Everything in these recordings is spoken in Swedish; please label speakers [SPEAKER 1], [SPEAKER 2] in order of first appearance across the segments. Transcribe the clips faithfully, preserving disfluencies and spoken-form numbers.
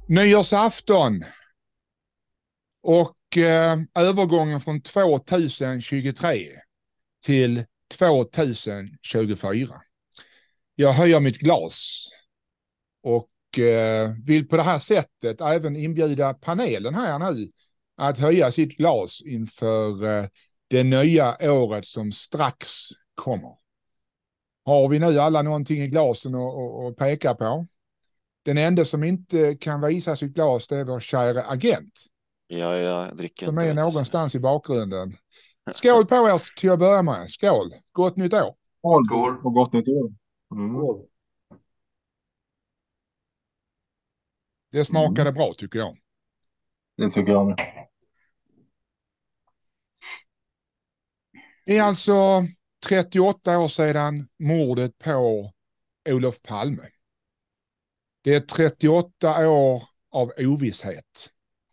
[SPEAKER 1] Nyårsafton och eh, övergången från tjugohundratjugotre till tjugohundratjugofyra. Jag höjer mitt glas och eh, vill på det här sättet även inbjuda panelen här nu att höja sitt glas inför eh, det nya året som strax kommer. Har vi nu alla någonting i glasen att peka på? Den enda som inte kan visa sitt glas, det är vår kära agent.
[SPEAKER 2] Ja, jag dricker
[SPEAKER 1] som
[SPEAKER 2] inte.
[SPEAKER 1] är någonstans i bakgrunden. Skål på er till att börja med. Skål. Gott nytt år.
[SPEAKER 3] Skål och gott nytt år. Mm.
[SPEAKER 1] Skål. Det smakade mm. bra tycker jag.
[SPEAKER 3] Det tycker jag med.
[SPEAKER 1] Det är alltså trettioåtta år sedan mordet på Olof Palme. Det är trettioåtta år av ovisshet.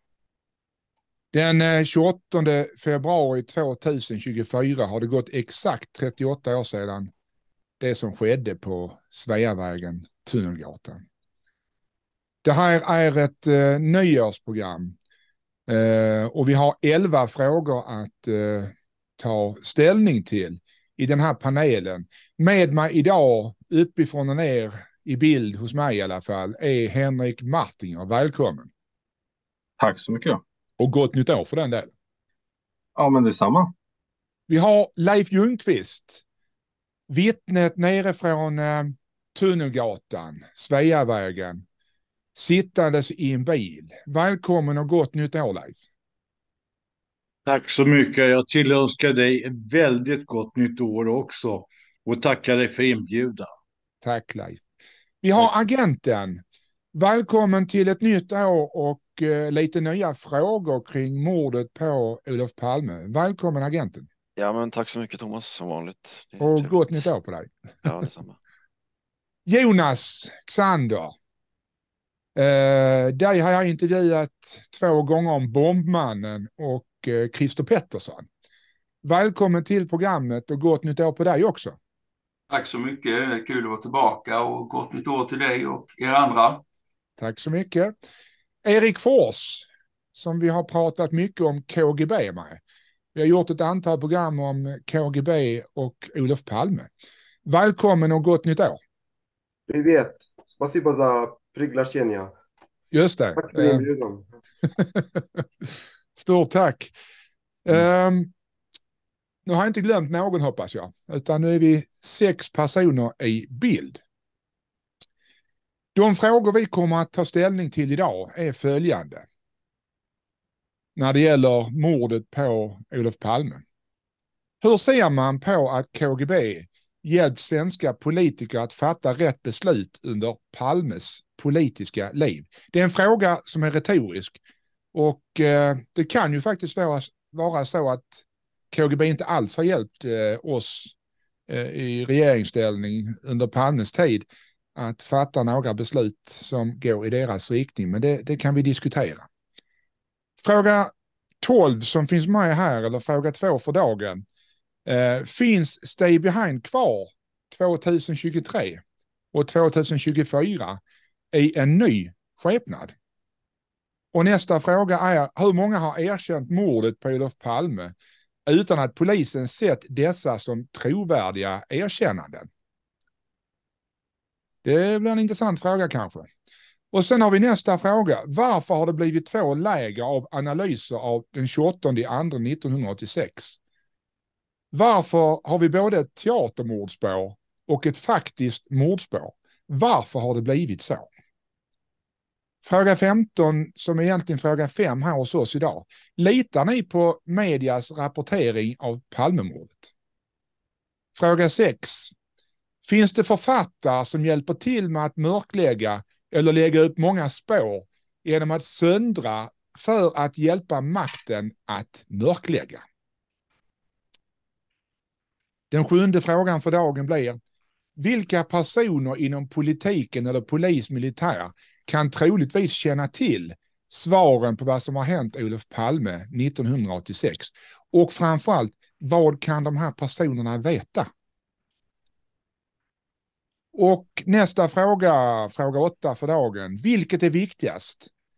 [SPEAKER 1] Den tjugoåttonde februari tjugohundratjugofyra har det gått exakt trettioåtta år sedan det som skedde på Sveavägen, Tunnelgatan. Det här är ett eh, nyårsprogram eh, och vi har elva frågor att eh, ta ställning till i den här panelen. Med mig idag, uppifrån och ner i bild hos mig i alla fall, är Henrik Martinger. Välkommen.
[SPEAKER 3] Tack så mycket.
[SPEAKER 1] Och gott nytt år för den delen.
[SPEAKER 3] Ja, men detsamma.
[SPEAKER 1] Vi har Leif Ljungqvist, vittnet nere från eh, Tunnelgatan, Sveavägen, sittandes i en bil. Välkommen och gott nytt år, Leif.
[SPEAKER 4] Tack så mycket. Jag tillönskar dig ett väldigt gott nytt år också. Och tackar dig för inbjudan.
[SPEAKER 1] Tack, Leif. Vi har Tack. Agenten. Välkommen till ett nytt år och eh, lite nya frågor kring mordet på Olof Palme. Välkommen, agenten.
[SPEAKER 2] Ja, men tack så mycket, Thomas, som vanligt.
[SPEAKER 1] Och trevligt. Gott nytt år på dig.
[SPEAKER 2] Ja, detsamma.
[SPEAKER 1] Jonas Xander. Eh, dig har jag intervjuat två gånger om Bombmannen och eh, Christer Pettersson. Välkommen till programmet och gott nytt år på dig också.
[SPEAKER 5] Tack så mycket, kul att vara tillbaka och gott nytt år till dig och er andra.
[SPEAKER 1] Tack så mycket. Erik Fors, som vi har pratat mycket om K G B med. Vi har gjort ett antal program om K G B och Olof Palme. Välkommen och gott nytt år.
[SPEAKER 6] Привет. Спасибо за приглашение.
[SPEAKER 1] Just det.
[SPEAKER 6] Tack för inbjudan.
[SPEAKER 1] Stort tack. Mm. Um, nu har jag inte glömt någon, hoppas jag. Utan nu är vi sex personer i bild. De frågor vi kommer att ta ställning till idag är följande. När det gäller mordet på Olof Palme. Hur ser man på att K G B hjälpt svenska politiker att fatta rätt beslut under Palmes politiska liv? Det är en fråga som är retorisk. Och eh, det kan ju faktiskt vara, vara så att K G B inte alls har hjälpt eh, oss eh, i regeringsställning under Palmes tid att fatta några beslut som går i deras riktning. Men det, det kan vi diskutera. Fråga tolv som finns med här, eller fråga två för dagen. Eh, finns Stay Behind kvar tjugohundratjugotre och tjugohundratjugofyra i en ny skepnad? Och nästa fråga är, hur många har erkänt mordet på Olof Palme utan att polisen sett dessa som trovärdiga erkännanden? Det blir en intressant fråga kanske. Och sen har vi nästa fråga. Varför har det blivit två läger av analyser av den tjugoåttonde februari nittonhundraåttiosex? Varför har vi både ett teatermordspår och ett faktiskt mordspår? Varför har det blivit så? Fråga femton, som är egentligen fråga fem här hos oss idag. Litar ni på medias rapportering av Palmemordet? Fråga sex. Finns det författare som hjälper till med att mörklägga eller lägga upp många spår genom att söndra för att hjälpa makten att mörklägga? Den sjunde frågan för dagen blir: vilka personer inom politiken eller polismilitär kan troligtvis känna till svaren på vad som har hänt Olof Palme nittonhundraåttiosex? Och framförallt, vad kan de här personerna veta? Och nästa fråga, fråga åtta för dagen. Vilket är viktigast?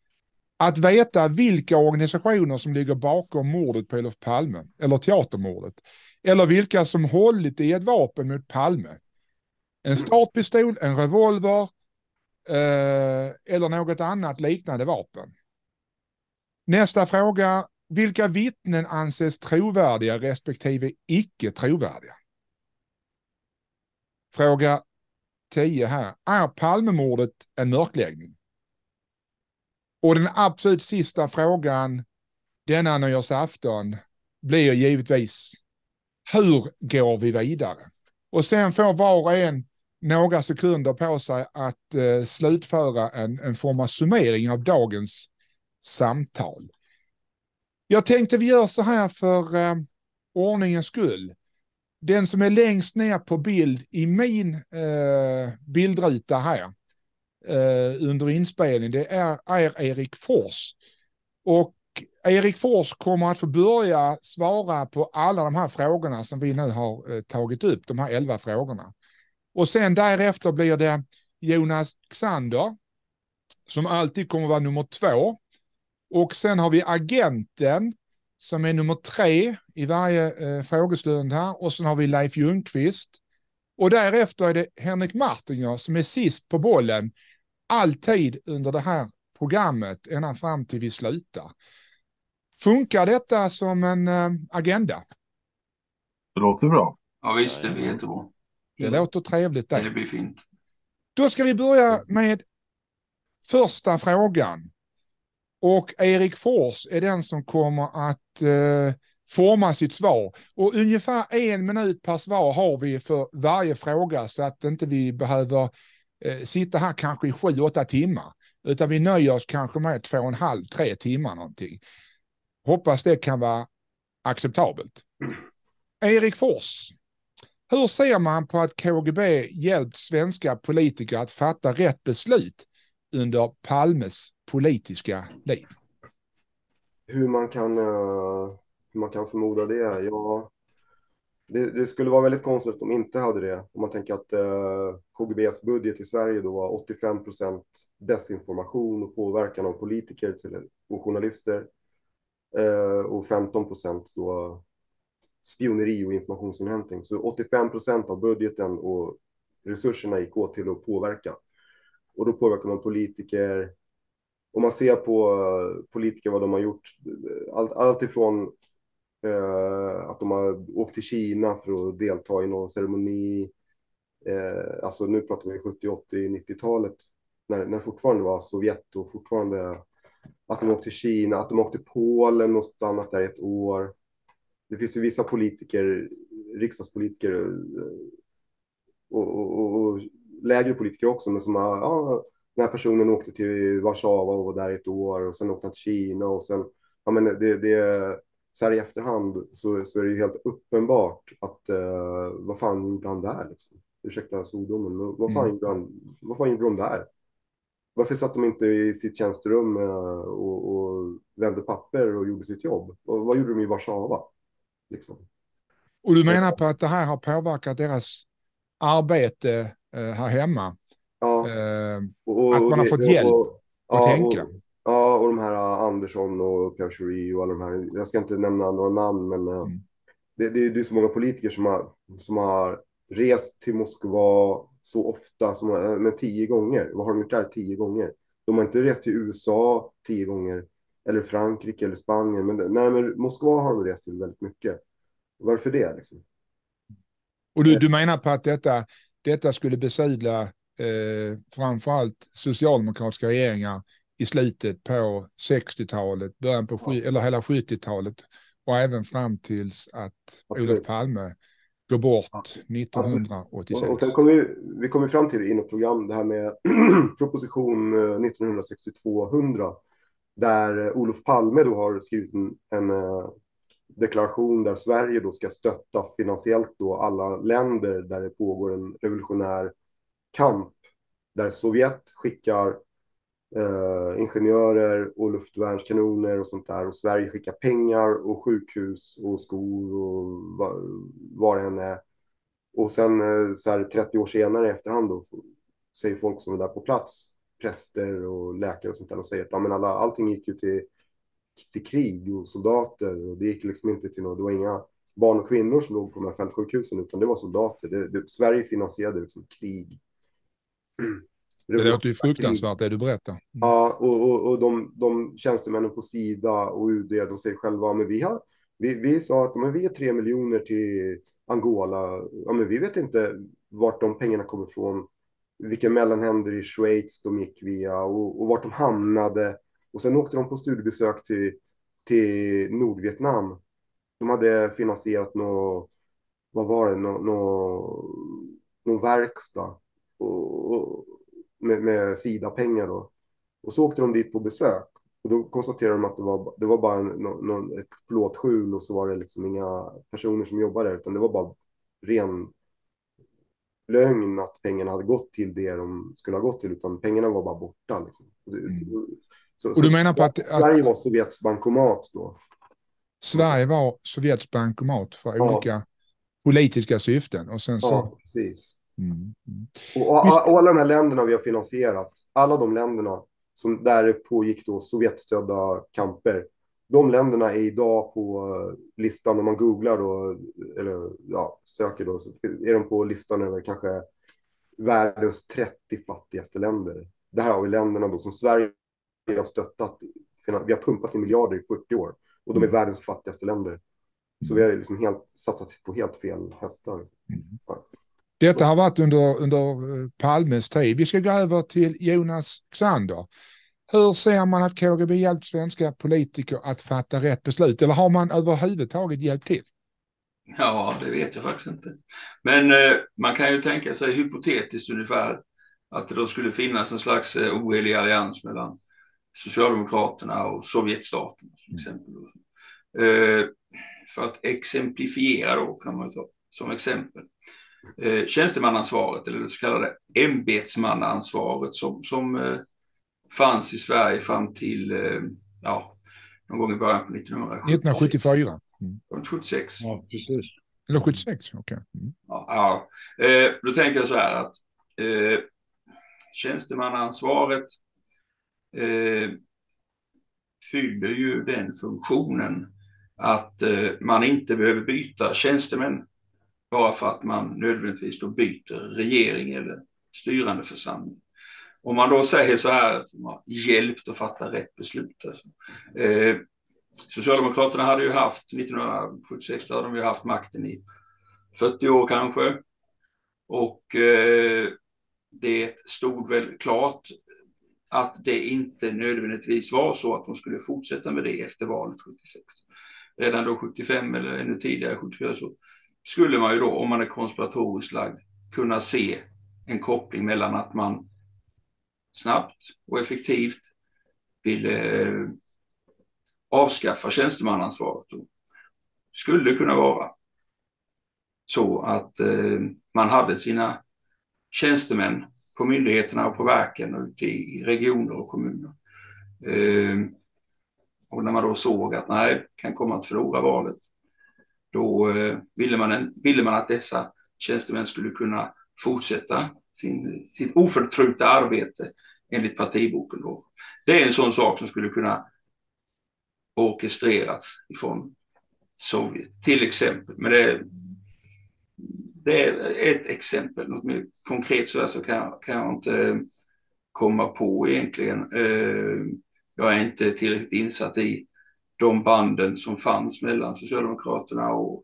[SPEAKER 1] Att veta vilka organisationer som ligger bakom mordet på Olof Palme, eller teatermordet, eller vilka som hållit i ett vapen mot Palme. En startpistol, en revolver eh, eller något annat liknande vapen. Nästa fråga. Vilka vittnen anses trovärdiga respektive icke trovärdiga? Fråga tio här. Är Palmemordet en mörkläggning? Och den absolut sista frågan denna nyårsafton blir givetvis: hur går vi vidare? Och sen får var och en några sekunder på sig att eh, slutföra en, en form av summering av dagens samtal. Jag tänkte vi gör så här för eh, ordningens skull. Den som är längst ner på bild i min eh, bildruta här eh, under inspelning, det är, är Erik Fors. Och Erik Fors kommer att få börja svara på alla de här frågorna som vi nu har eh, tagit upp, de här elva frågorna. Och sen därefter blir det Jonas Xander som alltid kommer att vara nummer två. Och sen har vi agenten som är nummer tre i varje eh, frågestund här. Och sen har vi Leif Ljungqvist. Och därefter är det Henrik Martinger som är sist på bollen. Alltid under det här programmet ända fram till vi slutar. Funkar detta som en eh, agenda?
[SPEAKER 3] Det låter bra.
[SPEAKER 5] Ja visst, det blir jättebra.
[SPEAKER 1] Det låter trevligt
[SPEAKER 5] Det
[SPEAKER 1] där.
[SPEAKER 5] blir fint.
[SPEAKER 1] Då ska vi börja med första frågan. Och Erik Fors är den som kommer att eh, forma sitt svar. Och ungefär en minut per svar har vi för varje fråga så att inte vi behöver eh, sitta här kanske i sju, åtta timmar. Utan vi nöjer oss kanske med två och en halv, tre timmar någonting. Hoppas det kan vara acceptabelt. Erik Fors. Hur ser man på att K G B hjälpt svenska politiker att fatta rätt beslut under Palmes politiska liv?
[SPEAKER 6] Hur man kan, eh, hur man kan förmoda det? Ja, det, det skulle vara väldigt konstigt om de inte hade det. Om man tänker att eh, K G B:s budget i Sverige då var åttiofem procent desinformation och påverkan av politiker till, och journalister. Eh, och femton procent då spioneri och informationsinhämtning. Så åttiofem procent av budgeten och resurserna gick åt till att påverka. Och då påverkar man politiker. Om man ser på uh, politiker vad de har gjort. Allt, allt ifrån uh, att de har åkt till Kina för att delta i någon ceremoni. Uh, alltså nu pratar vi sjuttio, åttio, nittio-talet. När, när det fortfarande var Sovjet och fortfarande att de åkte till Kina. Att de åkte till Polen och stannat där ett år. Det finns ju vissa politiker, riksdagspolitiker och, och, och, och lägre politiker också, men som har, ja, den här personen åkte till Warszawa och var där ett år och sen åkte han till Kina och sen, ja men det, det så här i efterhand så, så är det ju helt uppenbart att uh, vad fan gjorde han där liksom? Ursäkta svordomen, men vad fan
[SPEAKER 1] Mm.
[SPEAKER 6] gjorde han, vad fan gjorde de där? Varför satt de inte i sitt tjänsterum uh, och, och vände papper och gjorde sitt jobb? Och vad gjorde de i Warszawa? Liksom.
[SPEAKER 1] Och du menar på att det här har påverkat deras arbete eh, här hemma?
[SPEAKER 6] Ja.
[SPEAKER 1] Eh,
[SPEAKER 6] Och, och,
[SPEAKER 1] att man har
[SPEAKER 6] det-
[SPEAKER 1] fått
[SPEAKER 6] och-
[SPEAKER 1] hjälp
[SPEAKER 6] och-
[SPEAKER 1] att
[SPEAKER 6] ja,
[SPEAKER 1] tänka.
[SPEAKER 6] Och, ja, och de här uh, Andersson och Pierre Schori och alla de här. Jag ska inte nämna några namn, men uh,
[SPEAKER 1] Mm.
[SPEAKER 6] det, det, det är så många politiker som har, som har rest till Moskva så ofta, som, uh, men tio gånger. Vad har de gjort där tio gånger? De har inte rest till U S A tio gånger, eller Frankrike eller Spanien. Men, nej, men Moskva har de rest till väldigt mycket. Varför det liksom?
[SPEAKER 1] Och du, du menar på att detta, detta skulle besudla eh, framförallt socialdemokratiska regeringar i slutet på sextiotalet, början på sju, eller hela sjuttiotalet och även fram tills att
[SPEAKER 6] Absolut.
[SPEAKER 1] Olof Palme går bort
[SPEAKER 3] Ja,
[SPEAKER 1] nittonhundraåttiosex.
[SPEAKER 6] Och, och sen kom vi, vi kom ju fram till i något program det här med proposition eh, nittonhundrasextiotvå hundra där eh, Olof Palme då har skrivit en, en eh, deklaration där Sverige då ska stötta finansiellt då alla länder där det pågår en revolutionär kamp där Sovjet skickar eh, ingenjörer och luftvärnskanoner och sånt där och Sverige skickar pengar och sjukhus och skor och vad, vad det än är. Och sen eh, så här trettio år senare i efterhand då säger folk som är där på plats präster och läkare och sånt där och säger att ja, men alla, allting gick ju till, till krig och soldater och det gick liksom inte till något, det var inga barn och kvinnor som låg på de här fältsjukhusen utan det var soldater. Det, det, Sverige finansierade liksom krig.
[SPEAKER 1] Det låter ju fruktansvärt det du berättar. Mm.
[SPEAKER 6] Ja, och, och, och de, de tjänstemännen på Sida och U D, de säger själva, men vi, har, vi, vi sa att men vi är tre miljoner till Angola. Ja, men vi vet inte vart de pengarna kommer ifrån, vilka mellanhänder i Schweiz de gick via och, och vart de hamnade. Och sen åkte de på studiebesök till, till Nordvietnam. De hade finansierat något, vad var det, någon nå, nå verkstad och, och, med, med Sida-pengar då. Och så åkte de dit på besök. Och då konstaterade de att det var, det var bara en, någon, ett plåtskjul och så var det liksom inga personer som jobbade där, utan det var bara ren lögn att pengarna hade gått till det de skulle ha gått till, utan pengarna var bara borta. Liksom.
[SPEAKER 1] Mm.
[SPEAKER 6] Så,
[SPEAKER 1] och du menar på att, att
[SPEAKER 6] Sverige var Sovjets bankomat då?
[SPEAKER 1] Sverige var Sovjets bankomat för
[SPEAKER 6] Ja.
[SPEAKER 1] olika politiska syften. Och sen så...
[SPEAKER 6] Ja, precis.
[SPEAKER 1] Mm. Mm.
[SPEAKER 6] Och, och, och alla de här länderna vi har finansierat, alla de länderna som där det pågick då Sovjetstödda kamper, de länderna är idag på listan, om man googlar då, eller ja, söker då, så är de på listan över kanske världens trettio fattigaste länder. Det här har vi länderna då som Sverige har stöttat, vi har pumpat in miljarder i fyrtio år och de är världens fattigaste länder. Så vi har liksom helt satsat på helt fel hästar.
[SPEAKER 1] Mm.
[SPEAKER 6] Ja.
[SPEAKER 1] Detta har varit under, under Palmes tid. Vi ska gå över till Jonas Xander. Hur ser man att K G B hjälpt svenska politiker att fatta rätt beslut? Eller har man överhuvudtaget hjälpt till?
[SPEAKER 5] Ja, det vet jag faktiskt inte. Men eh, man kan ju tänka sig hypotetiskt ungefär att det då skulle finnas en slags eh, ohelig allians mellan Socialdemokraterna och Sovjetstaten till exempel. Eh, för att exemplifiera då kan man ta som exempel. Eh, tjänstemannaansvaret eller det så kallade ämbetsmannaansvaret som, som eh, fanns i Sverige fram till eh, ja, någon gång i början på nittonhundrasjuttiosex.
[SPEAKER 1] nittonhundrasjuttiofyra.
[SPEAKER 5] Mm. sjuttiosex.
[SPEAKER 4] Ja, precis.
[SPEAKER 1] Eller sjuttiosex, okej. Okay. Mm.
[SPEAKER 5] Ja, ja. Eh, då tänker jag så här att eh, tjänstemannaansvaret eh, fyller ju den funktionen att eh, man inte behöver byta tjänstemän bara för att man nödvändigtvis då byter regering eller styrande församling. Om man då säger så här att man har hjälpt att fatta rätt beslut. Alltså. Eh, Socialdemokraterna hade ju haft, nittonhundrasjuttiosex hade de ju haft makten i fyrtio år kanske. Och eh, det stod väl klart att det inte nödvändigtvis var så att de skulle fortsätta med det efter valet sjuttiosex. Redan då sjuttiofem eller ännu tidigare sjuttiofyra så skulle man ju då, om man är konspiratoriskt lagd, kunna se en koppling mellan att man snabbt och effektivt vill eh, avskaffa tjänstemannaansvaret. Skulle kunna vara så att eh, man hade sina tjänstemän på myndigheterna och på verken och ute i regioner och kommuner. Eh, och när man då såg att nej, kan komma att förlora valet, då eh, ville, man en, ville man att dessa tjänstemän skulle kunna fortsätta sin, sitt oförtruta arbete enligt partiboken. Då. Det är en sån sak som skulle kunna orkestrerats från Sovjet till exempel. Men det, det är ett exempel. Något mer konkret så, så kan, kan jag inte komma på egentligen. Jag är inte tillräckligt insatt i de banden som fanns mellan Socialdemokraterna och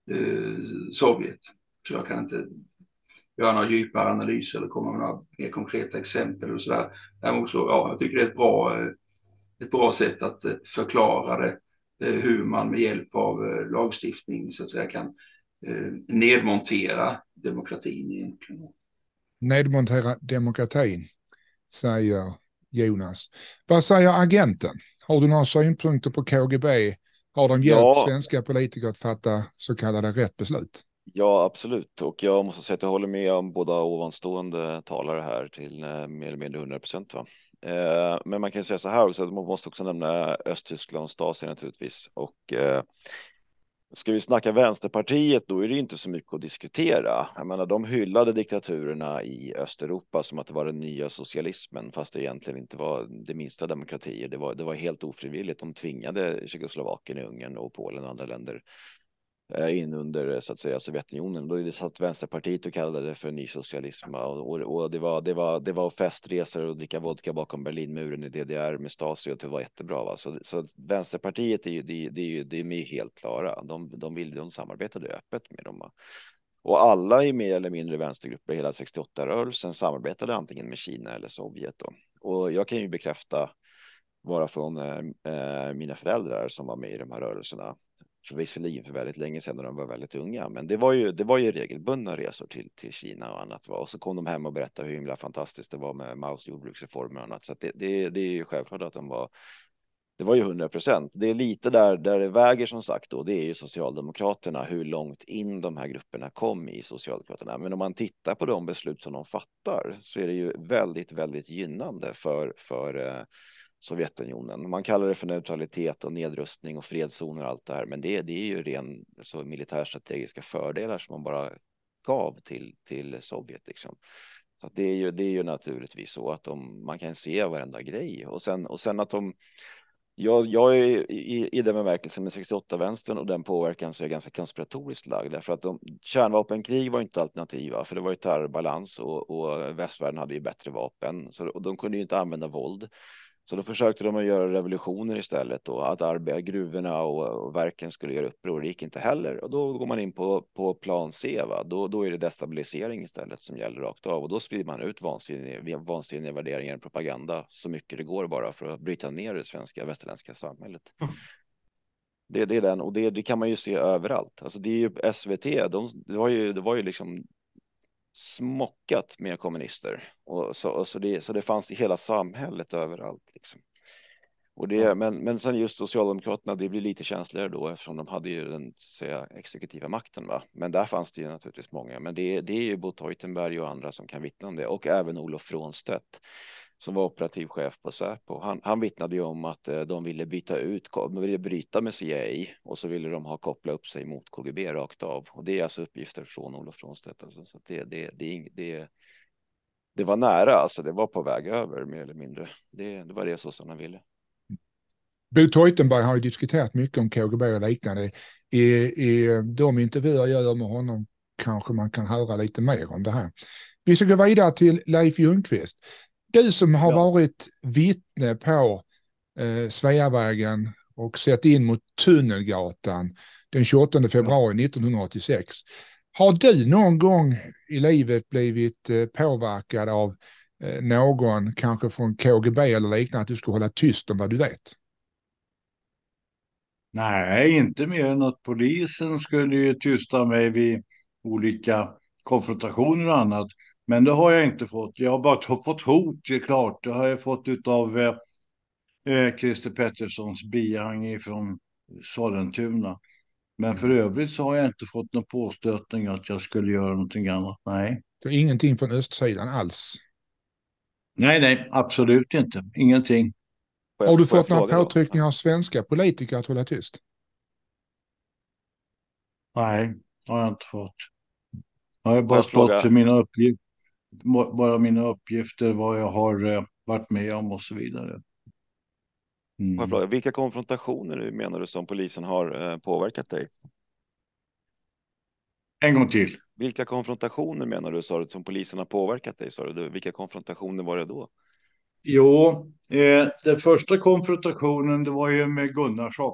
[SPEAKER 5] Sovjet. Så jag kan inte göra några djupare analyser eller komma med några mer konkreta exempel och sådär. Däremot så, ja, jag tycker det är ett bra, ett bra sätt att förklara det, hur man med hjälp av lagstiftning så att säga kan nedmontera demokratin egentligen.
[SPEAKER 1] Nedmontera demokratin, säger Jonas. Vad säger agenten? Har du några synpunkter på K G B? Har de hjälpt
[SPEAKER 2] Ja.
[SPEAKER 1] svenska politiker att fatta så kallade rätt beslut?
[SPEAKER 2] Ja, absolut. Och jag måste säga att jag håller med om båda ovanstående talare här till eh, mer eller mindre hundra procent. Va? Eh, men man kan säga så här också att man måste också nämna Östtyskland och Stasi naturligtvis. Och eh, Ska vi snacka Vänsterpartiet, då är det inte så mycket att diskutera. Jag menar, de hyllade diktaturerna i Östeuropa som att det var den nya socialismen, fast det egentligen inte var det minsta demokratier. Det var, det var helt ofrivilligt. De tvingade Tjeckoslovakien, Ungern och Polen och andra länder in under, så att säga, Sovjetunionen. Då satt Vänsterpartiet och kallade det för ny socialism. Och, och det, var, det, var, det var festresor och dricka vodka bakom Berlinmuren i D D R med Stasi, och det var jättebra. Va? Så, så Vänsterpartiet är ju, det, det är ju det är helt klara. De, de, vill, de samarbetade öppet med dem. Va? Och alla i mer eller mindre vänstergrupper, hela sextioåtta-rörelsen, samarbetade antingen med Kina eller Sovjet. Då. Och jag kan ju bekräfta, vara från eh, mina föräldrar som var med i de här rörelserna, för visserligen för väldigt länge sedan när de var väldigt unga, men det var ju, det var ju regelbundna resor till, till Kina och annat. Och så kom de hem och berättade hur himla fantastiskt det var med Maos jordbruksreformer och annat. Så det, det, det är ju självklart att de var, det var ju hundra procent. Det är lite där, där det väger, som sagt, då, det är ju Socialdemokraterna, hur långt in de här grupperna kom i Socialdemokraterna. Men om man tittar på de beslut som de fattar, så är det ju väldigt, väldigt gynnande för, för eh, Sovjetunionen. Man kallar det för neutralitet och nedrustning och fredszoner och allt det här, men det, det är ju ren så militärstrategiska fördelar som man bara gav till, till Sovjet. Liksom. Så att det, är ju, det är ju naturligtvis så att de, man kan se varenda grej. Och sen, och sen att de... Jag, jag är i, i den bemärkelsen med sextioåtta-vänstern och den påverkan, så är jag ganska konspiratoriskt lagd. Därför att de, kärnvapenkrig var inte alternativa, för det var ju terrorbalans, och, och västvärlden hade ju bättre vapen. Så, och de kunde ju inte använda våld. Så då försökte de att göra revolutioner istället, då, att arbeta gruvorna och, och verken skulle göra uppror. Det gick inte heller. Och då går man in på, på plan C. Va? Då, då är det destabilisering istället som gäller rakt av. Och då sprider man ut vansinniga, vansinniga värderingar och propaganda så mycket det går, bara för att bryta ner det svenska västerländska samhället. Mm. Det, det är den, och det, det kan man ju se överallt. Alltså det är ju S V T, de, det, var ju, det var ju liksom smockat med kommunister, och så, och så, det, så det fanns i hela samhället överallt liksom. Och det, ja. men, men sen just Socialdemokraterna, det blir lite känsligare då, eftersom de hade ju den, så att säga, exekutiva makten, va? Men där fanns det ju naturligtvis många, men det, det är ju Bo Teutenberg och andra som kan vittna om det, och även Olof Frånstedt som var operativ chef på Säpo. Han, han vittnade ju om att eh, de ville byta ut, de ville bryta med C I A, och så ville de ha koppla upp sig mot K G B rakt av. Och det är alltså uppgifter från Olof Frånstedt. Alltså, så det, det, det, det, det var nära, alltså det var på väg över mer eller mindre. Det, det var det sossarna ville.
[SPEAKER 1] Bo Teutenberg har ju diskuterat mycket om K G B och liknande. I, i de intervjuer jag gör med honom kanske man kan höra lite mer om det här. Vi ska gå vidare till Leif Ljungqvist. Du som har ja. varit vittne på eh, Sveavägen och sett in mot Tunnelgatan den tjugoåttonde februari nittonhundraåttiosex. Har du någon gång i livet blivit eh, påverkad av eh, någon, kanske från K G B eller liknande, att du ska hålla tyst om vad du vet?
[SPEAKER 4] Nej, inte mer än att polisen skulle ju tysta mig vid olika konfrontationer och annat. Men det har jag inte fått. Jag har bara fått hot, det är klart. Det har jag fått av eh, Christer Petterssons bihang från Sollentuna. Men för övrigt så har jag inte fått någon påstötning att jag skulle göra någonting annat. Nej.
[SPEAKER 1] Så ingenting från östsidan alls?
[SPEAKER 4] Nej, nej, absolut inte. Ingenting.
[SPEAKER 1] Jag, har du fått några påtryckningar av svenska politiker att hålla tyst?
[SPEAKER 4] Nej, har jag inte fått. Jag har bara stått för mina uppgifter. Bara mina uppgifter, vad jag har eh, varit med om och så vidare.
[SPEAKER 2] Mm. Vilka konfrontationer menar du som polisen har eh, påverkat dig?
[SPEAKER 4] En gång till.
[SPEAKER 2] Vilka konfrontationer menar du, sa du, som polisen har påverkat dig? Sa du? Vilka konfrontationer var det då?
[SPEAKER 4] Jo, eh, den första konfrontationen, det var ju med Gunnarsson.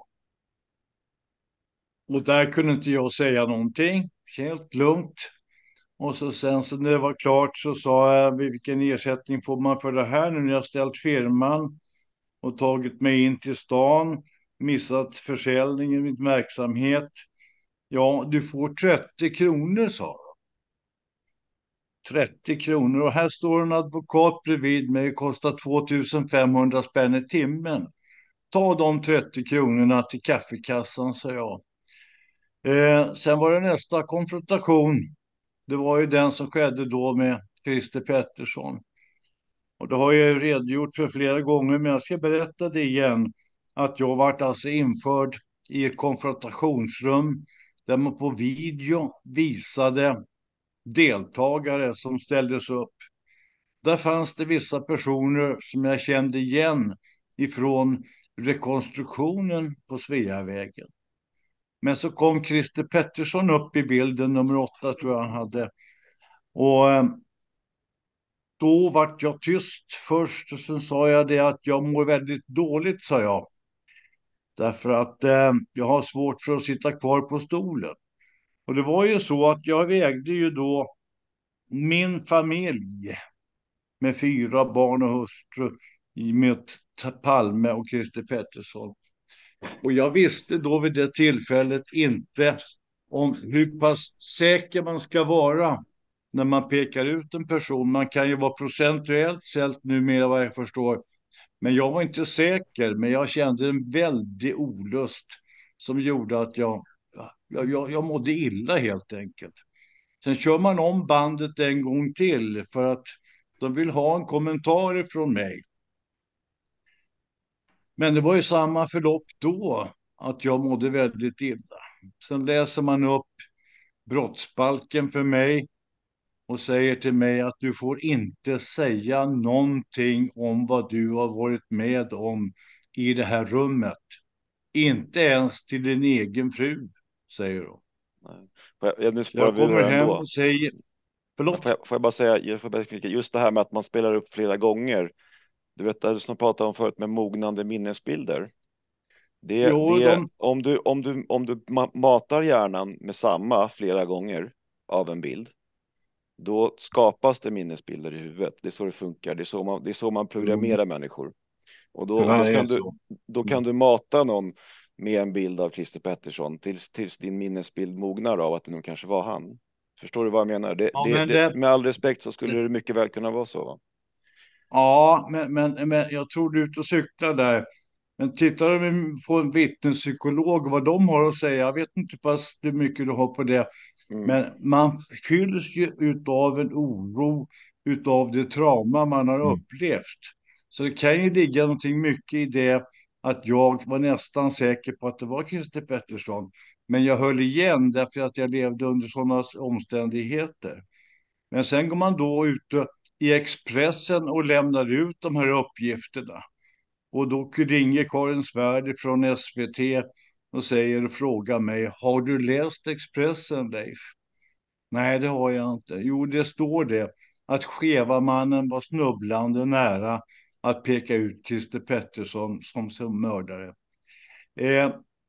[SPEAKER 4] Och där kunde inte jag säga någonting. Helt lugnt. Och så sen så när det var klart så sa jag, vilken ersättning får man för det här nu när jag ställt firman och tagit mig in till stan, missat försäljningen i min verksamhet. Ja, du får trettio kronor, sa jag. trettio kronor, och här står en advokat bredvid mig, kostar två tusen femhundra spänn i timmen. Ta de trettio kronorna till kaffekassan, sa jag. Eh, sen var det nästa konfrontation. Det var ju den som skedde då med Christer Pettersson. Och det har jag redogjort för flera gånger, men jag ska berätta det igen. Att jag varit alltså införd i ett konfrontationsrum där man på video visade deltagare som ställdes upp. Där fanns det vissa personer som jag kände igen ifrån rekonstruktionen på Sveavägen. Men så kom Christer Pettersson upp i bilden, nummer åtta tror jag han hade. Och då vart jag tyst först och sen sa jag det att jag mår väldigt dåligt, sa jag. Därför att eh, jag har svårt för att sitta kvar på stolen. Och det var ju så att jag vägde ju då min familj med fyra barn och hustru med Palme och Christer Pettersson. Och jag visste då vid det tillfället inte om hur pass säker man ska vara när man pekar ut en person. Man kan ju vara procentuellt sett numera vad jag förstår. Men jag var inte säker, men jag kände en väldig olust som gjorde att jag, jag, jag, jag mådde illa helt enkelt. Sen kör man om bandet en gång till för att de vill ha en kommentar från mig. Men det var ju samma förlopp då, att jag mådde väldigt illa. Sen läser man upp brottsbalken för mig och säger till mig att du får inte säga någonting om vad du har varit med om i det här rummet. Inte ens till din egen fru, säger de.
[SPEAKER 2] Nej. Jag, jag, nu
[SPEAKER 4] jag kommer hem
[SPEAKER 2] ändå.
[SPEAKER 4] och säger... Förlåt?
[SPEAKER 2] Får jag, får jag bara säga, jag får bara, just det här med att man spelar upp flera gånger. Du vet, det som pratade om förut med mognande minnesbilder. Det,
[SPEAKER 4] Jo,
[SPEAKER 2] det,
[SPEAKER 4] de...
[SPEAKER 2] om, du, om, du, om du matar hjärnan med samma flera gånger av en bild, då skapas det minnesbilder i huvudet. Det är så det funkar. Det är så man, det är så man programmerar mm. människor. Och då, då, kan du, då kan du mata någon med en bild av Christer Pettersson tills, tills din minnesbild mognar av att det nog kanske var han. Förstår du vad jag menar? Det, ja, det, men det, det, med all respekt så skulle det, det mycket väl kunna vara så. Va?
[SPEAKER 4] Ja, men, men, men jag tror du är ute och cyklar där. Men tittar du på en vittnespsykolog vad de har att säga, jag vet inte pass hur mycket du har på det. Mm. Men man fylls ju utav en oro utav det trauma man har mm. upplevt. Så det kan ju ligga någonting mycket i det att jag var nästan säker på att det var Christer Pettersson. Men jag höll igen därför att jag levde under sådana omständigheter. Men sen går man då ute i Expressen och lämnar ut de här uppgifterna. Och då ringer Karin Svärd från S V T och säger och frågar mig, har du läst Expressen, Leif? Nej, det har jag inte. Jo, det står det att Skevamannen var snubblande nära att peka ut Christer Pettersson som, som mördare. Eh,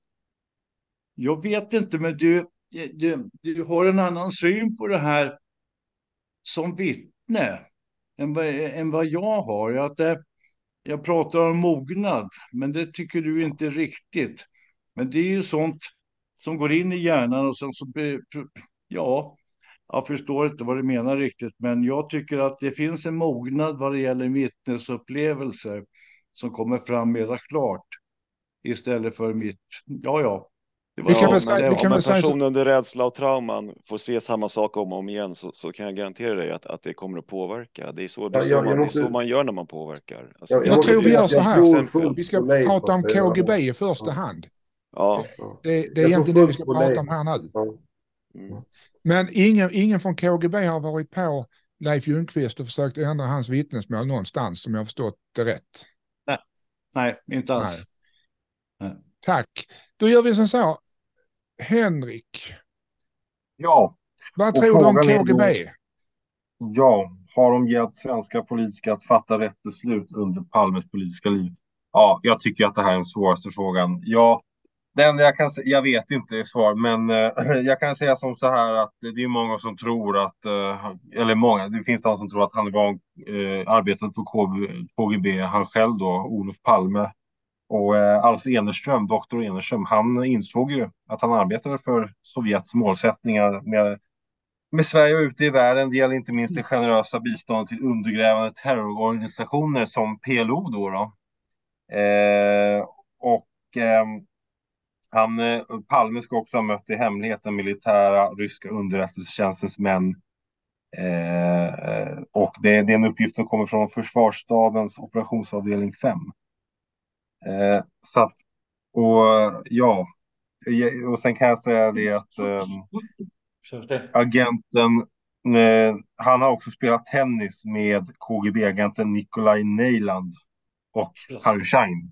[SPEAKER 4] jag vet inte, men du, du, du har en annan syn på det här som vittne än vad, än vad jag har. Att det, jag pratar om mognad, men det tycker du inte riktigt. Men det är ju sånt som går in i hjärnan och sen så, ja, jag förstår inte vad du menar riktigt, men jag tycker att det finns en mognad vad det gäller vittnesupplevelser som kommer fram mera klart istället för mitt, ja, ja. Det var,
[SPEAKER 1] vi kan
[SPEAKER 2] ja,
[SPEAKER 1] säga,
[SPEAKER 2] det,
[SPEAKER 1] vi kan
[SPEAKER 2] om en
[SPEAKER 1] säga
[SPEAKER 2] person
[SPEAKER 1] så...
[SPEAKER 2] under rädsla och trauman får se samma sak om och om igen så, så kan jag garantera dig att, att det kommer att påverka. Det är så, det är så, ja, man, måste... det är så man gör när man påverkar. Alltså,
[SPEAKER 1] jag, jag tror vi gör så här. Vi ska prata om K G B i första hand.
[SPEAKER 2] Ja.
[SPEAKER 1] Det, det är egentligen det vi ska prata om här nu. Mm. Men ingen, ingen från K G B har varit på Leif Ljungqvist och försökt ändra hans vittnesmål någonstans, som jag har förstått det rätt.
[SPEAKER 4] Nej, Nej inte alls. Nej.
[SPEAKER 1] Nej. Tack. Då gör vi som så. Henrik.
[SPEAKER 3] Ja.
[SPEAKER 1] Vad tror du om K G B?
[SPEAKER 3] Då, ja, har de hjälpt svenska politiker att fatta rätt beslut under Palmes politiska liv? Ja, jag tycker att det här är den svåraste frågan. Ja, den jag kan jag vet inte är svar, men eh, jag kan säga som så här att det är många som tror att, eh, eller många, det finns de som tror att han var eh, arbetat för K G B, han själv då, Olof Palme. Och eh, Alf Enerström, doktor Enerström, han insåg ju att han arbetade för Sovjets målsättningar med, med Sverige och ute i världen. Det gäller inte minst det generösa biståndet till undergrävande terrororganisationer som P L O då. då. Eh, och eh, han, eh, Palme ska också ha mött i hemlighet den militära ryska underrättelsetjänstens män. Eh, och det, det är en uppgift som kommer från försvarsstabens operationsavdelning fem. Eh, så att, och ja, och sen kan jag säga det att eh, agenten, eh, han har också spelat tennis med K G B-agenten Nikolaj Neiland och Harry Schein.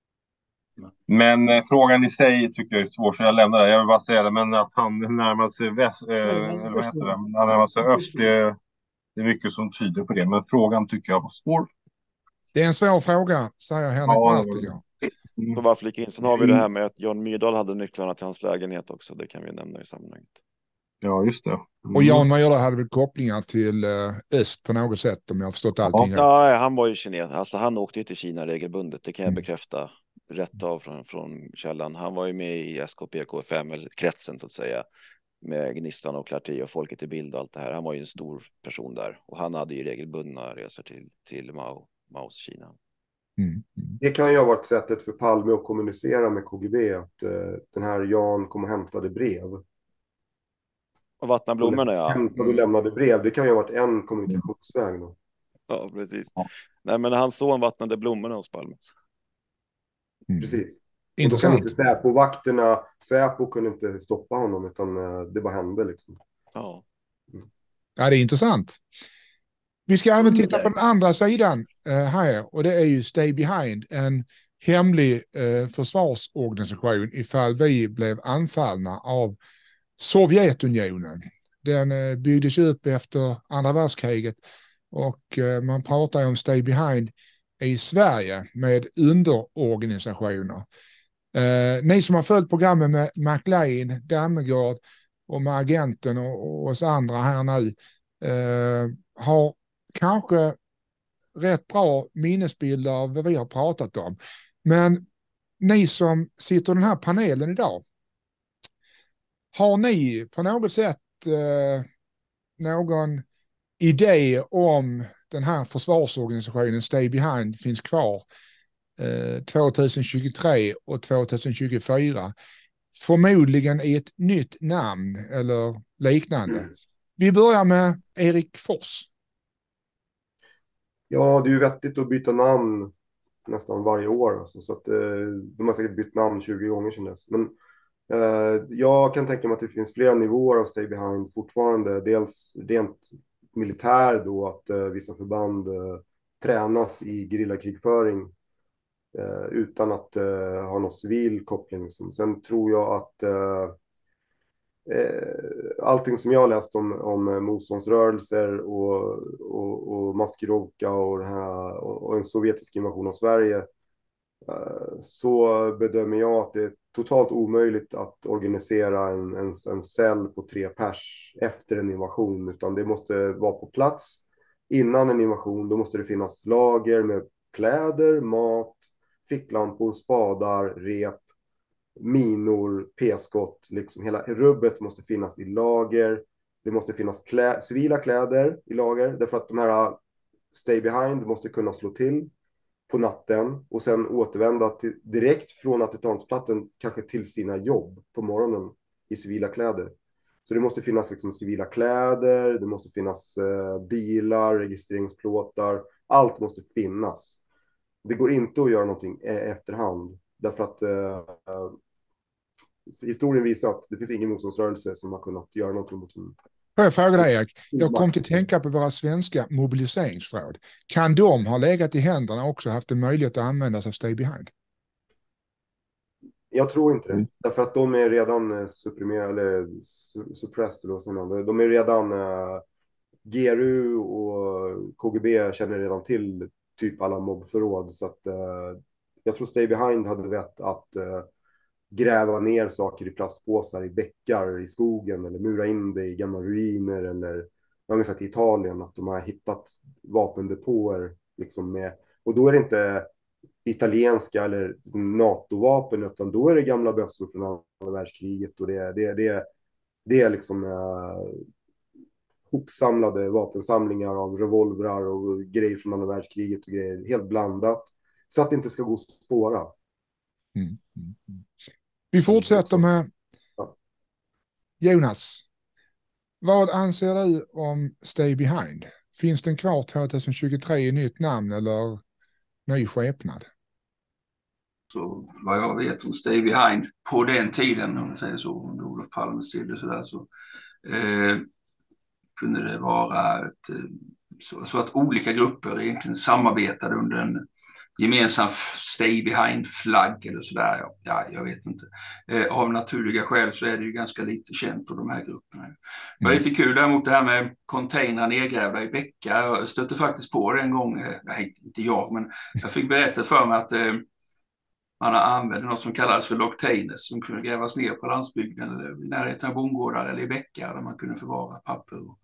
[SPEAKER 3] Men eh, frågan i sig tycker jag är svår, så jag lämnar det. Jag vill bara säga det, men att han närmar sig väst, eh, eller vad heter det? Han närmar sig öst, det, det är mycket som tyder på det. Men frågan tycker jag var svår.
[SPEAKER 1] Det är en svår fråga, säger Henrik
[SPEAKER 3] Ja,
[SPEAKER 1] Martilja.
[SPEAKER 2] Mm. Så varför flika in? Sen har vi det här med att Jan Myrdal hade nycklarna till hans lägenhet också. Det kan vi nämna i sammanhanget.
[SPEAKER 3] Ja, just det. Mm.
[SPEAKER 1] Och Jan Myrdal hade väl kopplingar till uh, öst på något sätt, om jag har förstått allting.
[SPEAKER 2] Ja, nej, han var ju kines. Alltså han åkte ju till Kina regelbundet. Det kan jag
[SPEAKER 1] Mm.
[SPEAKER 2] bekräfta rätt av från, från källan. Han var ju med i S K P K fem-kretsen så att säga. Med Gnistan och Clarté och Folket i bild och allt det här. Han var ju en stor person där. Och han hade ju regelbundna resor till, till Mao, Maos Kina.
[SPEAKER 1] Mm. Mm.
[SPEAKER 6] Det kan ju ha varit sättet för Palme att kommunicera med K G B. Att uh, den här Jan kom och hämtade brev.
[SPEAKER 2] Och vattna blommorna, ja.
[SPEAKER 6] Hämtade och lämnade brev. Det kan ju ha varit en kommunikationsväg då.
[SPEAKER 2] Ja, precis. Nej, men hans son vattnade blommorna hos Palme.
[SPEAKER 1] Mm.
[SPEAKER 6] Precis.
[SPEAKER 1] Intressant.
[SPEAKER 6] Och då kan inte Säpo-vakterna, Säpo kunde inte stoppa honom, utan uh, det bara hände liksom.
[SPEAKER 2] Ja.
[SPEAKER 1] Ja, det är intressant. Vi ska även titta på den andra sidan uh, här, och det är ju Stay Behind, en hemlig uh, försvarsorganisation ifall vi blev anfallna av Sovjetunionen. Den uh, byggdes upp efter andra världskriget och uh, man pratar om Stay Behind i Sverige med underorganisationer. Uh, ni som har följt programmet med McLean, Dammegård och med agenten och, och oss andra här nu uh, har kanske rätt bra minnesbilder av vad vi har pratat om. Men ni som sitter i den här panelen idag, har ni på något sätt uh, någon idé om den här försvarsorganisationen Stay Behind finns kvar eh, tjugohundratjugotre och tjugohundratjugofyra? Förmodligen i ett nytt namn eller liknande. Mm. Vi börjar med Erik Fors.
[SPEAKER 6] Ja, det är ju vettigt att byta namn nästan varje år. Alltså, så att, eh, de har säkert bytt namn tjugo gånger sedan dess. Men eh, jag kan tänka mig att det finns flera nivåer av Stay Behind fortfarande. Dels rent militär då, att eh, vissa förband eh, tränas i gerillakrigföring eh, utan att eh, ha någon civil koppling. Liksom. Sen tror jag att eh, eh, allting som jag har läst om, om motståndsrörelser och, och, och Maskirovka och, den här, och, och en sovjetisk invasion av Sverige, eh, så bedömer jag att det är totalt omöjligt att organisera en, en, en cell på tre pers efter en invasion, utan det måste vara på plats innan en invasion. Då måste det finnas lager med kläder, mat, ficklampor, spadar, rep, minor, p-skott. Liksom hela rubbet måste finnas i lager. Det måste finnas klä, civila kläder i lager, därför att de här Stay Behind måste kunna slå till på natten och sen återvända till, direkt från attentatsplatsen kanske till sina jobb på morgonen i civila kläder. Så det måste finnas liksom civila kläder, det måste finnas eh, bilar, registreringsplåtar, allt måste finnas. Det går inte att göra någonting e- efterhand, därför att eh, historien visar att det finns ingen motståndsrörelse som har kunnat göra någonting mot en...
[SPEAKER 1] Får jag fråga dig, Erik? Jag kom till att tänka på våra svenska mobiliseringsförråd. Kan de ha legat i händerna och också haft en möjlighet att använda sig av Stay Behind?
[SPEAKER 6] Jag tror inte det. Mm. Därför att de är redan supprimerade, eller suppressed. Då, de är redan... Uh, G R U och K G B känner redan till typ alla mobbförråd. Så att uh, jag tror Stay Behind hade vett att uh, gräva ner saker i plastpåsar i bäckar i skogen eller mura in det i gamla ruiner, eller jag har sagt i Italien att de har hittat vapendepåer liksom med, och då är det inte italienska eller NATO-vapen, utan då är det gamla bössor från andra världskriget, och det, det, det, det är liksom uh, hopsamlade vapensamlingar av revolvrar och grejer från andra världskriget och grejer, helt blandat, så att det inte ska gå att spåra.
[SPEAKER 1] Mm, mm, mm. Vi fortsätter med Jonas. Vad anser du om Stay Behind? Finns den kvar tjugohundratjugotre i nytt namn eller ny skepnad?
[SPEAKER 5] så vad jag vet om Stay Behind på den tiden, om man säger så, under Olof Palmes tid och sådär, så eh, kunde det vara ett, så, så att olika grupper egentligen samarbetade under en gemensam Stay Behind-flagg eller sådär. Ja, ja, jag vet inte. Eh, av naturliga skäl så är det ju ganska lite känt på de här grupperna. Det var lite kul däremot det här med containrar nedgrävda i bäckar. Jag stötte faktiskt på det en gång, eh, nej, inte jag, men jag fick berättat för mig att eh, man har använt något som kallas för locktainers som kunde grävas ner på landsbygden eller i närheten av bondgårdar eller i bäckar där man kunde förvara papper och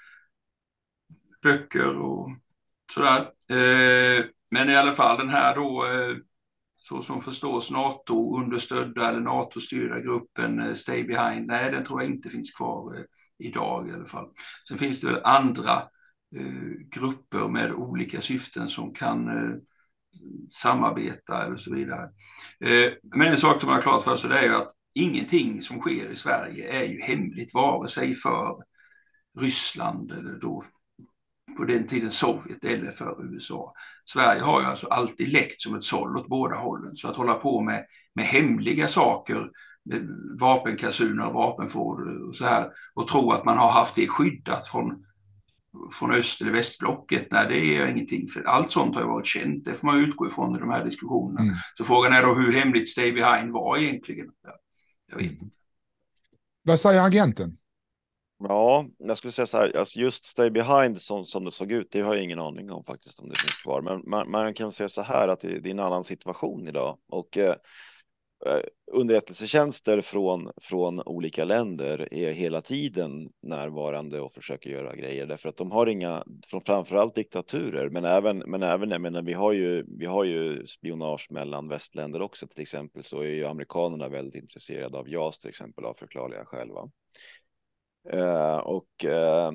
[SPEAKER 5] böcker och sådär. Eh, men i alla fall den här då, eh, så som förstås NATO-understödda eller NATO-styrda gruppen eh, Stay Behind, nej den tror jag inte finns kvar eh, idag i alla fall. Sen finns det väl andra eh, grupper med olika syften som kan eh, samarbeta eller så vidare. Eh, men en sak som man har klart för sig det är ju att ingenting som sker i Sverige är ju hemligt, vare sig för Ryssland eller då på den tiden Sovjet eller för U S A. Sverige har ju alltså alltid läckt som ett såll åt båda hållen. Så att hålla på med, med hemliga saker, med vapenkassuner och vapenförråd och så här, och tro att man har haft det skyddat från, från öst- eller västblocket, nej det är ingenting. För allt sånt har ju varit känt, det får man utgå ifrån i de här diskussionerna. Mm. Så frågan är då hur hemligt Stay Behind var egentligen. Jag vet inte.
[SPEAKER 1] Vad säger agenten?
[SPEAKER 2] Ja, jag skulle säga så här, alltså just Stay Behind som, som det såg ut, det har jag ingen aning om faktiskt om det finns kvar. Men man, man kan säga så här att det, det är en annan situation idag. Och eh, underrättelsetjänster från, från olika länder är hela tiden närvarande och försöker göra grejer. Därför att de har inga, från framförallt diktaturer, men även, men även jag menar, vi har ju, vi har ju spionage mellan västländer också. Till exempel så är ju amerikanerna väldigt intresserade av JAS till exempel av förklarliga skäl, va? Uh, och uh,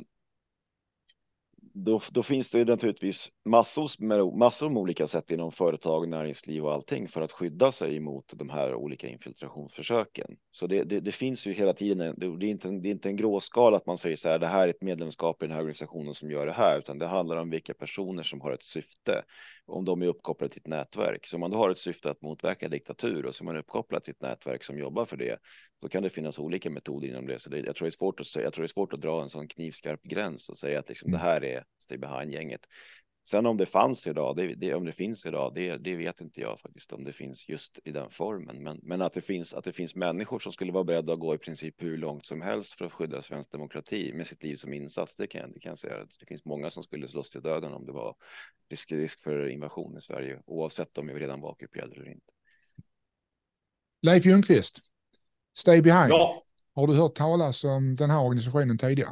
[SPEAKER 2] då, då finns det naturligtvis massor med, massor med olika sätt inom företag, näringsliv och allting för att skydda sig mot de här olika infiltrationsförsöken. Så det, det, det finns ju hela tiden, det är, inte, det är inte en gråskala att man säger så här, det här är ett medlemskap i den här organisationen som gör det här, utan det handlar om vilka personer som har ett syfte, om de är uppkopplade till ett nätverk. Så om man då har ett syfte att motverka diktatur och så man är uppkopplad till ett nätverk som jobbar för det, så kan det finnas olika metoder inom det. Så det, jag, tror det är svårt att säga, jag tror det är svårt att dra en sån knivskarp gräns och säga att liksom, mm. det här är Stay Behind-gänget. Sen om det fanns idag, det, det, om det finns idag, det, det vet inte jag faktiskt om det finns just i den formen. Men, men att, det finns, att det finns människor som skulle vara beredda att gå i princip hur långt som helst för att skydda svensk demokrati med sitt liv som insats, det kan, det kan jag säga. Det finns många som skulle slåss till döden om det var risk, risk för invasion i Sverige, oavsett om vi redan var ockuperade eller inte.
[SPEAKER 1] Leif Ljungqvist, Stay Behind.
[SPEAKER 4] Ja.
[SPEAKER 1] Har du hört talas om den här organisationen tidigare?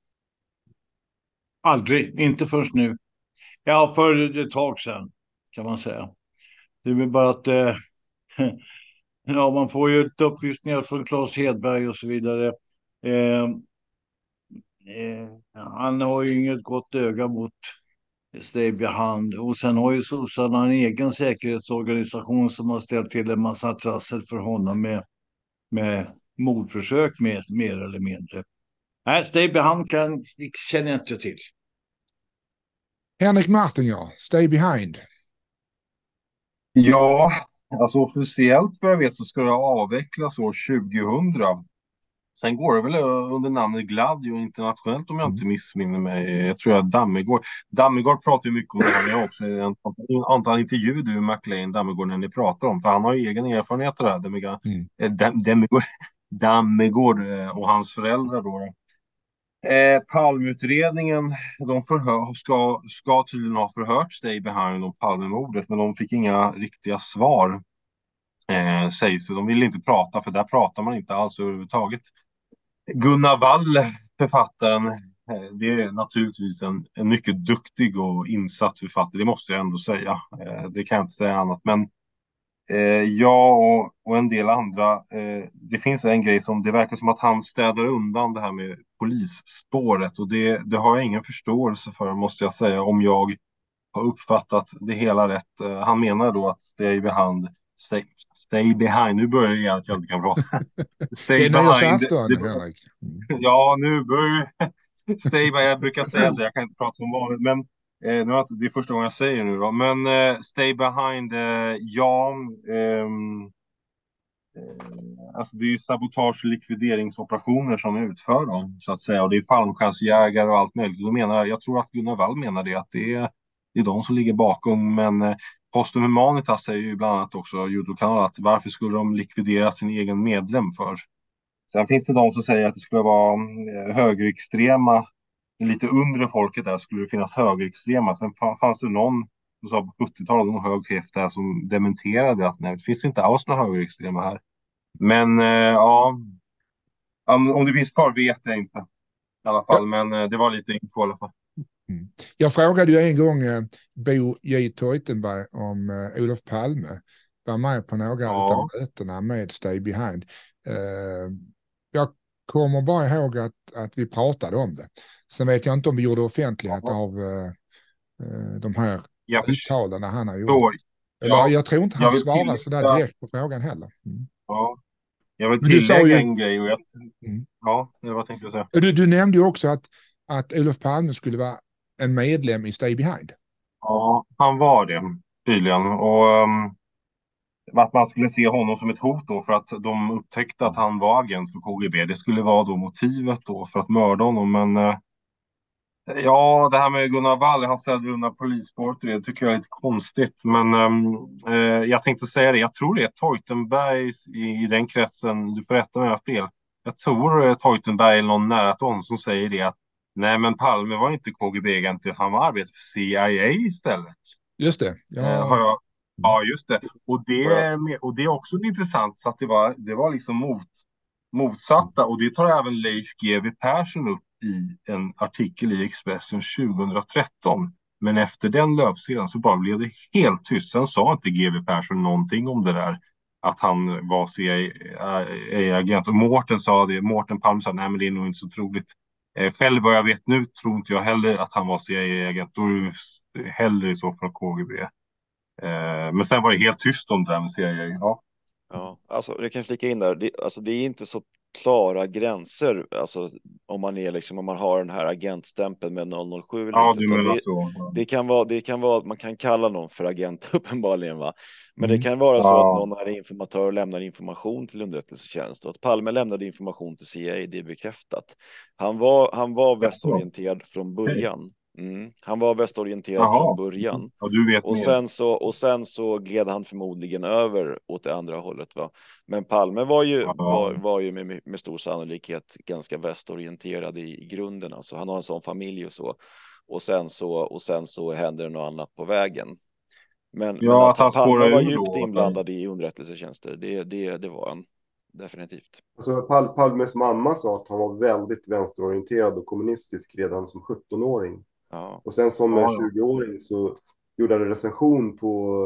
[SPEAKER 4] Aldrig, inte först nu. Ja, för ett tag sedan kan man säga. Det är väl bara att eh, ja, man får ju ett upplysningar från Claes Hedberg och så vidare. Eh, eh, han har ju inget gott öga mot Stay Behind. Och sen har ju sossarna en egen säkerhetsorganisation som har ställt till en massa trassel för honom med, med mordförsök med, mer eller mindre. Nej, Stay Behind kan, känner jag inte till.
[SPEAKER 1] Henrik Martin, ja. Stay Behind.
[SPEAKER 3] Ja, alltså officiellt vad jag vet så ska det avvecklas år tjugohundra. Sen går det väl under namnet Gladio internationellt om jag inte missminner mig. Jag tror jag Dammegård. Dammegård pratar ju mycket om det här med också. En antal intervju du McLean Dammegård när ni pratar om. För han har ju egen erfarenhet av det här. Dammegård, mm. Dammegård, Dammegård och hans föräldrar då. Eh, Palmeutredningen, de förhör, ska, ska tydligen ha förhört Stay Behind om Palmemordet, men de fick inga riktiga svar, eh, sägs det. De vill inte prata, för där pratar man inte alls överhuvudtaget. Gunnar Wall, författaren, eh, det är naturligtvis en, en mycket duktig och insatt författare, det måste jag ändå säga. Eh, det kan jag inte säga annat, men Eh, jag och, och en del andra, eh, det finns en grej som det verkar som att han städar undan det här med polisspåret, och det, det har jag ingen förståelse för, måste jag säga, om jag har uppfattat det hela rätt. Eh, han menar då att Stay Behind, stay, stay behind, nu börjar det igen att jag inte kan prata. Stay
[SPEAKER 1] det är nyårsafton,
[SPEAKER 3] det,
[SPEAKER 1] Henrik.
[SPEAKER 3] Ja, nu börjar Stay Behind, jag brukar säga så, jag kan inte prata som vanligt, men Eh, nu är det är första gången jag säger nu då, men eh, Stay Behind, eh, ja. ehm, eh, alltså det är ju sabotage och likvideringsoperationer som utför dem, så att säga. Och det är fallskärmsjägare och allt möjligt. Då menar, jag tror att Gunnar Wall menar det, att det är, det är de som ligger bakom. Men eh, Posten Humanitas säger ju bland annat också, Youtube-kanalen, att varför skulle de likvidera sin egen medlem för? Sen finns det de som säger att det skulle vara eh, högerextrema, lite undre folket där skulle det finnas högerextrema. Sen fanns det någon som sa på sjuttiotalet, någon hög chef där som dementerade att nej, det finns inte alls några högerextrema här. Men eh, ja, om, om det finns kvar vet jag inte i alla fall. Men eh, det var lite info i alla fall.
[SPEAKER 1] Mm. Jag frågade ju en gång eh, Bo J. Teutenberg om eh, Olof Palme var med på några
[SPEAKER 3] Ja.
[SPEAKER 1] av mötena med Stay Behind. Eh, jag kommer bara ihåg att, att vi pratade om det. Sen vet jag inte om vi gjorde offentlighet
[SPEAKER 3] Ja.
[SPEAKER 1] av eh, de här
[SPEAKER 3] Jag
[SPEAKER 1] uttalanden han har gjort.
[SPEAKER 3] förstår.
[SPEAKER 1] Eller,
[SPEAKER 3] Ja.
[SPEAKER 1] jag tror inte han
[SPEAKER 3] Jag vill
[SPEAKER 1] svarar
[SPEAKER 3] tillägga-
[SPEAKER 1] sådär direkt på frågan heller. Mm.
[SPEAKER 3] Ja. Jag vill
[SPEAKER 1] Men du sa
[SPEAKER 3] tillägga
[SPEAKER 1] ju-
[SPEAKER 3] en grej. Och jag,
[SPEAKER 1] Mm.
[SPEAKER 3] ja, det var tänkte jag säga.
[SPEAKER 1] Du, du nämnde ju också att, att Olof Palme skulle vara en medlem i Stay Behind.
[SPEAKER 3] Ja, han var det tydligen. Och um, att man skulle se honom som ett hot då för att de upptäckte att han var agent för K G B. Det skulle vara då motivet då för att mörda honom. Men eh, ja, det här med Gunnar Wall, han ställde undan polisspåret, det tycker jag är lite konstigt. Men ehm, eh, jag tänkte säga det, jag tror det är Teutenberg i, i den kretsen, du får rätta mig om jag har fel. Jag tror det är Teutenberg eller någon nära till honom som säger det att nej, men Palme var inte K G B-agent, han var arbetare för C I A istället.
[SPEAKER 1] Just det. Ja.
[SPEAKER 3] Eh, har jag, ja, just det. Och det, är med- och det är också intressant, så att det var, det var liksom mot, motsatta. Och det tar även Leif G W Persson upp i en artikel i Expressen tjugohundratretton. Men efter den löpsedeln så bara blev det helt tyst. Sen sa inte G W Persson någonting om det där, att han var C I A-agent. Och Mårten sa det, Mårten Palm sa nej, men det är nog inte så troligt. Eh, Själv vad jag vet nu tror inte jag heller att han var C I A-agent. Då är det hellre i så fall K G B. Eh, Men sen var det helt tyst om det där med C I A. Ja.
[SPEAKER 2] Ja, alltså det kan jag flika in där. Det, alltså, det är inte så klara gränser, alltså om man är liksom, om man har den här agentstämpeln med noll noll sju.
[SPEAKER 3] Ja,
[SPEAKER 2] inte,
[SPEAKER 3] du
[SPEAKER 2] utan
[SPEAKER 3] menar
[SPEAKER 2] det,
[SPEAKER 3] så.
[SPEAKER 2] det kan vara, det kan vara, man kan kalla någon för agent uppenbarligen, va? Men
[SPEAKER 1] Mm.
[SPEAKER 2] det kan vara så
[SPEAKER 3] Ja.
[SPEAKER 2] att någon är informatör och lämnar information till underrättelsetjänst, och att Palme lämnade information till C I A, det är bekräftat. Han var, han var västorienterad från början. Mm. Han var västorienterad
[SPEAKER 3] Jaha.
[SPEAKER 2] från början.
[SPEAKER 3] Ja, du vet
[SPEAKER 2] Och
[SPEAKER 3] mer.
[SPEAKER 2] sen, så, och sen så gled han förmodligen över åt det andra hållet, va? Men Palme var ju,
[SPEAKER 3] Ja.
[SPEAKER 2] var, var ju med, med stor sannolikhet ganska västorienterad i, i grunden. Alltså, han har en sån familj och så. Och sen så, och sen så händer det något annat på vägen. Men,
[SPEAKER 3] Ja,
[SPEAKER 2] men
[SPEAKER 3] att han
[SPEAKER 2] att Palme
[SPEAKER 3] spårar
[SPEAKER 2] var
[SPEAKER 3] ur
[SPEAKER 2] djupt
[SPEAKER 3] då.
[SPEAKER 2] inblandad i underrättelsetjänster, det, det, det var han definitivt.
[SPEAKER 6] Alltså, Pal Palmes mamma sa att han var väldigt vänsterorienterad och kommunistisk redan som sjuttonåring.
[SPEAKER 2] Ja.
[SPEAKER 6] Och sen som
[SPEAKER 3] Ja, ja.
[SPEAKER 6] tjugoåring så gjorde han en recension på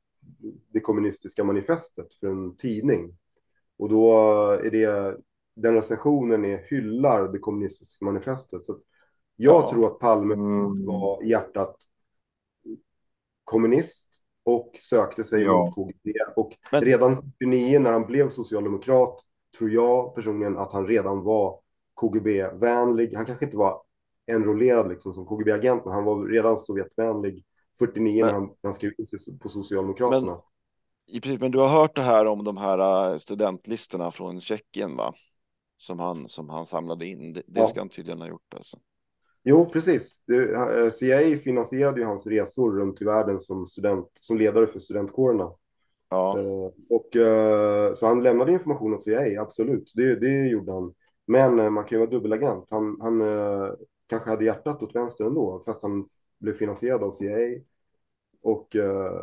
[SPEAKER 6] det kommunistiska manifestet för en tidning. Och då är det, den recensionen är hyllar det kommunistiska manifestet. Så jag
[SPEAKER 2] Ja.
[SPEAKER 6] tror att Palme
[SPEAKER 3] Mm.
[SPEAKER 6] var i hjärtat kommunist och sökte sig
[SPEAKER 3] Ja.
[SPEAKER 6] mot K G B. Och
[SPEAKER 2] Men-
[SPEAKER 6] redan fyrtionio när han blev socialdemokrat tror jag personligen att han redan var K G B-vänlig. Han kanske inte var enrollerad liksom som K G B-agent, men han var redan sovjetvänlig fyrtionio
[SPEAKER 2] Men-
[SPEAKER 6] när han, när han skrev in sig på Socialdemokraterna.
[SPEAKER 2] Men- I princip, men du har hört det här om de här äh, studentlistorna från Tjeckien, va? Som han, som han samlade in. Det, det
[SPEAKER 6] Ja.
[SPEAKER 2] ska han tydligen ha gjort alltså.
[SPEAKER 6] Jo, precis. Det, eh, C I A finansierade ju hans resor runt i världen som, student, som ledare för studentkårerna.
[SPEAKER 2] Ja.
[SPEAKER 6] Eh, och, eh, så han lämnade information åt C I A, absolut. Det, det gjorde han. Men eh, man kan ju vara dubbelagent. Han, han eh, kanske hade hjärtat åt vänster ändå, fast han blev finansierad av C I A. Och... Eh,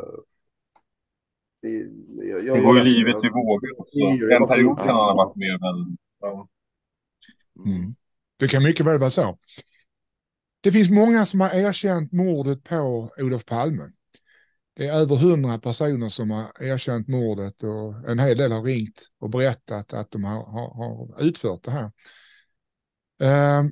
[SPEAKER 6] det, jag, jag,
[SPEAKER 3] Det går ju
[SPEAKER 6] jag-
[SPEAKER 3] livet i vågor också.
[SPEAKER 6] Det är ju-
[SPEAKER 3] En period kan
[SPEAKER 6] Ja.
[SPEAKER 3] han ha varit med, men... Ja.
[SPEAKER 1] Mm. Det kan mycket väl vara så. Det finns många som har erkänt mordet på Olof Palme. Det är över hundra personer som har erkänt mordet och en hel del har ringt och berättat att de har, har, har utfört det här. Uh,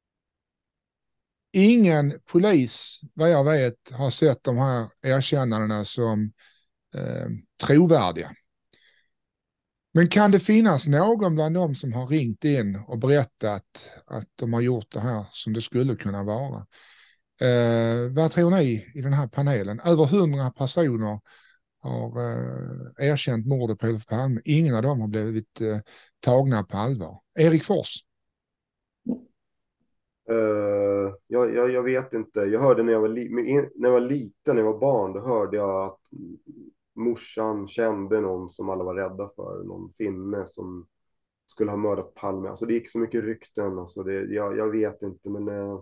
[SPEAKER 1] ingen polis, vad jag vet, har sett de här erkännandena som uh, trovärdiga. Men kan det finnas någon bland dem som har ringt in och berättat att de har gjort det här som det skulle kunna vara? Eh, vad tror ni i den här panelen? Över hundra personer har eh, erkänt mordet på Olof Palme. Ingen av dem har blivit eh, tagna på allvar. Erik Fors?
[SPEAKER 6] Uh, jag, jag, jag vet inte. Jag hörde när jag, var li- när jag var liten, när jag var barn, då hörde jag att morsan kände någon som alla var rädda för. Någon finne som skulle ha mördat Palme. Alltså det gick så mycket rykten. Alltså det, jag, jag vet inte, men... Uh,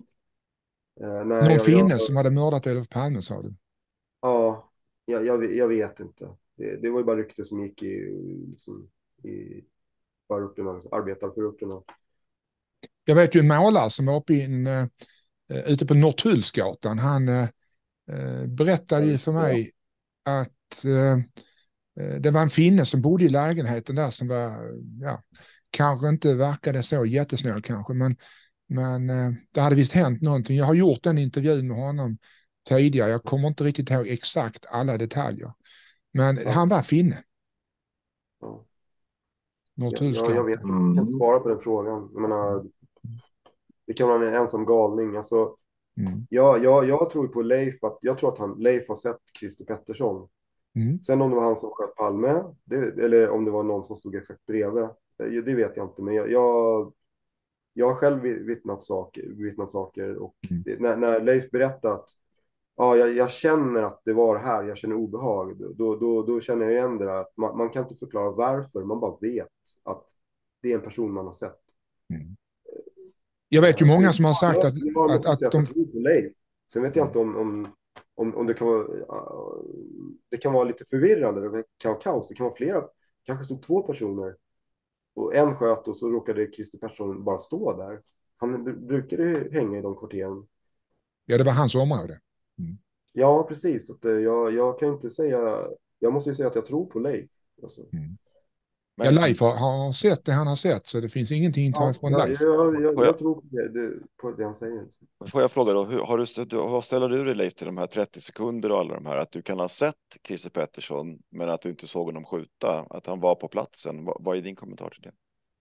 [SPEAKER 6] uh, nej,
[SPEAKER 1] Någon
[SPEAKER 6] jag,
[SPEAKER 1] finne
[SPEAKER 6] jag,
[SPEAKER 1] som hade mördat Olof Palme, sa du?
[SPEAKER 6] Ja, jag, jag, jag vet inte. Det, det var ju bara rykte som gick i, liksom, i förorterna, liksom, arbetarförorterna.
[SPEAKER 1] Jag vet ju en målare som var uppe in, uh, ute på Norrtullsgatan. Han uh, berättade ju för mig att uh, det var en finne som bodde i lägenheten där som var, ja, kanske inte verkade så jättesnäll kanske, men, men uh, det hade visst hänt någonting. Jag har gjort en intervju med honom tidigare. Jag kommer inte riktigt ihåg exakt alla detaljer. Men
[SPEAKER 6] Ja.
[SPEAKER 1] han var finne.
[SPEAKER 6] Ja.
[SPEAKER 1] Norrtullsgatan.
[SPEAKER 6] Jag, jag vet inte, jag kan inte svara på den frågan. Jag menar, det kan vara en ensam galning. Alltså,
[SPEAKER 1] Mm.
[SPEAKER 6] jag, jag, jag tror på Leif, att, jag tror att han, Leif har sett Christer Pettersson.
[SPEAKER 1] Mm.
[SPEAKER 6] Sen om det var han som sköt Palme, det, eller om det var någon som stod exakt bredvid, det, det vet jag inte. Men jag, jag, jag har själv vittnat saker, vittnat saker och
[SPEAKER 1] Mm.
[SPEAKER 6] det, när, när Leif berättar att ja, jag, jag känner att det var här, jag känner obehag, då, då, då känner jag igen det där. Att man, man kan inte förklara varför, man bara vet att det är en person man har sett.
[SPEAKER 1] Mm. Jag vet ju
[SPEAKER 6] Så
[SPEAKER 1] många som har sagt
[SPEAKER 6] jag,
[SPEAKER 1] att,
[SPEAKER 6] jag, jag
[SPEAKER 1] att, att,
[SPEAKER 6] att
[SPEAKER 1] de...
[SPEAKER 6] jag tror på Leif. Sen vet jag inte om, om, om, om det kan vara uh, det kan vara lite förvirrande, det kan vara kaos, det kan vara flera, kanske stod två personer och en sköt och så råkade Christer Persson bara stå där. Han brukade hänga i de kvarteren.
[SPEAKER 1] Ja, det var hans område. Mm.
[SPEAKER 6] Ja, precis. Att, jag, jag kan inte säga... Jag måste ju säga att jag tror på Leif. Alltså.
[SPEAKER 1] Mm.
[SPEAKER 2] Men,
[SPEAKER 1] Ja, Leif har, har sett det han har sett, så det finns ingenting att ta
[SPEAKER 6] Ja,
[SPEAKER 1] ifrån
[SPEAKER 6] jag,
[SPEAKER 1] Leif.
[SPEAKER 6] jag, jag,
[SPEAKER 2] Får jag-
[SPEAKER 6] jag tror på det, det, på det han säger.
[SPEAKER 2] får jag fråga då, hur, har du, du, vad ställer du dig Leif till de här trettio sekunder och alla de här, att du kan ha sett Christer Pettersson men att du inte såg honom skjuta, att han var på platsen. Vad, vad är din kommentar till det?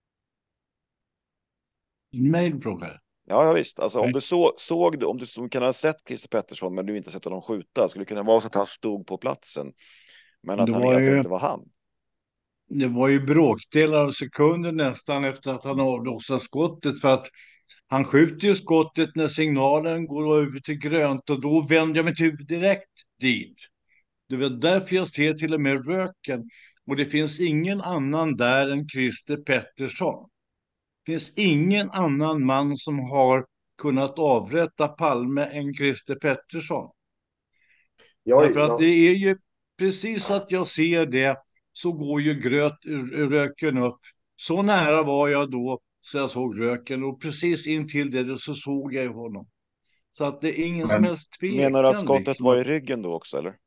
[SPEAKER 4] Mejlfråga.
[SPEAKER 2] Ja, ja visst. Alltså, om
[SPEAKER 4] Nej.
[SPEAKER 2] du så, såg, du- om du så, kan ha sett Christer Pettersson men du inte sett honom skjuta, skulle det kunna vara så att han stod på platsen men att
[SPEAKER 4] Det
[SPEAKER 2] han
[SPEAKER 4] var
[SPEAKER 2] egentligen
[SPEAKER 4] ju-
[SPEAKER 2] inte var han.
[SPEAKER 4] Det var ju bråkdelar av sekunder nästan efter att han avlossade skottet, för att han skjuter ju skottet när signalen går över till grönt och då vänder jag mig till direkt dit. Det var därför jag ser till och med röken. Och det finns ingen annan där än Christer Pettersson. Det finns ingen annan man som har kunnat avrätta Palme än Christer Pettersson.
[SPEAKER 6] Jag,
[SPEAKER 4] Därför att
[SPEAKER 6] jag,
[SPEAKER 4] det är ju precis att jag ser det, så går ju gröt, röken upp. Så nära var jag då så jag såg röken, och precis intill det så såg jag honom. Så att det är ingen
[SPEAKER 3] Men-
[SPEAKER 4] som helst tvekan.
[SPEAKER 2] Menar du att skottet
[SPEAKER 4] liksom.
[SPEAKER 2] var i ryggen då också eller?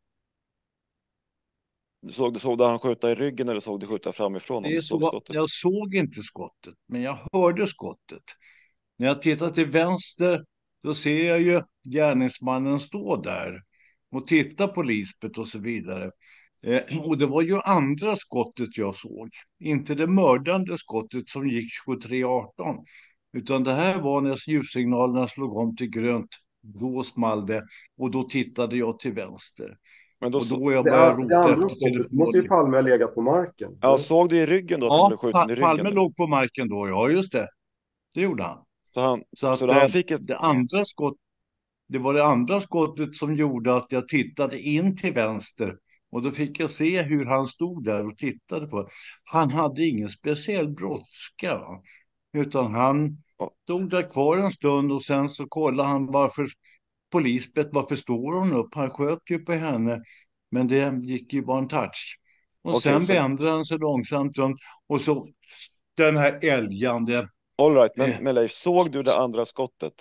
[SPEAKER 2] Såg, såg du han skjuta i ryggen eller såg du skjuta framifrån?
[SPEAKER 4] Det
[SPEAKER 2] Om
[SPEAKER 4] är
[SPEAKER 2] du såg
[SPEAKER 4] så,
[SPEAKER 2] skottet?
[SPEAKER 4] jag såg inte skottet, men jag hörde skottet. När jag tittar till vänster, då ser jag ju gärningsmannen stå där och titta på Lisbeth och så vidare. Eh, och det var ju andra skottet jag såg, inte det mördande skottet som gick tjugotre arton, utan det här var när ljussignalerna slog om till grönt. Då small det och då tittade jag till vänster.
[SPEAKER 2] Men då
[SPEAKER 4] Och
[SPEAKER 2] så,
[SPEAKER 4] då jag
[SPEAKER 6] det,
[SPEAKER 4] började
[SPEAKER 6] det
[SPEAKER 4] rota
[SPEAKER 6] andra
[SPEAKER 4] efter
[SPEAKER 6] skottet så måste ju
[SPEAKER 4] telefonen.
[SPEAKER 6] Palme ha legat på marken.
[SPEAKER 2] ja, såg du i ryggen då att han blev
[SPEAKER 4] Ja,
[SPEAKER 2] skjuten i
[SPEAKER 4] Pa- Palme
[SPEAKER 2] ryggen?
[SPEAKER 4] låg på marken då, ja just det. Det gjorde han.
[SPEAKER 2] Så han,
[SPEAKER 4] Så att
[SPEAKER 2] så han
[SPEAKER 4] eh,
[SPEAKER 2] fick ett...
[SPEAKER 4] det andra skott, det var det andra skottet som gjorde att jag tittade in till vänster. Och då fick jag se hur han stod där och tittade på. Han hade ingen speciell brådska, va? Utan han stod där kvar en stund och sen så kollade han varför på Lisbeth, varför står hon upp? Han sköt ju på henne, men det gick ju bara en touch. Och
[SPEAKER 2] Okej,
[SPEAKER 4] sen
[SPEAKER 2] så-
[SPEAKER 4] vände han sig långsamt runt och så den här älgande.
[SPEAKER 2] All right, men,
[SPEAKER 4] Eh.
[SPEAKER 2] men Leif, såg du det andra skottet?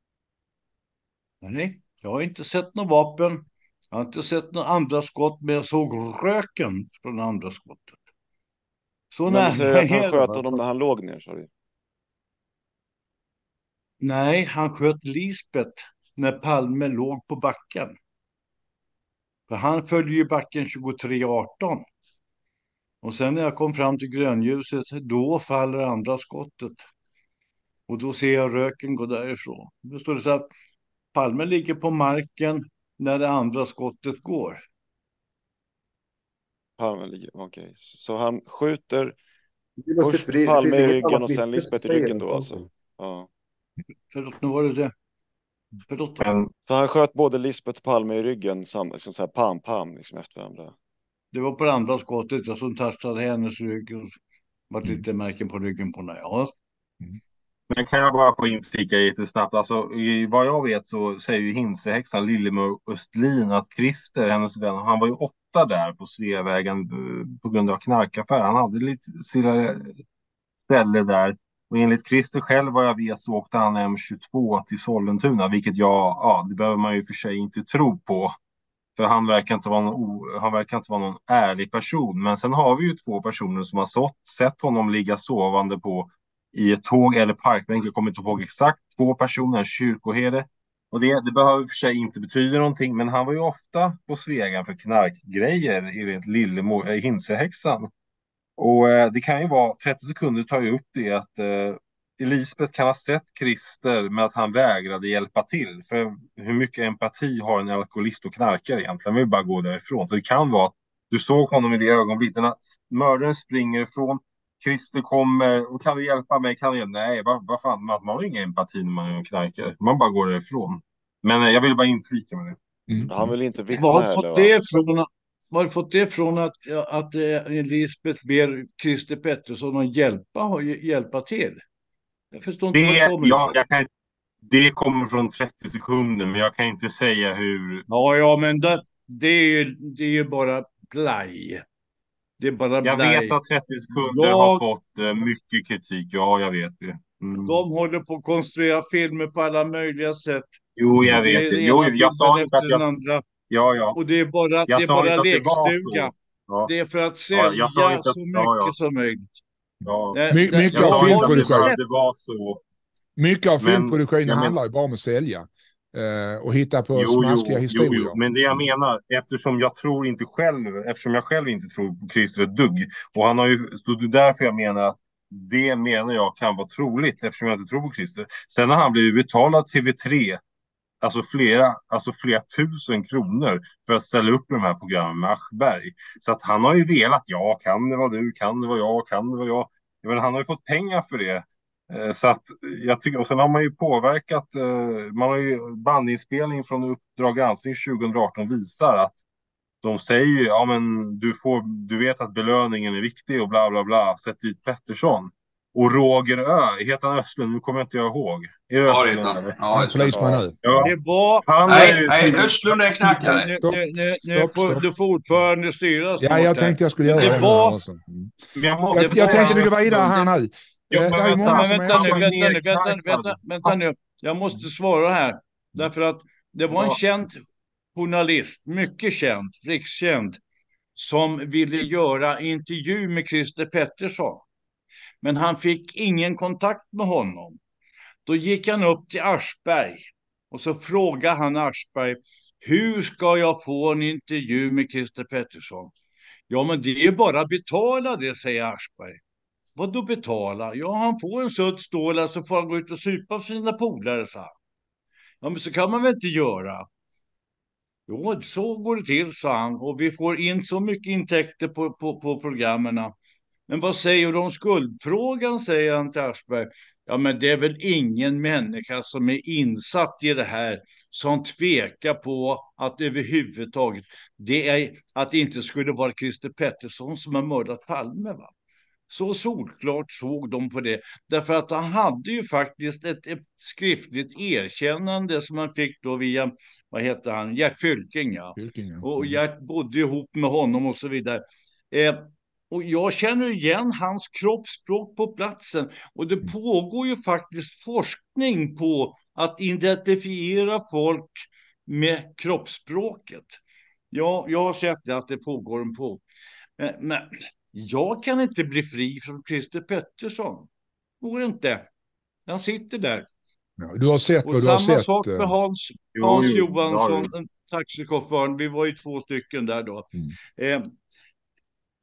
[SPEAKER 4] Nej, jag har inte sett något vapen. Jag har inte sett några andra skott, men jag såg röken från andra skottet. Så
[SPEAKER 2] Men
[SPEAKER 4] nära
[SPEAKER 2] du säger att han
[SPEAKER 4] är det,
[SPEAKER 2] sköt
[SPEAKER 4] va?
[SPEAKER 2] honom
[SPEAKER 4] Så-
[SPEAKER 2] när han låg ner, sa du.
[SPEAKER 4] Nej, han sköt Lisbeth när Palme låg på backen. För han följde ju backen tjugotre arton. Och sen när jag kom fram till grönljuset, då faller andra skottet. Och då ser jag röken gå därifrån. Då står det så här: Palme ligger på marken när det andra skottet går.
[SPEAKER 2] Palme ligger, okej. Så han skjuter
[SPEAKER 6] Det är lustigt,
[SPEAKER 2] först
[SPEAKER 6] för det, det
[SPEAKER 2] Palme
[SPEAKER 6] finns
[SPEAKER 2] i
[SPEAKER 6] inget
[SPEAKER 2] ryggen
[SPEAKER 6] annat
[SPEAKER 2] och sen
[SPEAKER 6] vittne som
[SPEAKER 2] Lisbeth i
[SPEAKER 6] säger
[SPEAKER 2] ryggen
[SPEAKER 6] den
[SPEAKER 2] då
[SPEAKER 6] saken.
[SPEAKER 2] alltså. Ja.
[SPEAKER 4] Förlåt, nu var det det. Förlåt.
[SPEAKER 3] Men
[SPEAKER 2] Så han sköt både Lisbeth och Palme i ryggen sam, liksom så här pam pam liksom efter varandra.
[SPEAKER 4] Det var på det andra skottet jag som touchade hennes rygg och vart
[SPEAKER 1] Mm.
[SPEAKER 4] lite märken på ryggen på henne. Ja,
[SPEAKER 3] Men kan jag bara få inflika jättesnabbt, alltså i vad jag vet så säger ju hinsehäxan Lillemor Östlin att Christer, hennes vän, han var ju ofta där på Sveavägen eh, på grund av knarkaffär. Han hade lite sina ställe där. Och enligt Christer själv vad jag vet så åkte han M tjugotvå till Sollentuna, vilket jag, ja det behöver man ju för sig inte tro på. För han verkar inte vara någon, han verkar inte vara någon ärlig person. Men sen har vi ju två personer som har sått, sett honom ligga sovande på i ett tåg eller parkbänk. Jag kommer inte ihåg exakt. Två personer, en kyrkoherde. Och det, det behöver för sig inte betyda någonting. Men han var ju ofta på Svegan för knarkgrejer enligt Lillemor, äh, hinsehäxan. Och eh, det kan ju vara, trettio sekunder tar ju upp det att eh, Elisabeth kan ha sett Christer med att han vägrade hjälpa till. För hur mycket empati har en alkoholist och knarkare egentligen? Han vill bara gå därifrån. Så det kan vara att du såg honom i det ögonblicket när mördaren springer ifrån. Christer kommer och kan du hjälpa mig? Kan jag? Nej, vad, vad fan, man har ingen empati när man är en knarkare. Man bara går därifrån. Men eh, jag vill bara inflika med det.
[SPEAKER 1] Mm.
[SPEAKER 2] Han vill inte vittna
[SPEAKER 4] vad har
[SPEAKER 2] heller,
[SPEAKER 4] fått
[SPEAKER 2] va?
[SPEAKER 4] det ifrån? Var har fått det ifrån att, att eh, Elisabeth ber Christer Pettersson att hjälpa, hjälpa till? Jag förstår inte var det
[SPEAKER 3] Det,
[SPEAKER 4] kommer
[SPEAKER 3] ja,
[SPEAKER 4] ifrån.
[SPEAKER 3] jag kan, det kommer från trettio sekunder, men jag kan inte säga hur.
[SPEAKER 4] Ja, ja, men det, det, är, ju, det är ju bara blaj. Det är bara
[SPEAKER 3] Jag
[SPEAKER 4] blaj.
[SPEAKER 3] vet att trettio sekunder
[SPEAKER 4] Jag-
[SPEAKER 3] har fått eh, mycket kritik. Ja, jag vet det. Mm.
[SPEAKER 4] De håller på att konstruera filmer på alla möjliga sätt.
[SPEAKER 3] Jo, jag
[SPEAKER 4] Det är
[SPEAKER 3] vet det.
[SPEAKER 4] den
[SPEAKER 3] Jo,
[SPEAKER 4] ena
[SPEAKER 3] jag sa
[SPEAKER 4] filmen
[SPEAKER 3] inte att
[SPEAKER 4] efter den
[SPEAKER 3] jag...
[SPEAKER 4] andra.
[SPEAKER 3] Ja, ja.
[SPEAKER 4] Och det är bara,
[SPEAKER 3] Jag
[SPEAKER 4] det är
[SPEAKER 3] sa
[SPEAKER 4] bara
[SPEAKER 3] inte att det var
[SPEAKER 4] lekstuga.
[SPEAKER 3] så. Ja,
[SPEAKER 4] Det är för att
[SPEAKER 3] Ja,
[SPEAKER 4] sälja
[SPEAKER 3] jag sa inte att-
[SPEAKER 4] så
[SPEAKER 3] ja, ja.
[SPEAKER 4] mycket som möjligt.
[SPEAKER 3] ja.
[SPEAKER 4] Det-
[SPEAKER 1] My-
[SPEAKER 4] det-
[SPEAKER 1] mycket
[SPEAKER 3] Jag
[SPEAKER 1] av
[SPEAKER 3] sa
[SPEAKER 4] har
[SPEAKER 3] inte att
[SPEAKER 4] ju
[SPEAKER 3] det
[SPEAKER 1] filmproduktion.
[SPEAKER 3] bara
[SPEAKER 4] sett-
[SPEAKER 3] det var så.
[SPEAKER 1] Mycket av
[SPEAKER 3] Men-
[SPEAKER 1] filmproduktionen
[SPEAKER 3] jag men-
[SPEAKER 1] handlar ju bara om att sälja eh, och hitta på
[SPEAKER 3] Jo, jo,
[SPEAKER 1] smaskiga
[SPEAKER 3] jo,
[SPEAKER 1] historier.
[SPEAKER 3] jo, men det jag menar, eftersom jag tror inte själv, eftersom jag själv inte tror på Christer ett dugg, och han har ju, så det är därför jag menar att det menar jag kan vara troligt, eftersom jag inte tror på Christer. Sen har han blivit betalad T V tre, alltså flera, alltså flera tusen kronor för att ställa upp i de här programmen med Aschberg. Så att han har ju velat, ja, kan det vara du, kan det vara jag, kan det vara jag. Men han har ju fått pengar för det. Eh, Så att jag tycker, och sen har man ju påverkat, eh, man har ju bandinspelning från Uppdrag granskning tjugo arton visar att de säger ju, ja men du får, du vet att belöningen är viktig och bla bla bla, sätt dit Pettersson. Och Roger Ö, heter han Östlund? Nu kommer jag inte ihåg. Är det
[SPEAKER 5] Ja, det
[SPEAKER 3] Östlund
[SPEAKER 5] heter han.
[SPEAKER 3] eller?
[SPEAKER 5] Ja,
[SPEAKER 1] Han är
[SPEAKER 5] Östlund.
[SPEAKER 1] polisman
[SPEAKER 2] Ja.
[SPEAKER 1] nu.
[SPEAKER 3] Ja,
[SPEAKER 4] Det var...
[SPEAKER 3] han är
[SPEAKER 5] Nej,
[SPEAKER 3] ju
[SPEAKER 5] nej, Östlund är knarkare.
[SPEAKER 4] Nu,
[SPEAKER 1] Stopp,
[SPEAKER 4] nu, nu, nu
[SPEAKER 1] stopp,
[SPEAKER 4] får,
[SPEAKER 1] stopp.
[SPEAKER 4] du får ordförande styra snart
[SPEAKER 1] Ja, jag
[SPEAKER 4] här.
[SPEAKER 1] tänkte jag skulle göra
[SPEAKER 4] Det
[SPEAKER 1] det.
[SPEAKER 4] var-
[SPEAKER 1] Var... Mm.
[SPEAKER 3] Men jag, måste-
[SPEAKER 1] Jag, jag tänkte vi går
[SPEAKER 3] Östlund.
[SPEAKER 1] vidare här nu.
[SPEAKER 3] Ja,
[SPEAKER 1] Eh,
[SPEAKER 3] men
[SPEAKER 1] det är ju
[SPEAKER 3] vänta,
[SPEAKER 1] många
[SPEAKER 4] Men
[SPEAKER 1] som
[SPEAKER 4] vänta nu,
[SPEAKER 1] erkänner...
[SPEAKER 4] vänta nu, vänta,
[SPEAKER 3] nedknarkad.
[SPEAKER 4] vänta, vänta nu. Jag måste svara här. Därför att det var en
[SPEAKER 3] Ja.
[SPEAKER 4] känd journalist, mycket känd, rikskänd, som ville göra intervju med Christer Pettersson. Men han fick ingen kontakt med honom. Då gick han upp till Aschberg och så frågade han Aschberg, hur ska jag få en intervju med Christer Pettersson? Ja, men det är bara att betala det, säger Aschberg. Vad då betala? Ja, han får en sutt stålar så får han gå ut och supa för sina polare, sa han. Ja, men så kan man väl inte göra? Jo, så går det till, sa han. Och vi får in så mycket intäkter på, på, på programmen. Men vad säger du om skuldfrågan, säger han till Aschberg. Ja, men det är väl ingen människa som är insatt i det här som tvekar på att överhuvudtaget det är att det inte skulle vara Christer Pettersson som har mördat Palme, va? Så solklart såg de på det. Därför att han hade ju faktiskt ett, ett skriftligt erkännande som han fick då via, vad heter han, Gert Fylking, ja.
[SPEAKER 1] Fylking, ja.
[SPEAKER 4] Och
[SPEAKER 1] Mm.
[SPEAKER 4] Gert bodde ihop med honom och så vidare. Eh, och jag känner igen hans kroppsspråk på platsen. Och det pågår ju faktiskt forskning på att identifiera folk med kroppsspråket. Ja, jag har sett det, att det pågår en på. Men, men jag kan inte bli fri från Christer Pettersson. Går inte. Han sitter där.
[SPEAKER 1] Ja, du har sett
[SPEAKER 4] Och
[SPEAKER 1] vad du har
[SPEAKER 4] samma
[SPEAKER 1] sett.
[SPEAKER 4] sak med
[SPEAKER 1] eh,
[SPEAKER 4] Hans,
[SPEAKER 3] Jo,
[SPEAKER 4] Hans
[SPEAKER 3] jo,
[SPEAKER 4] Johansson,
[SPEAKER 3] ja,
[SPEAKER 4] en taxichauffören. Vi var ju två stycken där då.
[SPEAKER 1] Mm.
[SPEAKER 4] Eh,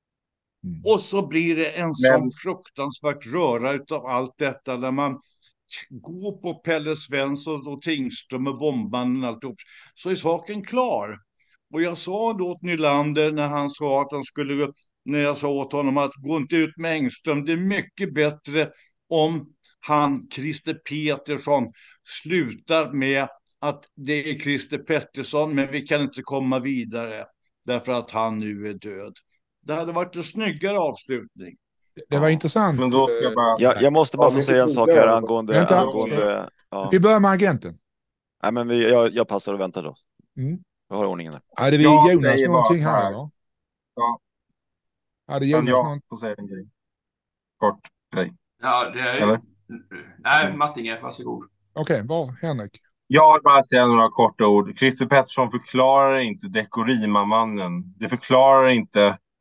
[SPEAKER 1] Mm.
[SPEAKER 4] och så blir det en sån fruktansvärt röra utav allt detta när man gå på Pelle Svensson och Tingström och bombanden och alltihop, så är saken klar. Och jag sa då åt Nylander när han sa att han skulle, när jag sa åt honom att gå inte ut med Engström, det är mycket bättre om han, Christer Petersson, slutar med att det är Christer Pettersson, men vi kan inte komma vidare därför att han nu är död. Det hade varit en snyggare avslutning.
[SPEAKER 1] Det var
[SPEAKER 2] Ja.
[SPEAKER 1] intressant.
[SPEAKER 3] Men då ska jag bara...
[SPEAKER 2] Jag, jag måste bara
[SPEAKER 6] Ja,
[SPEAKER 2] få
[SPEAKER 6] mycket
[SPEAKER 2] säga en sak här
[SPEAKER 6] tydligare.
[SPEAKER 2] angående...
[SPEAKER 1] Vänta.
[SPEAKER 2] angående ja.
[SPEAKER 1] Vi börjar med agenten.
[SPEAKER 2] Nej, men vi, jag, jag passar och väntar då.
[SPEAKER 1] Mm.
[SPEAKER 2] Jag har ordningen där.
[SPEAKER 1] Hade vi
[SPEAKER 3] Jag
[SPEAKER 1] Jonas
[SPEAKER 3] säger bara
[SPEAKER 1] någonting
[SPEAKER 3] så
[SPEAKER 1] här
[SPEAKER 3] här.
[SPEAKER 1] eller?
[SPEAKER 3] Ja.
[SPEAKER 1] Hade
[SPEAKER 3] Kan
[SPEAKER 1] Jonas
[SPEAKER 3] jag
[SPEAKER 1] någon...
[SPEAKER 3] få säga en grej? Kort grej.
[SPEAKER 5] Ja, det är
[SPEAKER 3] Eller?
[SPEAKER 5] Nej, Mattinge, varsågod.
[SPEAKER 1] Okej, okay, var Henrik?
[SPEAKER 3] Jag vill bara säga några korta ord. Christer Pettersson förklarar inte Dekorima-mannen. Det förklarar inte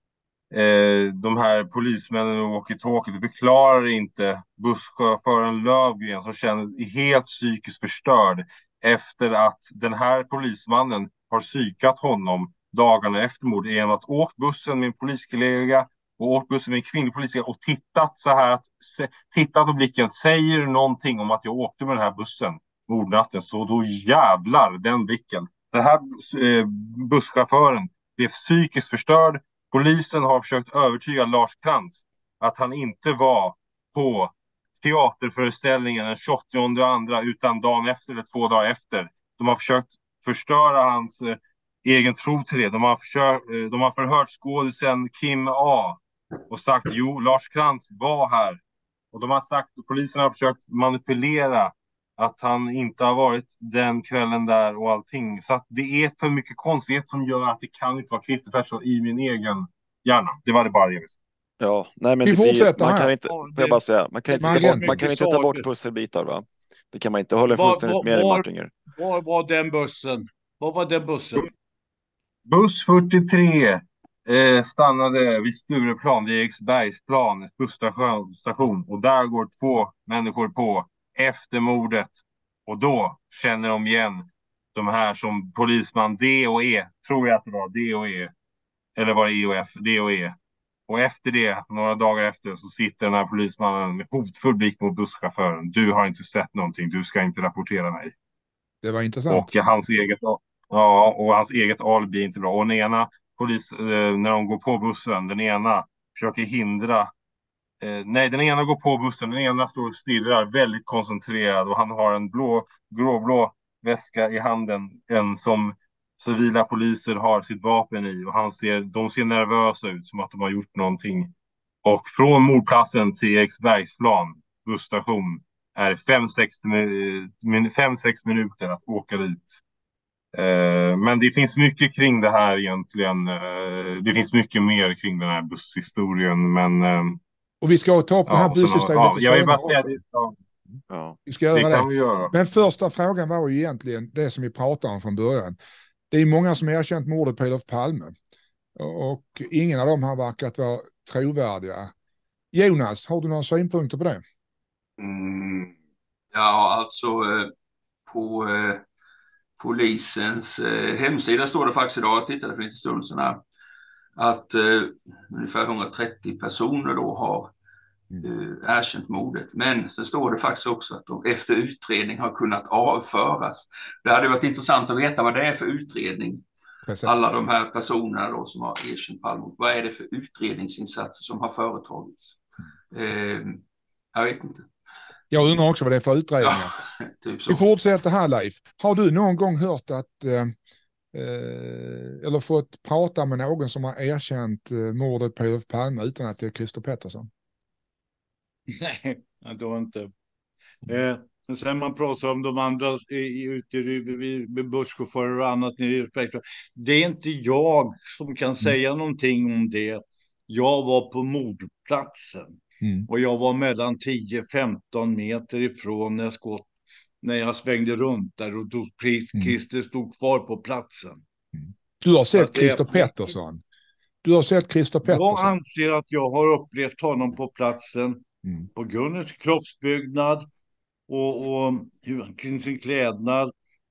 [SPEAKER 3] eh, de här polismännen och walkie-talkie. Det förklarar inte busschauffören Lövgren som känner helt psykiskt förstörd efter att den här polismannen har psykat honom dagarna efter mordet genom att åkt bussen med en poliskollega och åkt bussen med en kvinnlig poliskollega och tittat så här, att, tittat på blicken, säger någonting om att jag åkte med den här bussen mordnatten, så då jävlar den blicken. Den här eh, busschauffören blev psykiskt förstörd. Polisen har försökt övertyga Lars Krantz att han inte var på teaterföreställningen den tjugoåttonde andra utan dagen efter eller två dagar efter. De har försökt förstöra hans eh, egen tro till det. De har, försökt, eh, de har förhört skådisen Kim A och sagt jo, Lars Krantz var här. Och de har sagt, polisen har försökt manipulera att han inte har varit den kvällen där och allting. Så att det är för mycket konstighet som gör att det kan inte vara Christer Pettersson i min egen hjärna. Det var det bara det jag visste.
[SPEAKER 2] Ja, nej, men
[SPEAKER 1] Vi
[SPEAKER 2] det,
[SPEAKER 1] fortsätter
[SPEAKER 2] man
[SPEAKER 1] här.
[SPEAKER 2] kan inte,
[SPEAKER 4] Ja,
[SPEAKER 2] får jag bara säga, man kan
[SPEAKER 4] det-
[SPEAKER 2] inte,
[SPEAKER 1] Man
[SPEAKER 2] ta
[SPEAKER 1] kan
[SPEAKER 2] bort, man kan inte ta bort pusselbitar, va? Det kan man inte. Hålla
[SPEAKER 4] Var-
[SPEAKER 2] fullständigt
[SPEAKER 4] var-
[SPEAKER 2] med dig,
[SPEAKER 4] var-
[SPEAKER 2] Martinger.
[SPEAKER 4] Var var den bussen? Var var den bussen?
[SPEAKER 3] Buss fyrtiotre eh, stannade vid Stureplan, vid Eriksbergsplan, busstation, station, och där går två människor på efter mordet. Och då känner de igen de här som polisman D och E, tror jag att det var D och E, eller var det E och F, D och E. Och efter det, några dagar efter, så sitter den här polismannen med hotfull blick mot busschauffören. Du har inte sett någonting, du ska inte rapportera mig.
[SPEAKER 1] Det var intressant.
[SPEAKER 3] Och hans eget, ja, och hans eget alibi är inte bra. Och den ena polis, eh, när de går på bussen, den ena försöker hindra. Eh, nej, den ena går på bussen, den ena står och stirrar väldigt koncentrerad och han har en blå, gråblå väska i handen, en som civila poliser har sitt vapen i, och han ser, de ser nervösa ut, som att de har gjort någonting. Och från mordplatsen till Eriksbergsplan busstation är fem sex min, fem, sex minuter att åka dit. Eh, men det finns mycket kring det här egentligen. Eh, det finns mycket mer kring den här busshistorien, men eh,
[SPEAKER 1] Och vi ska ta upp den här
[SPEAKER 3] ja, så
[SPEAKER 1] busshistorien
[SPEAKER 3] nå-
[SPEAKER 1] lite
[SPEAKER 3] ja, jag vill
[SPEAKER 1] senare
[SPEAKER 3] bara säga
[SPEAKER 1] också.
[SPEAKER 3] det. Ja,
[SPEAKER 2] Ja.
[SPEAKER 1] Vi ska
[SPEAKER 3] det
[SPEAKER 1] göra
[SPEAKER 3] kan
[SPEAKER 1] det.
[SPEAKER 3] vi göra.
[SPEAKER 1] Men första frågan var ju egentligen det som vi pratade om från början. Det är många som har erkänt mordet på Olof Palme. Och ingen av dem har verkat vara trovärdiga. Jonas, har du några synpunkter på det?
[SPEAKER 5] Mm. Ja, alltså eh, på eh, polisens eh, hemsida står det faktiskt idag, jag tittade för lite stund sedan här, att eh, ungefär hundratrettio personer då har eh, erkänt mordet. Men så står det faktiskt också att de efter utredning har kunnat avföras. Det hade varit intressant att veta vad det är för utredning.
[SPEAKER 1] Precis.
[SPEAKER 5] Alla de här personerna då som har erkänt Palme, vad är det för utredningsinsatser som har företagits? Eh, jag vet inte.
[SPEAKER 1] Jag undrar också vad det är för utredningar.
[SPEAKER 5] Ja, typ
[SPEAKER 1] Vi
[SPEAKER 5] så.
[SPEAKER 1] fortsätter här, Leif. Har du någon gång hört att eh, eh, eller fått prata med någon som har erkänt eh, mordet på Olof Palme utan att det är Christer Pettersson?
[SPEAKER 4] Nej, det var inte. Eh, men sen man pratar om de andra ute vid busschaufförer och annat nere i Spektrum. Det är inte jag som kan säga någonting om det. Jag var på mordplatsen.
[SPEAKER 1] Mm.
[SPEAKER 4] Och jag var mellan tio till femton meter ifrån när jag, skott, när jag svängde runt där och då Christer stod kvar på platsen.
[SPEAKER 1] Mm. Du har sett
[SPEAKER 4] det-
[SPEAKER 1] Christer Pettersson. Du har sett Christer
[SPEAKER 4] Jag
[SPEAKER 1] Pettersson.
[SPEAKER 4] anser att jag har upplevt honom på platsen
[SPEAKER 1] Mm.
[SPEAKER 4] på grund av kroppsbyggnad och, och hur, kring sin klädnad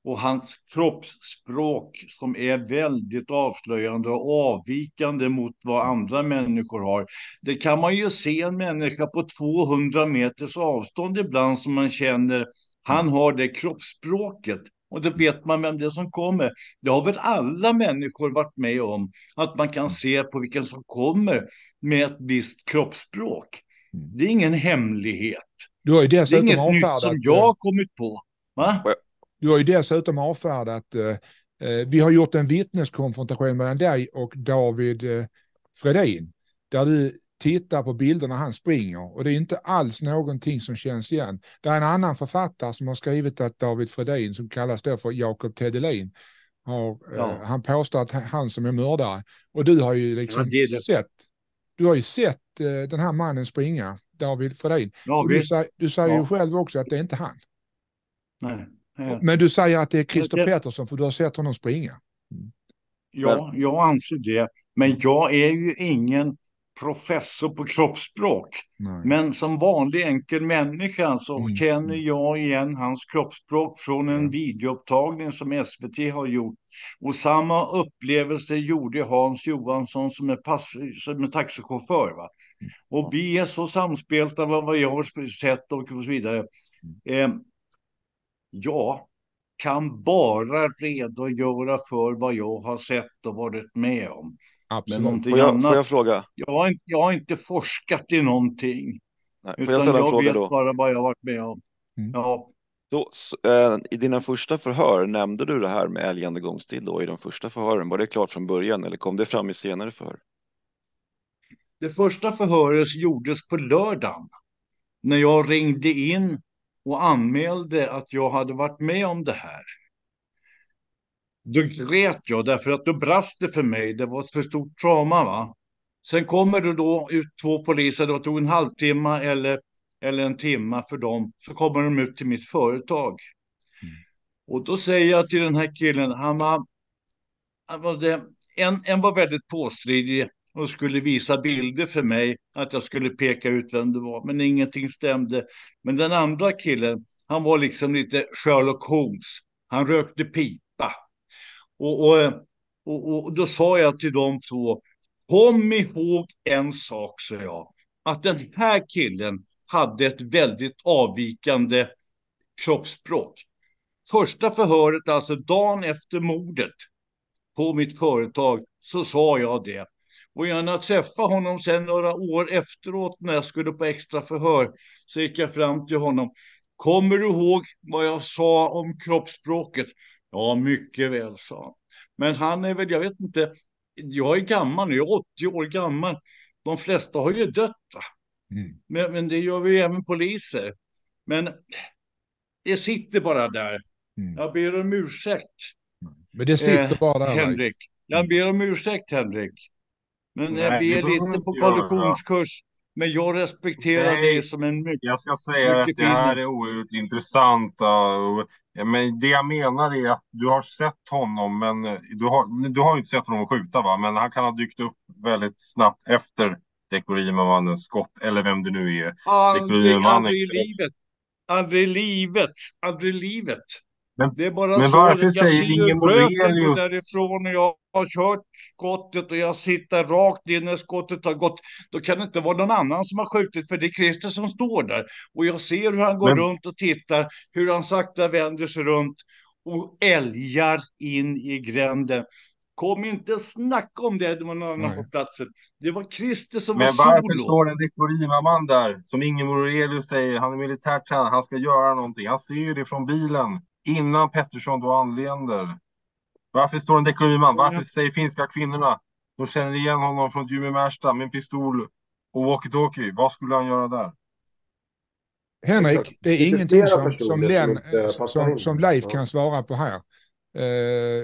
[SPEAKER 4] och hans kroppsspråk som är väldigt avslöjande och avvikande mot vad andra människor har. Det kan man ju se en människa på tvåhundra meters avstånd ibland som man känner, han har det kroppsspråket. Och då vet man vem det är som kommer. Det har väl alla människor varit med om. Att man kan se på vilken som kommer med ett visst kroppsspråk. Det är ingen hemlighet.
[SPEAKER 1] Du har ju
[SPEAKER 4] Det är
[SPEAKER 1] dessutom
[SPEAKER 4] inget nytt
[SPEAKER 1] avfärdat,
[SPEAKER 4] som jag har kommit på. Va?
[SPEAKER 1] Du har ju dessutom avfärdat, eh, vi har gjort en vittneskonfrontation mellan dig och David eh, Fredin. Där du tittar på bilderna han springer. Och det är inte alls någonting som känns igen. Det är en annan författare som har skrivit att David Fredin, som kallas då för Jakob Tedelin, har,
[SPEAKER 4] Ja.
[SPEAKER 1] eh, han påstår att han som är mördare. Och du har ju liksom
[SPEAKER 4] Ja, det är det.
[SPEAKER 1] sett, du har ju sett eh, den här mannen springa, David Fredin.
[SPEAKER 4] Ja,
[SPEAKER 1] och du,
[SPEAKER 4] visst.
[SPEAKER 1] säger, du säger
[SPEAKER 4] Ja.
[SPEAKER 1] ju själv också att det är inte han.
[SPEAKER 4] Nej. Nej.
[SPEAKER 1] Men du säger att det är Christer
[SPEAKER 4] Det-
[SPEAKER 1] Pettersson för du har sett honom springa.
[SPEAKER 4] Ja, jag anser det. Men jag är ju ingen professor på kroppsspråk.
[SPEAKER 1] Nej.
[SPEAKER 4] Men som vanlig enkel människa så
[SPEAKER 1] Mm.
[SPEAKER 4] känner jag igen hans kroppsspråk från en
[SPEAKER 1] Ja.
[SPEAKER 4] videoupptagning som S V T har gjort. Och samma upplevelse gjorde Hans Johansson som är, pass, som är taxichaufför. Va? Och vi är så samspelta vad vad jag har sett och så vidare. Eh, ja, kan bara redogöra för vad jag har sett och varit med om. Men
[SPEAKER 1] Absolut.
[SPEAKER 4] någonting
[SPEAKER 2] Får jag,
[SPEAKER 4] annat.
[SPEAKER 2] får jag fråga?
[SPEAKER 4] Jag har, inte, jag har inte forskat i någonting.
[SPEAKER 2] Nej, får
[SPEAKER 4] Utan
[SPEAKER 2] jag
[SPEAKER 4] jag,
[SPEAKER 2] ställa en fråga
[SPEAKER 4] vet
[SPEAKER 2] då?
[SPEAKER 4] bara vad jag har varit med om.
[SPEAKER 1] Mm.
[SPEAKER 4] Ja,
[SPEAKER 2] Då, s- eh, I dina första förhör, nämnde du det här med älgande gångstil då i de första förhören? Var det klart från början eller kom det fram i senare förhör?
[SPEAKER 4] det första förhöret gjordes på lördagen. När jag ringde in och anmälde att jag hade varit med om det här. Då grät jag därför att då brast det för mig. Det var ett för stort trauma, va? Sen kommer det då ut två poliser. Det tog en halvtimme eller, eller en timme för dem. Så kommer de ut till mitt företag.
[SPEAKER 1] Mm.
[SPEAKER 4] Och då säger jag till den här killen. Han var, han var det, en, en var väldigt påstridig och skulle visa bilder för mig. Att jag skulle peka ut vem det var. Men ingenting stämde. Men den andra killen, han var liksom lite Sherlock Holmes. Han rökte pipa. Och, och, och, och då sa jag till de två, kom ihåg en sak, sa jag, att den här killen hade ett väldigt avvikande kroppsspråk. Första förhöret, alltså dagen efter mordet på mitt företag, så sa jag det. Och när jag träffade honom sen några år efteråt när jag skulle på extra förhör så gick jag fram till honom. Kommer du ihåg vad jag sa om kroppsspråket? Ja, mycket väl, sa han. Men han är väl, jag vet inte, jag är gammal nu, jag är åttio år gammal. De flesta har ju dött, va?
[SPEAKER 1] Mm.
[SPEAKER 4] Men, men det gör vi även poliser. Men det sitter bara där.
[SPEAKER 1] Mm.
[SPEAKER 4] Jag ber om ursäkt.
[SPEAKER 1] Men det sitter
[SPEAKER 4] Eh,
[SPEAKER 1] bara där, Leif.
[SPEAKER 4] Henrik. Jag ber om ursäkt, Henrik. Men
[SPEAKER 3] Nej,
[SPEAKER 4] jag
[SPEAKER 3] det
[SPEAKER 4] ber
[SPEAKER 3] behöver du
[SPEAKER 4] lite
[SPEAKER 3] inte
[SPEAKER 4] på
[SPEAKER 3] göra.
[SPEAKER 4] konditionskurs. Men jag respekterar
[SPEAKER 3] Nej.
[SPEAKER 4] dig som en mycket...
[SPEAKER 3] Jag ska säga
[SPEAKER 4] Mycket
[SPEAKER 3] att det här
[SPEAKER 4] fin.
[SPEAKER 3] är oerhört intressant. uh, ja, Men det jag menar är att du har sett honom, men du har, du har ju inte sett honom skjuta, va? Men han kan ha dykt upp väldigt snabbt efter Dekorima-mannens skott, eller vem det nu är.
[SPEAKER 4] Aldrig,
[SPEAKER 3] Dekorima-mannen-
[SPEAKER 4] aldrig i livet. Aldrig i livet. Aldrig i livet.
[SPEAKER 3] Men-
[SPEAKER 4] Det är bara
[SPEAKER 3] men
[SPEAKER 4] så.
[SPEAKER 3] varför
[SPEAKER 4] Jag
[SPEAKER 3] säger
[SPEAKER 4] ser ju
[SPEAKER 3] ingen
[SPEAKER 4] röken gå
[SPEAKER 3] Morelius-
[SPEAKER 4] därifrån och jag har kört skottet och jag sitter rakt in när skottet har gått. Då kan det inte vara någon annan som har skjutit, för det är Christer som står där. Och jag ser hur han går
[SPEAKER 3] Men-
[SPEAKER 4] runt och tittar, hur han sakta vänder sig runt och älgar in i gränden. Kom inte snacka om det, det var någon annan
[SPEAKER 1] Nej.
[SPEAKER 4] på platsen. Det var Christer som
[SPEAKER 3] Men
[SPEAKER 4] var
[SPEAKER 3] varför
[SPEAKER 4] solo.
[SPEAKER 3] står en Dekorima-man där? Som ingen Morelius säger, han är militärt tränad, han ska göra någonting. Han ser ju det från bilen innan Pettersson då anländer. Varför står en Dekorima-man? Varför säger finska kvinnorna? De känner igen honom från Jimmy Märsta med en pistol och walkie-talkie. Vad skulle han göra där?
[SPEAKER 1] Henrik,
[SPEAKER 6] Exakt.
[SPEAKER 1] det är
[SPEAKER 6] Det finns
[SPEAKER 1] ingenting
[SPEAKER 6] flera
[SPEAKER 1] som,
[SPEAKER 6] personer
[SPEAKER 1] som,
[SPEAKER 6] som
[SPEAKER 1] Len,
[SPEAKER 6] inte
[SPEAKER 1] eh,
[SPEAKER 6] passar
[SPEAKER 1] som,
[SPEAKER 6] in.
[SPEAKER 1] som Leif
[SPEAKER 6] Ja.
[SPEAKER 1] kan svara på här. Eh,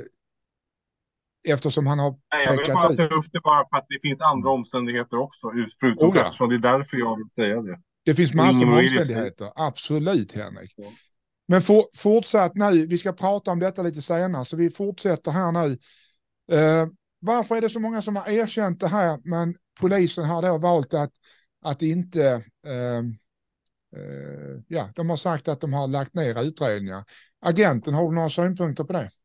[SPEAKER 1] eftersom han har
[SPEAKER 3] Nej, jag vill
[SPEAKER 1] pekat
[SPEAKER 3] bara
[SPEAKER 1] ut.
[SPEAKER 3] ta upp det bara för att det finns andra omständigheter också, förutom
[SPEAKER 1] Oh ja.
[SPEAKER 3] Pettersson. Det är därför jag vill säga det.
[SPEAKER 1] Det finns
[SPEAKER 3] Och
[SPEAKER 1] massor
[SPEAKER 3] ingen
[SPEAKER 1] med
[SPEAKER 3] Morelius
[SPEAKER 1] omständigheter. Absolut, Henrik.
[SPEAKER 3] Ja.
[SPEAKER 1] Men for, fortsatt nu, vi ska prata om detta lite senare, så vi fortsätter här nu. Eh, varför är det så många som har erkänt det här, men polisen har då valt att, att inte... Eh, eh, ja, de har sagt att de har lagt ner utredningar. agenten, har du några synpunkter på det?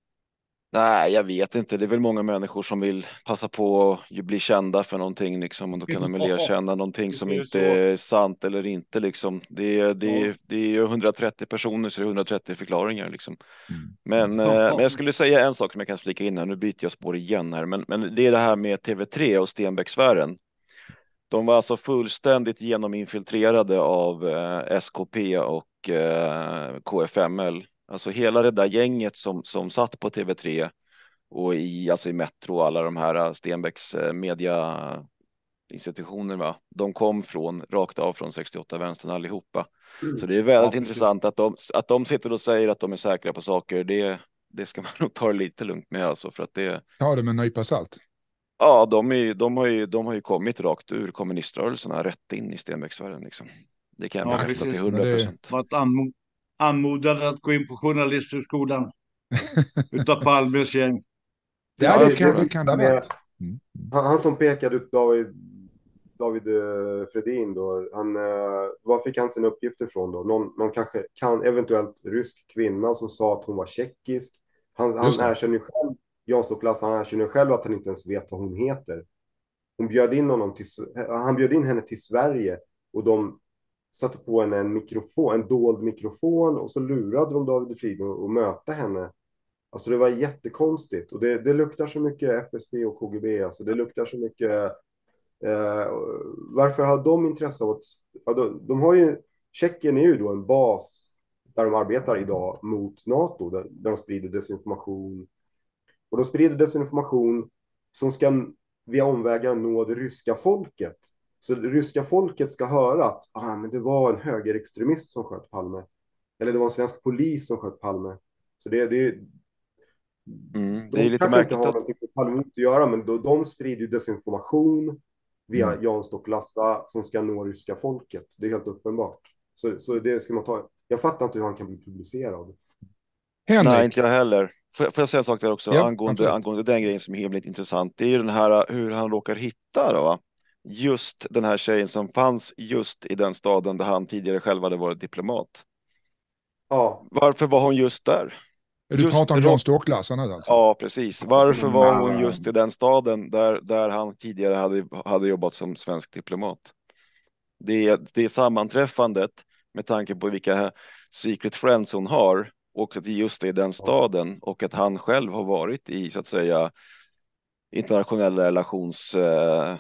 [SPEAKER 2] Nej, jag vet inte. Det är väl många människor som vill passa på att bli kända för någonting liksom, och då kan de väl erkänna någonting som inte är sant eller inte liksom. Det är, det är, det är ju hundratrettio personer, så det är hundratrettio förklaringar liksom.
[SPEAKER 1] Mm.
[SPEAKER 2] Men, eh, men jag skulle säga en sak som jag kan flika in här. Nu byter jag spår igen här, men, men det är det här med T V tre och Stenbeck-sfären. De var alltså fullständigt genominfiltrerade av eh, S K P och eh, K F M L. Alltså hela det där gänget som, som satt på T V tre och i, alltså i Metro och alla de här Stenbecks eh, mediainstitutioner, va? De kom från, rakt av från sextioåtta-vänstern allihopa. Mm. Så det är väldigt ja, intressant att de, att de sitter och säger att de är säkra på saker. Det, det ska man nog ta det lite lugnt med alltså, för att det...
[SPEAKER 1] Ja, det med en nypa salt.
[SPEAKER 2] Ja, de, är, de, har ju, de har ju kommit rakt ur kommuniströrelserna rätt in i Stenbecksfären liksom. Det kan jag ja, bekräfta till hundra procent.
[SPEAKER 4] Det var ett anmo- anmodande att gå in på journalisthögskolan utav Palmes gäng.
[SPEAKER 1] Ja, det, det kan det kan det vara.
[SPEAKER 6] Mm. Han, han som pekade ut David, David uh, Fredin då, han, uh, var fick han sina uppgifter från då? Någon, någon kanske kan, eventuellt rysk kvinna som sa att hon var tjeckisk. Han, han erkänner ju själv, Jan Stocklas, han erkänner själv att han inte ens vet vad hon heter. Hon bjöd in honom till, han bjöd in henne till Sverige och de satte på henne en mikrofon, en dold mikrofon, och så lurade de David Fridolin att möta henne. Alltså det var jättekonstigt, och det, det luktar så mycket F S B och K G B, alltså det luktar så mycket eh, varför har de intresse av att ja, de, de har ju, Tjeckien är ju då en bas där de arbetar idag mot NATO, där, där de sprider desinformation, och de sprider desinformation som ska via omvägar nå det ryska folket. Så det ryska folket ska höra att ah, men det var en högerextremist som sköt Palme. Eller det var en svensk polis som sköt Palme. Så det, det,
[SPEAKER 2] mm,
[SPEAKER 6] de
[SPEAKER 2] det är lite
[SPEAKER 6] kanske
[SPEAKER 2] märkligt
[SPEAKER 6] inte har
[SPEAKER 2] att...
[SPEAKER 6] någonting med Palme att göra, men de, de sprider ju desinformation via mm. Jan Stocklassa som ska nå ryska folket. Det är helt uppenbart. Så, så det ska man ta. Jag fattar inte hur han kan bli publicerad.
[SPEAKER 1] Henrik.
[SPEAKER 2] Nej, inte jag heller. Får jag, får jag säga en sak där också
[SPEAKER 1] ja,
[SPEAKER 2] angående, angående den grejen som är himligt intressant. Det är ju den här hur han råkar hitta då, va? Just den här tjejen som fanns just i den staden där han tidigare själv hade varit diplomat.
[SPEAKER 6] Ja.
[SPEAKER 2] Varför var hon just där?
[SPEAKER 1] Du just pratar om Jan Stocklassa nu alltså?
[SPEAKER 2] Ja, precis. Varför var hon just i den staden där, där han tidigare hade, hade jobbat som svensk diplomat? Det, det är sammanträffandet med tanke på vilka secret friends hon har, och att just det är den staden, och att han själv har varit i, så att säga, internationella relationsområden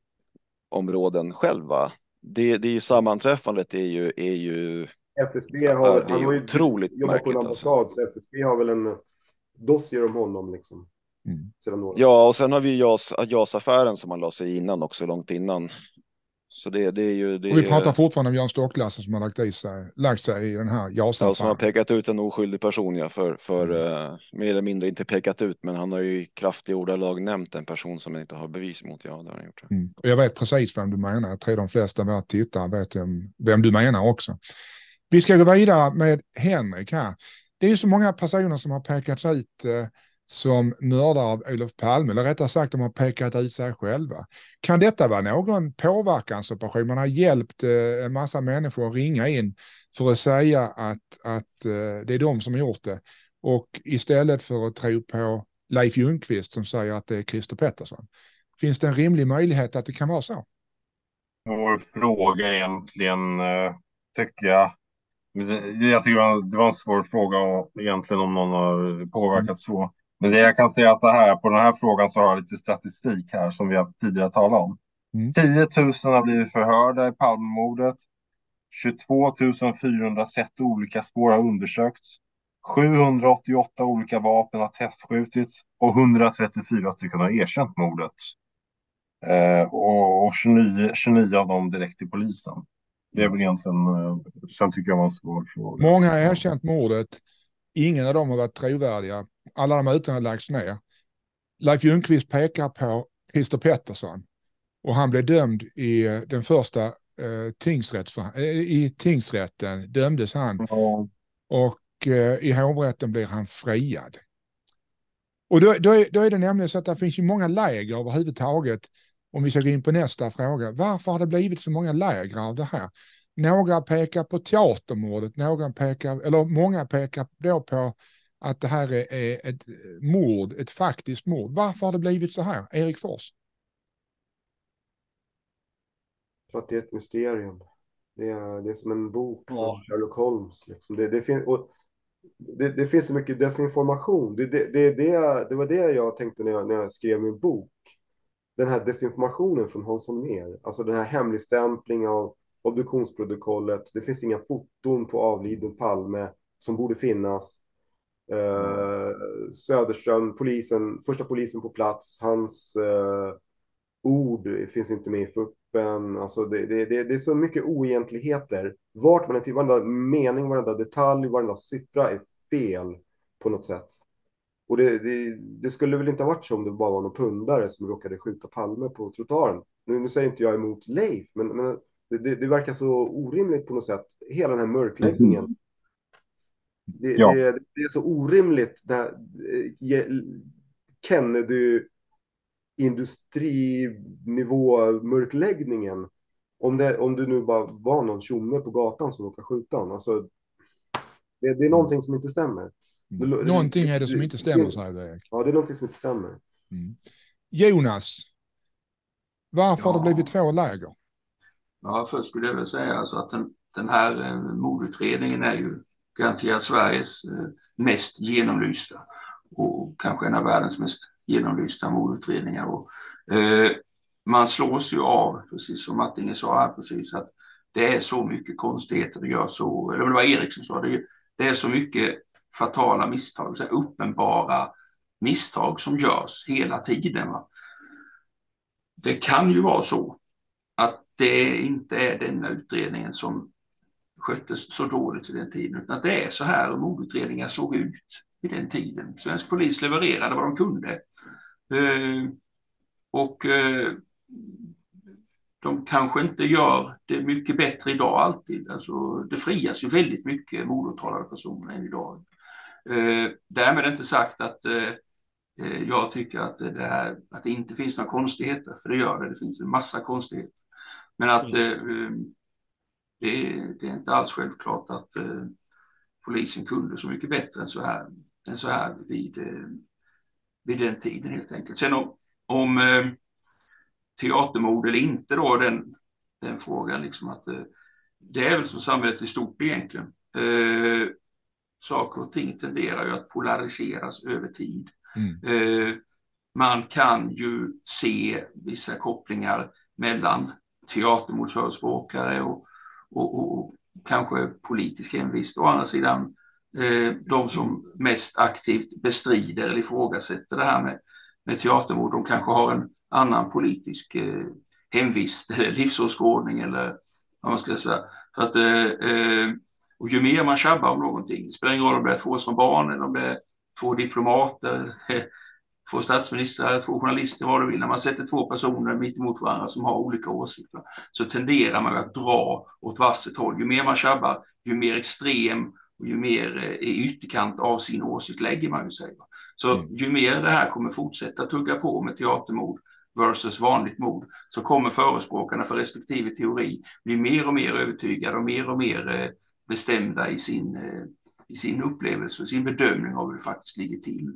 [SPEAKER 2] eh, själva. Det, det är ju sammanträffandet är ju, är ju
[SPEAKER 6] F S B har,
[SPEAKER 2] ja,
[SPEAKER 6] han har ju
[SPEAKER 2] otroligt
[SPEAKER 6] jobbat på en ambassad, alltså. Så F S B har väl en dossier om honom liksom.
[SPEAKER 1] Mm.
[SPEAKER 2] Ja, och sen har vi JAS, JAS-affären som han la sig innan också, långt innan. Så det, det är ju... Det
[SPEAKER 1] och vi pratar fortfarande om Jan Stocklassa som har lagt, i sig, lagt sig i den här JAS-affären.
[SPEAKER 2] Ja, som har pekat ut en oskyldig person, ja, för, för mm. uh, mer eller mindre inte pekat ut, men han har ju i kraftiga ordalag nämnt en person som inte har bevis mot. Ja, det har han gjort.
[SPEAKER 1] Mm. Och jag vet precis vem du menar. Jag tror de flesta av våra tittare vet vem, vem du menar också. Vi ska gå vidare med Henrik här. Det är ju så många personer som har pekats ut eh, som mördare av Olof Palme, eller rättare sagt de har pekat ut sig själva. Kan detta vara någon påverkansoperation? Man har hjälpt eh, en massa människor att ringa in för att säga att, att eh, det är de som har gjort det. Och istället för att tro på Leif Ljungqvist som säger att det är Christer Pettersson. Finns det en rimlig möjlighet att det kan vara så?
[SPEAKER 3] Vår fråga egentligen, eh, tycker jag. Jag tycker det var en svår fråga egentligen om någon har påverkat mm. så. Men det jag kan säga att det här, på den här frågan så har jag lite statistik här som vi har tidigare talat om. Mm. tio tusen har blivit förhörda i Palmemordet. tjugotvå tusen fyrahundratrettio olika spår har undersökts. sjuhundraåttioåtta olika vapen har testskjutits. Och hundratrettiofyra stycken har erkänt mordet. Eh, och och tjugonio, tjugonio av dem direkt till polisen. Det är väl egentligen, sen tycker jag var en svår fråga.
[SPEAKER 1] Många har erkänt mordet. Ingen av dem har varit trovärdiga. Alla de utan har lagts ner. Leif Ljungqvist pekar på Christer Pettersson. Och han blev dömd i den första eh, tingsrätts, i tingsrätten. Dömdes han. Mm. Och eh, i hovrätten blir han friad. Och då, då, är, då är det nämligen så att det finns ju många läger överhuvudtaget. Om vi ska gå in på nästa fråga. Varför har det blivit så många läger av det här? Några pekar på teatermordet, några pekar, eller många pekar då på att det här är, är ett mord, ett faktiskt mord. Varför har det blivit så här, Erik Fors?
[SPEAKER 6] För att det är ett mysterium. Det är, det är som en bok
[SPEAKER 4] Ja.
[SPEAKER 6] från Sherlock Holmes. Liksom. Det, det, fin- och det, det finns så mycket desinformation. Det, det, det, det, det var det jag tänkte när jag, när jag skrev min bok. Den här desinformationen från Hans Holmér. Alltså den här hemligstämplingen av obduktionsprotokollet. Det finns inga foton på avliden Palme som borde finnas. Eh, Söderström, polisen, första polisen på plats, hans eh, ord finns inte med i fuppen. Alltså det, det, det, det är så mycket oegentligheter. Vart man är till, varenda mening, varenda detalj, varenda siffra är fel på något sätt. Och det, det, det skulle väl inte ha varit så om det bara var någon pundare som råkade skjuta Palme på trottoaren. Nu, nu säger inte jag emot Leif, men, men det, det, det verkar så orimligt på något sätt. Hela den här mörkläggningen. Det,
[SPEAKER 3] Ja.
[SPEAKER 6] det, det är så orimligt. Det här, eh, Kennedy industrinivå mörkläggningen. Om det, om det nu bara var någon tjomme på gatan som råkar skjuta honom. Alltså, det, det är någonting som inte stämmer. Det,
[SPEAKER 1] Någonting är det som inte stämmer, säger du, Erik.
[SPEAKER 6] Ja, det är någonting som inte stämmer.
[SPEAKER 1] Mm. Jonas, varför
[SPEAKER 5] Ja.
[SPEAKER 1] har det blivit två läger?
[SPEAKER 5] Ja, först skulle jag väl säga alltså att den, den här eh, mordutredningen är ju garanterat Sveriges eh, mest genomlysta och kanske en av världens mest genomlysta mordutredningar. Och, eh, man slås ju av, precis som Martin sa här precis, att det är så mycket konstigheter, det gör så, eller det var Erik som sa det, det är så mycket fatala misstag, så här uppenbara misstag som görs hela tiden. Va? Det kan ju vara så att det inte är denna utredningen som sköttes så dåligt i den tiden, utan att det är så här mordutredningar såg ut i den tiden. Svensk polis levererade vad de kunde. Eh, och eh, de kanske inte gör det mycket bättre idag alltid. Alltså, det frias ju väldigt mycket mordåtalade personer än idag. Eh, därmed är det inte sagt att eh, jag tycker att det, här, att det inte finns några konstigheter, för det gör det. Det finns en massa konstigheter. Men att eh, det, är, det är inte alls självklart att eh, polisen kunde så mycket bättre än så här, än så här vid, eh, vid den tiden helt enkelt. Sen om, om eh, teatermord eller inte då, den, den frågan liksom att eh, det är väl som samhället i stort egentligen. Eh, saker och ting tenderar ju att polariseras över tid.
[SPEAKER 1] Mm.
[SPEAKER 5] Eh, man kan ju se vissa kopplingar mellan teatermordsförespråkare och, och, och, och kanske politisk hemvist. Å andra sidan, eh, de som mest aktivt bestrider eller ifrågasätter det här med, med teatermord, de kanske har en annan politisk eh, hemvist eller livsåskådning eller vad man ska säga. Så att, eh, eh, och ju mer man tjabbar om någonting, det spelar ingen roll om det är två små barn eller om det är två diplomater, två statsministrar, två journalister, vad du vill. När man sätter två personer mitt emot varandra som har olika åsikter, så tenderar man att dra åt varsitt håll. Ju mer man tjabbar, ju mer extrem och ju mer i ytterkant av sin åsikt lägger man ju sig. Så
[SPEAKER 1] Mm.
[SPEAKER 5] ju mer det här kommer fortsätta tugga på med teatermord versus vanligt mord, så kommer förespråkarna för respektive teori bli mer och mer övertygade och mer och mer bestämda i sin, i sin upplevelse och sin bedömning av hur det faktiskt ligger till.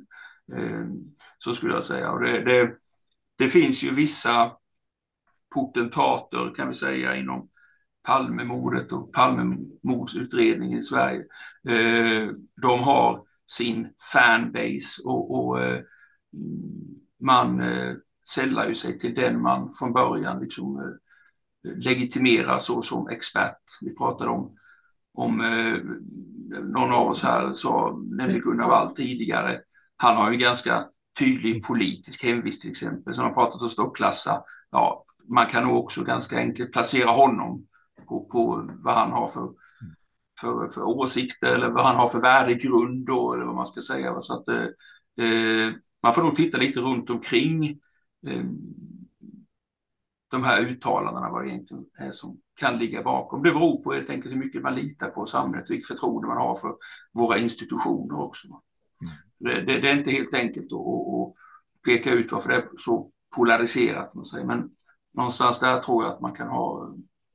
[SPEAKER 5] Så skulle jag säga. Och det, det, det finns ju vissa potentater kan vi säga inom Palmemordet och Palmemordsutredningen i Sverige. De har sin fanbase och, och man sällar ju sig till den man från början liksom legitimerar så som expert. Vi pratade om om eh, någon av oss här sa, nämligen Gunnar Wall tidigare, han har ju ganska tydlig politisk hemvist till exempel, som har pratat om stoppklassa. Ja, man kan nog också ganska enkelt placera honom på, på vad han har för, för, för åsikter eller vad han har för värdegrund då, eller vad man ska säga. Så att eh, man får nog titta lite runt omkring eh, de här uttalandena, vad det egentligen är som kan ligga bakom. Det beror på helt enkelt hur mycket man litar på samhället, vilket förtroende man har för våra institutioner också. Mm. Det, det, det är inte helt enkelt att, att peka ut varför det är så polariserat, man säger. Men någonstans där tror jag att man kan ha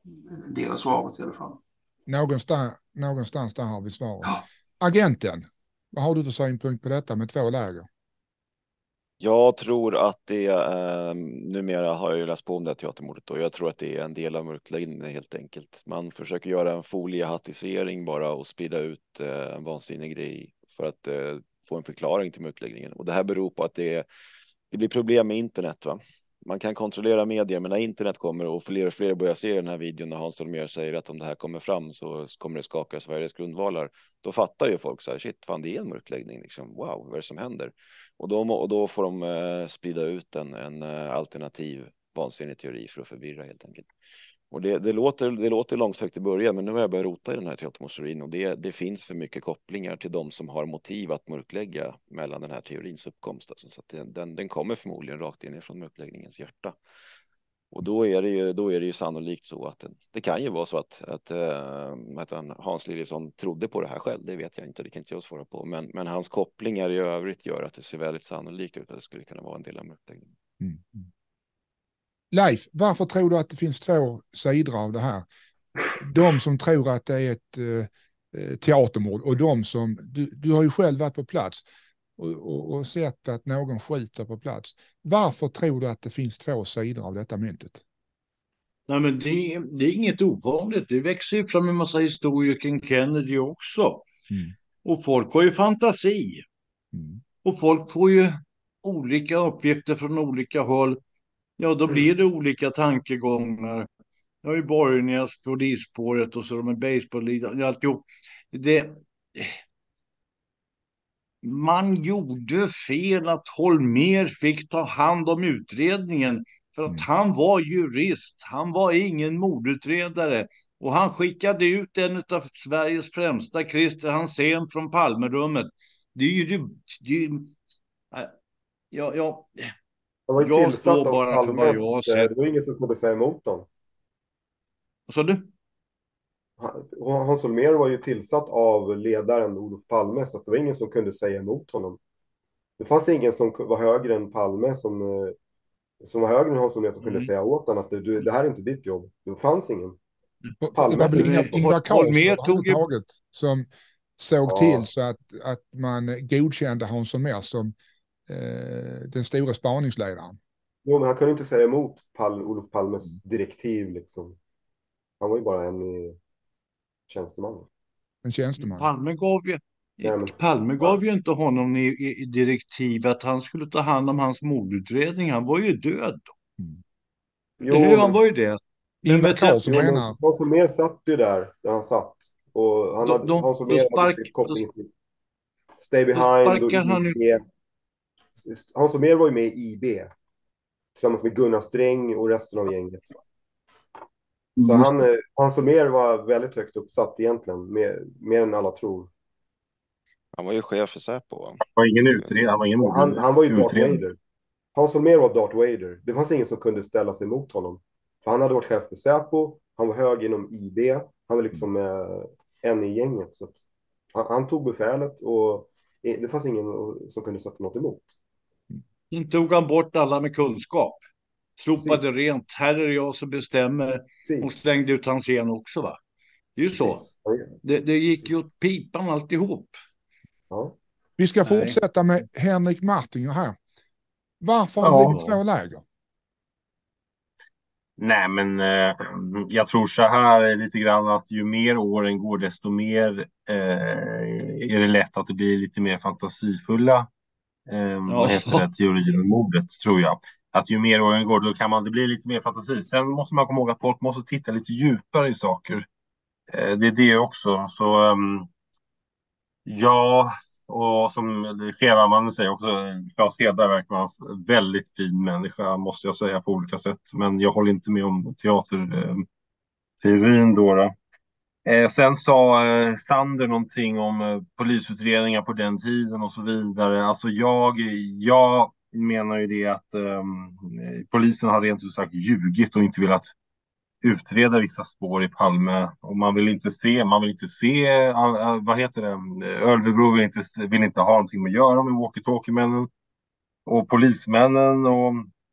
[SPEAKER 5] del av svaret i alla fall.
[SPEAKER 1] Någonstans, någonstans där har vi svaret.
[SPEAKER 5] Ja.
[SPEAKER 1] Agenten, vad har du för synpunkt på detta med två läger?
[SPEAKER 2] Jag tror att det, eh, numera har jag ju läst på om det här teatermordet och jag tror att det är en del av mörkläggningen helt enkelt. Man försöker göra en foliehattisering bara och sprida ut eh, en vansinnig grej för att eh, få en förklaring till mörkläggningen. Och det här beror på att det, det blir problem med internet, va? Man kan kontrollera medier, men när internet kommer och fler och fler börjar se den här videon när Hans Holmér säger att om det här kommer fram så kommer det skaka Sveriges grundvalar. Då fattar ju folk så här, shit, fan det är en mörkläggning liksom. Wow, vad är det som händer? Och då, och då får de eh, sprida ut en, en eh, alternativ vansinnig teori för att förvirra helt enkelt. Och det, det, låter, det låter långsökt i början, men nu har jag börjat rota i den här teatermonsterin och det, det finns för mycket kopplingar till de som har motiv att mörklägga mellan den här teorins uppkomst. Alltså, så att den, den, den kommer förmodligen rakt in från mörkläggningens hjärta. Och då är det ju, då är det ju sannolikt så att den, det kan ju vara så att, att, äh, att han, Hans Liljesson trodde på det här själv. Det vet jag inte, det kan inte jag svara på. Men, men hans kopplingar i övrigt gör att det ser väldigt sannolikt ut att det skulle kunna vara en del av mörkläggningen.
[SPEAKER 1] Mm. Leif, varför tror du att det finns två sidor av det här? De som tror att det är ett eh, teatermord och de som, du, du har ju själv varit på plats och, och, och sett att någon skjuter på plats. Varför tror du att det finns två sidor av detta myntet?
[SPEAKER 4] Nej, men det, det är inget ovanligt. Det växer ju fram en massa historier kring Kennedy också.
[SPEAKER 1] Mm.
[SPEAKER 4] Och folk har ju fantasi.
[SPEAKER 1] Mm.
[SPEAKER 4] Och folk får ju olika uppgifter från olika håll. Ja, då blir det olika tankegångar. Jag har ju Borgnäs, polisspåret och så de med baseball, alltihop. Det... Man gjorde fel att Holmér fick ta hand om utredningen för att
[SPEAKER 1] Mm.
[SPEAKER 4] han var jurist. Han var ingen mordutredare och han skickade ut en av Sveriges främsta, Christer Hansén, från Palmerummet. Det är ju... Det är ju ja, ja,
[SPEAKER 6] Han var ju
[SPEAKER 4] jag
[SPEAKER 6] tillsatt
[SPEAKER 4] står
[SPEAKER 6] av
[SPEAKER 4] bara för vad
[SPEAKER 6] Palme,
[SPEAKER 4] jag har
[SPEAKER 6] så det
[SPEAKER 4] sett.
[SPEAKER 6] var ingen som kunde säga emot honom.
[SPEAKER 4] Vad sa du?
[SPEAKER 6] Han- Hans Holmér var ju tillsatt av ledaren Olof Palme, så att det var ingen som kunde säga emot honom. Det fanns ingen som var högre än Palme som, eh, som var högre än Hans Holmér som kunde
[SPEAKER 4] Mm.
[SPEAKER 6] säga åt honom att du, det här är inte ditt jobb. Det fanns ingen.
[SPEAKER 1] Det
[SPEAKER 6] Palme.
[SPEAKER 1] var väl Ingvar, Ingvar Carlsson
[SPEAKER 4] Holmér tog ju...
[SPEAKER 1] överhuvudtaget som såg
[SPEAKER 6] Ja.
[SPEAKER 1] till så att, att man godkände Hans Holmér som eh, den stora spaningsledaren.
[SPEAKER 6] Jo, men han kunde inte säga emot Pal Olof Palmes direktiv liksom. Han var ju bara en i tjänsteman.
[SPEAKER 1] En tjänsteman.
[SPEAKER 4] Palme gav ju,
[SPEAKER 6] Nej, men-
[SPEAKER 4] Palme gav ju inte honom i, i, i direktiv att han skulle ta hand om hans mordutredning. Han var ju död.
[SPEAKER 6] Jo,
[SPEAKER 4] Eller hur? Han
[SPEAKER 6] men-
[SPEAKER 4] var ju det. Men
[SPEAKER 1] Ingvar
[SPEAKER 4] vet du,
[SPEAKER 1] Carlsson
[SPEAKER 6] jo, men
[SPEAKER 1] menar...
[SPEAKER 6] Hans Holmér satt ju där, där han satt. Och han
[SPEAKER 4] Då-
[SPEAKER 6] hade,
[SPEAKER 4] då-
[SPEAKER 6] Hans
[SPEAKER 4] då
[SPEAKER 6] Holmér hade
[SPEAKER 4] spark-
[SPEAKER 6] sitt koppling till Stay Behind
[SPEAKER 4] sparkar
[SPEAKER 6] och
[SPEAKER 4] han
[SPEAKER 6] I B. Hans Holmér var ju med i I B tillsammans med Gunnar Sträng och resten av gänget. Så han, eh, Hans Holmér var väldigt högt uppsatt egentligen, mer, mer än alla tror.
[SPEAKER 2] Han var ju chef för Säpo, va?
[SPEAKER 3] Han var ingen utredare, han var ingen
[SPEAKER 6] Och han, han var ju Darth
[SPEAKER 3] utredare.
[SPEAKER 6] Vader. Hans Holmér var Darth Vader. Det fanns ingen som kunde ställa sig emot honom. För han hade varit chef för Säpo, han var hög inom I B, han var liksom eh, en i gänget. Så att han, han tog befälet och det fanns ingen som kunde sätta något emot.
[SPEAKER 4] Sen tog han bort alla med kunskap. Slopade
[SPEAKER 6] Precis.
[SPEAKER 4] rent. Här är det jag som bestämmer. Och
[SPEAKER 6] Precis.
[SPEAKER 4] slängde ut hans igen också, va? Det är ju så.
[SPEAKER 6] Precis.
[SPEAKER 4] Det, det gick ju åt pipan alltihop.
[SPEAKER 6] Ja.
[SPEAKER 1] Vi ska
[SPEAKER 4] Nej.
[SPEAKER 1] fortsätta med Henrik Martinger här. Varför har
[SPEAKER 3] Ja.
[SPEAKER 1] det blivit två läger?
[SPEAKER 3] Nej, men eh, jag tror så här lite grann att ju mer åren går desto mer eh, är det lätt att det blir lite mer fantasifulla eh, vad heter det, teorier om mordet, tror jag. Att ju mer åren går då kan man, det blir lite mer fantasi. Sen måste man komma ihåg att folk måste titta lite djupare i saker. Eh, det är det också. Så ehm, ja, och som chefmannen säger också, Claes Hedberg verkar vara en väldigt fin människa, måste jag säga, på olika sätt. Men jag håller inte med om teaterteorin då. då. Eh, sen sa eh, Sander någonting om eh, polisutredningar på den tiden och så vidare. Alltså jag, jag menar ju det att eh, polisen har rent ut sagt ljugit och inte velat utreda vissa spår i Palme, och man vill inte se, man vill inte se, uh, vad heter det, Ölvebro vill inte, vill inte ha någonting med att göra med walkie-talkie-männen och polismännen, och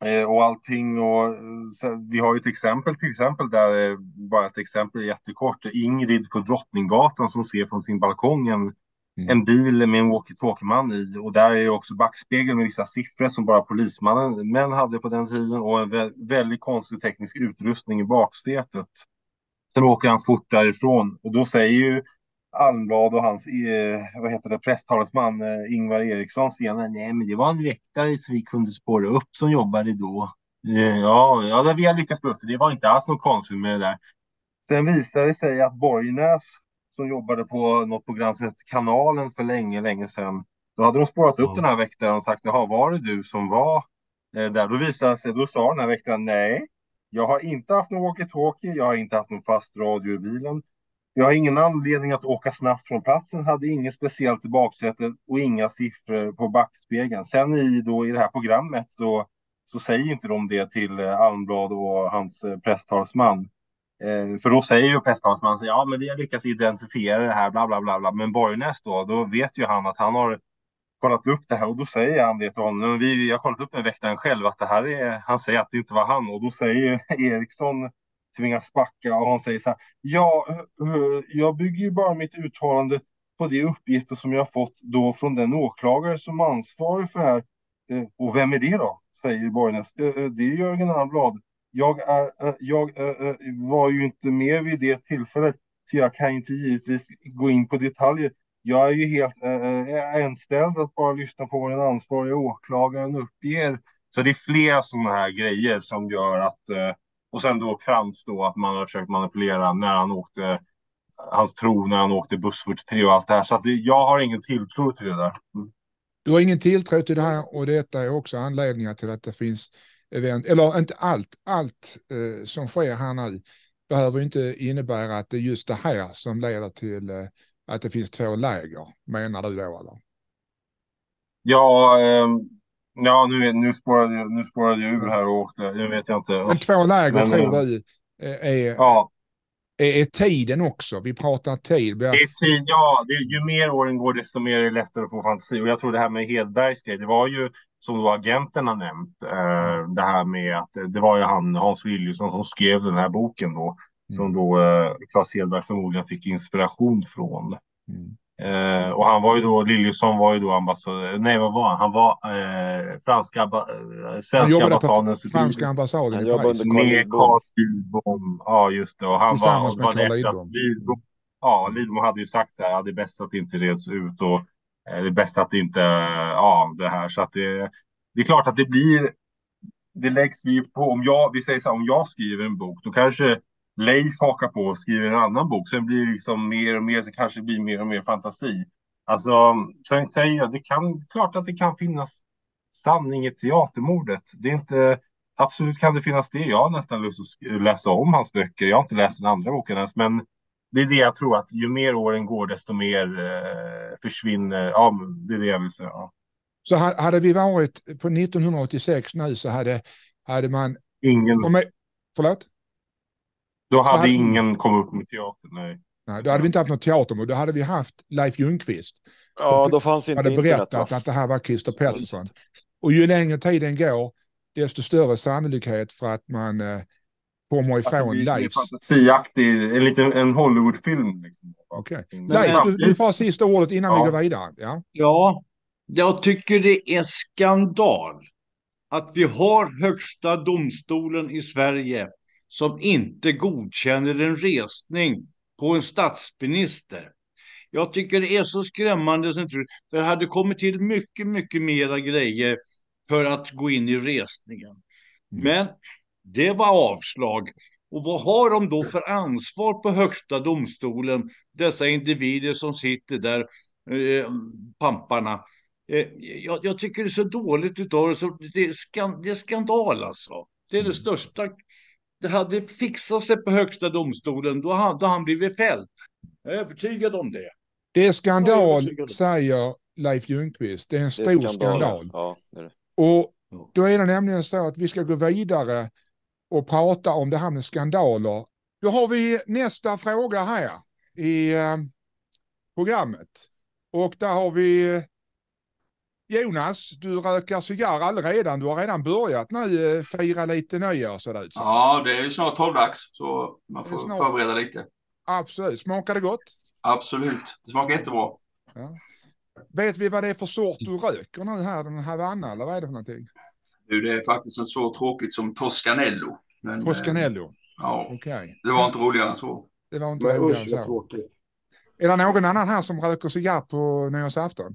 [SPEAKER 3] Eh, och allting och så, vi har ju ett exempel till exempel där, eh, bara ett exempel jättekort, Ingrid på Drottninggatan som ser från sin balkong en,
[SPEAKER 1] Mm.
[SPEAKER 3] en bil med en walkie-talkie-man i, och där är också backspegel med vissa siffror som bara polismannen män hade på den tiden, och en vä- väldigt konstig teknisk utrustning i baksätet. Sen åker han fort därifrån, och då säger ju Almblad och hans eh, vad heter det, presstalesman eh, Ingvar Eriksson senare, nej men det var en väktare som vi kunde spåra upp som jobbade då. Eh, ja, ja, det vi har lyckats med det. Det var inte alls något konstigt med det där. Sen visade det sig att Borgnäs som jobbade på något program som hette Kanalen för länge, länge sedan, då hade de spårat upp
[SPEAKER 4] Ja.
[SPEAKER 3] den här väktaren och sagt, jaha, var det du som var eh, där? Då visade det sig, då sa den här väktaren, nej, jag har inte haft någon walkie-talkie, jag har inte haft någon fast radio i bilen. Jag har ingen anledning att åka snabbt från platsen, hade inget speciellt i baksätet och inga siffror på backspegeln. Sen i, då, i det här programmet så, så säger inte de det till eh, Almblad och hans eh, presstalsman. Eh, för då säger ju presstalsmannen, ja men vi har lyckats identifiera det här, bla bla bla. bla. Men Borgnäs då, då vet ju han att han har kollat upp det här, och då säger han det till honom. Vi, jag har kollat upp med väktaren själv att det här är, han säger att det inte var han, och då säger Eriksson, tvingas backa, och han säger så här, ja, eh, jag bygger ju bara mitt uttalande på de uppgifter som jag har fått då från den åklagare som är ansvarig för det här. Eh, och vem är det då? Säger Borgnäs. Eh, eh, det är Jörgen Almblad. Jag, är, eh, jag eh, eh, var ju inte med vid det tillfället, så jag kan inte givetvis gå in på detaljer. Jag är ju helt äh, inställd att bara lyssna på vad den ansvariga åklagaren uppger. Så det är flera sådana här grejer som gör att, äh, och sen då Krantz då, att man har försökt manipulera när han åkte, hans tro när han åkte buss fyrtiotre och allt det här. Så att det, jag har ingen tilltro till det där. Mm.
[SPEAKER 1] Du har ingen tilltro till det här, och detta är också anledningar till att det finns event, eller inte allt, allt eh, som sker här nu behöver inte innebära att det är just det här som leder till eh, att det finns två läger, menar du då eller?
[SPEAKER 3] Ja, eh, ja nu, nu, spårade, jag- nu spårade jag ur här och åkte, jag vet jag inte.
[SPEAKER 1] Men två läger
[SPEAKER 3] Men,
[SPEAKER 1] tror
[SPEAKER 3] eh,
[SPEAKER 1] du eh, är,
[SPEAKER 3] Ja,
[SPEAKER 1] är, är tiden också? Vi pratar tid.
[SPEAKER 3] det är tid, ja, det, ju mer åren går desto mer är det lättare att få fantasi. Och jag tror det här med Hedbergs grej, det var ju som då agenterna nämnt, eh, det här med att det var ju han, Hans Liljesson, som skrev den här boken då,
[SPEAKER 1] Mm.
[SPEAKER 3] som då eh, Claes Hedberg förmodligen fick inspiration från.
[SPEAKER 1] Mm.
[SPEAKER 3] Eh, och han var ju då, Liljesson var ju då ambassadör, nej vad var han? Han var eh, franska, eh,
[SPEAKER 1] Han
[SPEAKER 3] svenska
[SPEAKER 1] jobbade på
[SPEAKER 3] ambassadens
[SPEAKER 1] franska ambassaden
[SPEAKER 2] Han
[SPEAKER 1] i
[SPEAKER 2] jobbar
[SPEAKER 1] Paris
[SPEAKER 2] under Carl
[SPEAKER 3] med
[SPEAKER 2] Lidbom.
[SPEAKER 3] Carl Lidbom. Ja, just det. Och han
[SPEAKER 1] Tillsammans
[SPEAKER 3] var,
[SPEAKER 1] med
[SPEAKER 3] var det
[SPEAKER 1] Carl
[SPEAKER 3] efter att
[SPEAKER 1] Lidbom.
[SPEAKER 3] Lidbom. Ja, Lidbom hade ju sagt så här, ja, det är bäst att det inte reds ut, och eh, det är bäst att det inte, ja, det här. Så att det, det är klart att det blir, det läggs vi på, om jag, vi säger så här, om jag skriver en bok, då kanske Leif hakar på och skriver en annan bok. Sen blir det liksom mer och mer, så kanske det blir mer och mer fantasi. Alltså, sen säger jag, det kan, klart att det kan finnas sanning i teatermordet. Det är inte, absolut kan det finnas det. Jag har nästan lust att läsa om hans böcker. Jag har inte läst den andra boken ens, men det är det jag tror, att ju mer åren går desto mer eh, försvinner. Ja, det är det jag vill säga. Ja.
[SPEAKER 1] Så hade vi varit på nittonhundraåttiosex nu så hade, hade man...
[SPEAKER 3] Ingen,
[SPEAKER 1] För mig, förlåt?
[SPEAKER 3] då hade
[SPEAKER 1] hade-
[SPEAKER 3] ingen kommit upp med teater, nej.
[SPEAKER 1] Nej, då hade vi inte haft något teatermord. Då hade vi haft Leif Ljungqvist.
[SPEAKER 2] Ja, då fanns inte
[SPEAKER 1] hade
[SPEAKER 2] internet,
[SPEAKER 1] berättat
[SPEAKER 2] va?
[SPEAKER 1] att det här var Christer Pettersson. Och ju längre tiden går, desto större sannolikhet för att man eh, kommer
[SPEAKER 3] Att det
[SPEAKER 1] ifrån
[SPEAKER 3] blir en
[SPEAKER 1] Leifs.
[SPEAKER 3] fantasiaktig, en liten en Hollywoodfilm. Liksom.
[SPEAKER 1] Okej.
[SPEAKER 3] Men-
[SPEAKER 1] Leif,
[SPEAKER 3] men-
[SPEAKER 1] du, du får sista ordet innan
[SPEAKER 3] Ja.
[SPEAKER 1] vi går vidare. Ja.
[SPEAKER 4] Ja, jag tycker det är skandal att vi har högsta domstolen i Sverige som inte godkänner en resning på en statsminister. Jag tycker det är så skrämmande. För det hade kommit till mycket, mycket mera grejer för att gå in i resningen. Men det var avslag. Och vad har de då för ansvar på högsta domstolen? Dessa individer som sitter där, eh, pamparna. Eh, jag, jag tycker det är så dåligt utav det. Så det, är skan, det är skandal alltså. Det är det största. Det hade fixat sig på högsta domstolen. Då hade han blivit fälld. Jag är övertygad om det.
[SPEAKER 1] Det är
[SPEAKER 4] Jag
[SPEAKER 1] skandal,
[SPEAKER 4] är övertygad.
[SPEAKER 1] säger Leif Ljungqvist. Det är en
[SPEAKER 2] Det är
[SPEAKER 1] stor skandal.
[SPEAKER 2] skandal. Ja, det är det.
[SPEAKER 1] Och då är det nämligen så att vi ska gå vidare och prata om det här med skandaler. Då har vi nästa fråga här i eh, programmet. Och där har vi Jonas, du rökar cigarr allredan. Du har redan börjat nu eh, fira lite nyår ser det ut som.
[SPEAKER 5] Ja, det är ju snart tolvdags så man får
[SPEAKER 1] snart.
[SPEAKER 5] förbereda lite.
[SPEAKER 1] Absolut. Smakar det gott?
[SPEAKER 5] Absolut. Det smakar jättebra.
[SPEAKER 1] Ja. Vet vi vad det är för sort du röker nu här? Den Havanna eller vad är det för någonting?
[SPEAKER 5] Nu, det är faktiskt något så tråkigt som Toscanello. Men,
[SPEAKER 1] Toscanello?
[SPEAKER 5] Eh, ja,
[SPEAKER 1] okay.
[SPEAKER 5] Det var inte roligare än så.
[SPEAKER 1] Det var inte roligare än så.
[SPEAKER 6] Tråkigt.
[SPEAKER 1] Är det någon annan här som röker cigarr på nyårsafton?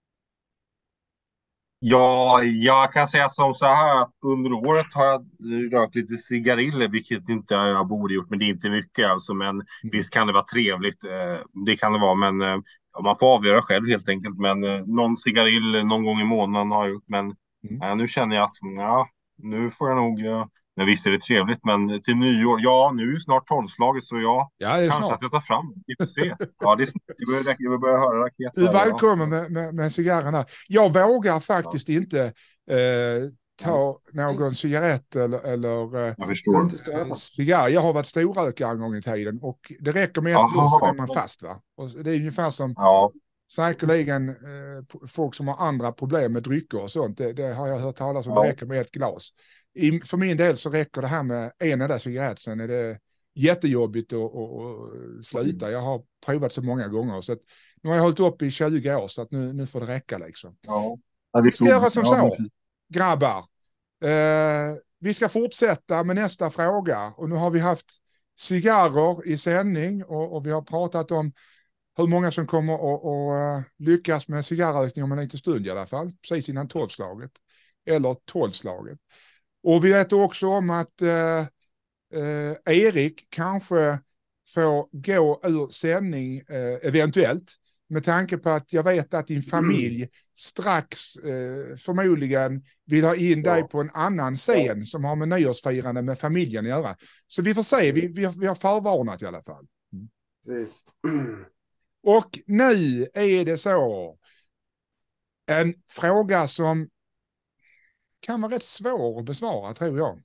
[SPEAKER 3] Ja, jag kan säga som så här att under året har jag rökt lite cigariller, vilket inte jag borde gjort, men det är inte mycket alltså. Men mm. visst kan det vara trevligt, det kan det vara, men ja, man får avgöra själv helt enkelt. Men någon cigarill någon gång i månaden har jag gjort, men mm. ja, nu känner jag att ja, nu får jag nog, men visst är det trevligt, men till nyår, ja nu är ju snart tolvslaget så jag
[SPEAKER 1] ja, det är
[SPEAKER 3] kanske
[SPEAKER 1] snart.
[SPEAKER 3] Att jag tar fram, vi får se. Ja, det är snart, jag börjar, jag börjar höra raketer.
[SPEAKER 1] Du är välkommen med, med, med cigarrerna. Jag vågar faktiskt ja. inte eh, ta någon cigarett eller, eller eh,
[SPEAKER 3] jag förstår.
[SPEAKER 1] cigarr. Jag har varit storrökare en gång i tiden och det räcker med ett blås så är man fast va. Och det är ungefär som ja. säkerligen eh, folk som har andra problem med drycker och sånt. Det, det har jag hört talas om. Ja. Det räcker med ett glas. I, för min del så räcker det här med en enda cigarett, sen är det jättejobbigt att, att, att sluta. Jag har provat så många gånger så att nu har jag hållit upp i tjugo år så att nu, nu får det räcka liksom.
[SPEAKER 3] Ja.
[SPEAKER 1] Vi ska göra som så, grabbar. Eh, vi ska fortsätta med nästa fråga och nu har vi haft cigarrer i sändning och, och vi har pratat om hur många som kommer att, att lyckas med cigarrökning om en liten stund i alla fall, precis innan tolvslaget eller tolvslaget. Och vi vet också om att eh, eh, Erik kanske får gå ur sändning eh, eventuellt med tanke på att jag vet att din familj mm. strax eh, förmodligen vill ha in ja. dig på en annan scen ja. som har med nyårsfirande med familjen att göra. Så vi får se, vi, vi, vi har förvarnat i alla fall. Mm.
[SPEAKER 6] Precis.
[SPEAKER 1] Och nu är det så en fråga som kan vara rätt svår att besvara tror jag.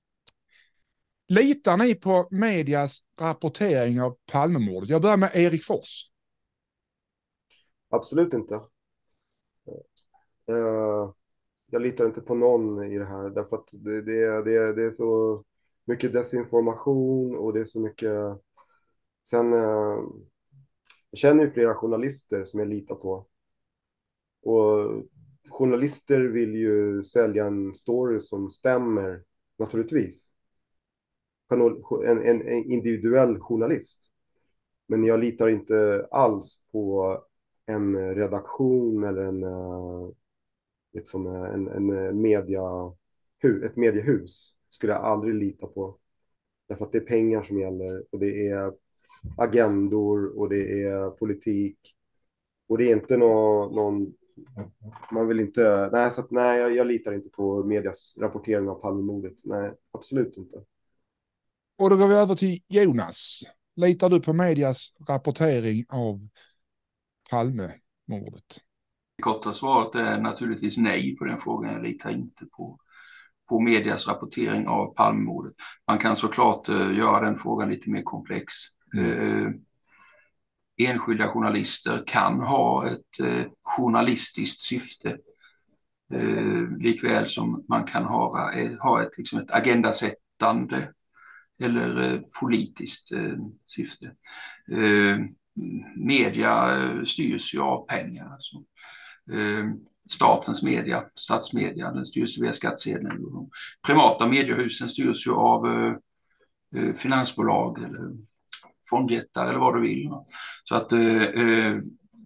[SPEAKER 1] Litar ni på medias rapportering av Palmemordet? Jag börjar med Erik Fors.
[SPEAKER 6] Absolut inte. Uh, jag litar inte på någon i det här. Därför att det, det, det, det är så mycket desinformation och det är så mycket... Sen, uh, jag känner ju flera journalister som jag litar på. Och journalister vill ju sälja en story som stämmer, naturligtvis. En, en, en individuell journalist. Men jag litar inte alls på en redaktion eller en, liksom en, en media, ett mediehus. Skulle jag aldrig lita på. Därför att det är pengar som gäller och det är agendor och det är politik. Och det är inte någon... någon man vill inte... Nej, så att, nej jag, jag litar inte på medias rapportering av Palmemordet. Nej, absolut inte.
[SPEAKER 1] Och då går vi över till Jonas. Litar du på medias rapportering av Palmemordet?
[SPEAKER 5] Det korta svaret är naturligtvis nej på den frågan. Jag litar inte på, på medias rapportering av Palmemordet. Man kan såklart uh, göra den frågan lite mer komplex. Mm. Uh, enskilda journalister kan ha ett uh, journalistiskt syfte. Uh, likväl som man kan ha, uh, ha ett, liksom ett agendasättande eller uh, politiskt uh, syfte. Uh, media uh, styrs ju av pengar. Alltså. Uh, statens media, statsmedia, den styrs via skattsedeln. De privata mediehusen styrs ju av uh, uh, finansbolag eller fondjättar eller vad du vill. Så att uh, uh,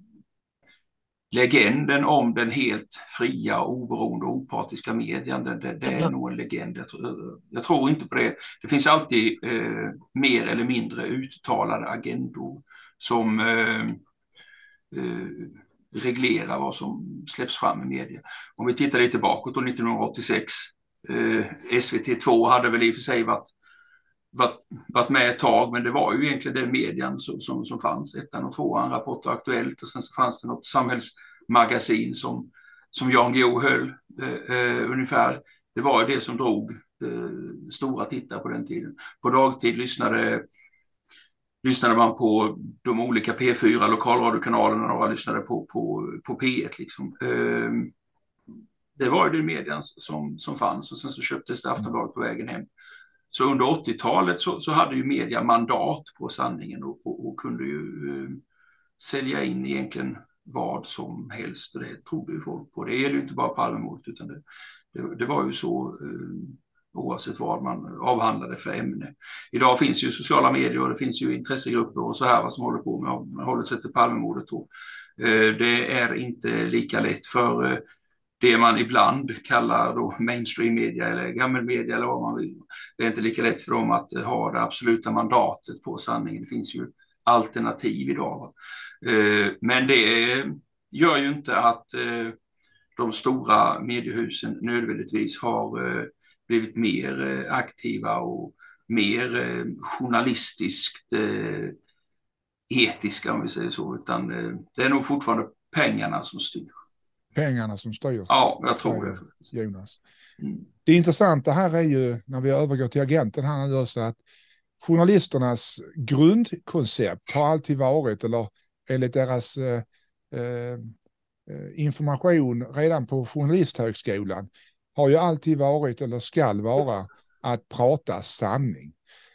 [SPEAKER 5] legenden om den helt fria, oberoende och opartiska medien, det, det, det är nog en legend. Jag tror, jag tror inte på det. Det finns alltid uh, mer eller mindre uttalade agendor som uh, uh, reglera vad som släpps fram i media. Om vi tittar lite bakåt då nittonhundraåttiosex, eh, S V T två hade väl i och för sig varit, varit, varit med ett tag, men det var ju egentligen den median som, som, som fanns. Ettan och tvåan, Rapport och Aktuellt, och sen så fanns det något samhällsmagasin som, som Jan Guillou höll eh, eh, ungefär. Det var ju det som drog eh, stora tittare på den tiden. På dagtid lyssnade lyssnade man på de olika P fyra lokalradiokanalerna och lyssnade på, på, på P ett. Liksom. det var ju den median som, som fanns, och sen så köptes det Aftonbladet på vägen hem. Så under åttiotalet så, så hade ju media mandat på sanningen och, och, och kunde ju eh, sälja in egentligen vad som helst, och det trodde ju folk på. Det är ju inte bara Palmemordet, utan det, det, det var ju så eh, oavsett vad man avhandlade för ämne. Idag finns ju sociala medier och det finns ju intressegrupper och så här vad som håller på med, man håller sig till Palmemordet då. Eh, det är inte lika lätt för eh, det man ibland kallar då mainstream media eller gammelmedia eller vad man vill. Det är inte lika lätt för dem att ha det absoluta mandatet på sanningen. Det finns ju alternativ idag. Men det gör ju inte att de stora mediehusen nödvändigtvis har blivit mer aktiva och mer journalistiskt etiska, om vi säger så. Utan det är nog fortfarande pengarna som styr.
[SPEAKER 1] Pengarna som styr.
[SPEAKER 5] Ja, jag tror det.
[SPEAKER 1] Jonas. Mm. Det intressanta här är ju, när vi övergår till agenten här nu också, att journalisternas grundkoncept har alltid varit, eller enligt deras eh, eh, information redan på journalisthögskolan, har ju alltid varit, eller skall vara, att prata sanning.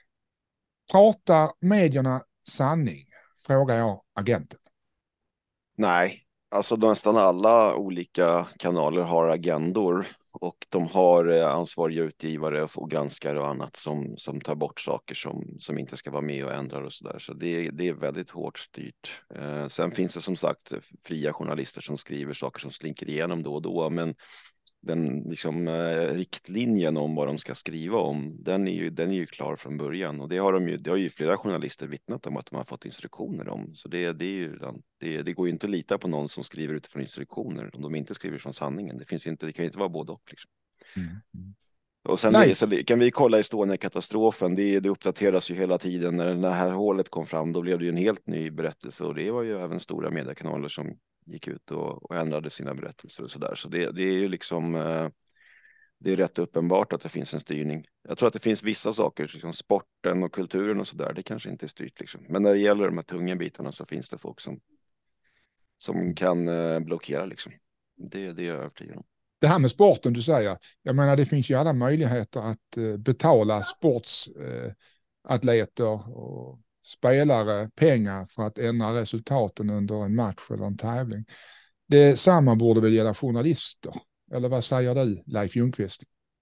[SPEAKER 1] Pratar medierna sanning? Frågar jag agenten.
[SPEAKER 2] Nej. Alltså nästan alla olika kanaler har agendor och de har ansvariga utgivare och granskare och annat som, som tar bort saker som, som inte ska vara med och ändrar och sådär. Så det, det är väldigt hårt styrt. Eh, sen finns det som sagt fria journalister som skriver saker som slinker igenom då och då, men den liksom, eh, riktlinjen om vad de ska skriva om, den är ju, den är ju klar från början, och det har de ju, det har ju flera journalister vittnat om att de har fått instruktioner om, så det, det, är ju, det, det går ju inte att lita på någon som skriver utifrån instruktioner om de inte skriver från sanningen. Det finns inte, det kan ju inte vara både och liksom. Mm. Mm. Och sen det, så kan vi kolla Estonia-katastrofen, det, det uppdateras ju hela tiden. När det här hålet kom fram, då blev det ju en helt ny berättelse, och det var ju även stora mediekanaler som gick ut och, och ändrade sina berättelser och sådär. Så det, det är ju liksom, eh, det är rätt uppenbart att det finns en styrning. Jag tror att det finns vissa saker, liksom sporten och kulturen och sådär, det kanske inte är styrt liksom. Men när det gäller de här tunga bitarna så finns det folk som, som kan eh, blockera liksom. Det, det är jag övertygad om.
[SPEAKER 1] Det här med sporten du säger, jag menar det finns ju alla möjligheter att eh, betala sportsatleter eh, och spelare pengar för att ändra resultaten under en match eller en tävling. Det samma borde väl gälla journalister. Eller vad säger du, Leif Ljungqvist?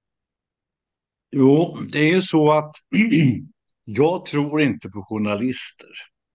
[SPEAKER 4] Jo, det är ju så att jag tror inte på journalister.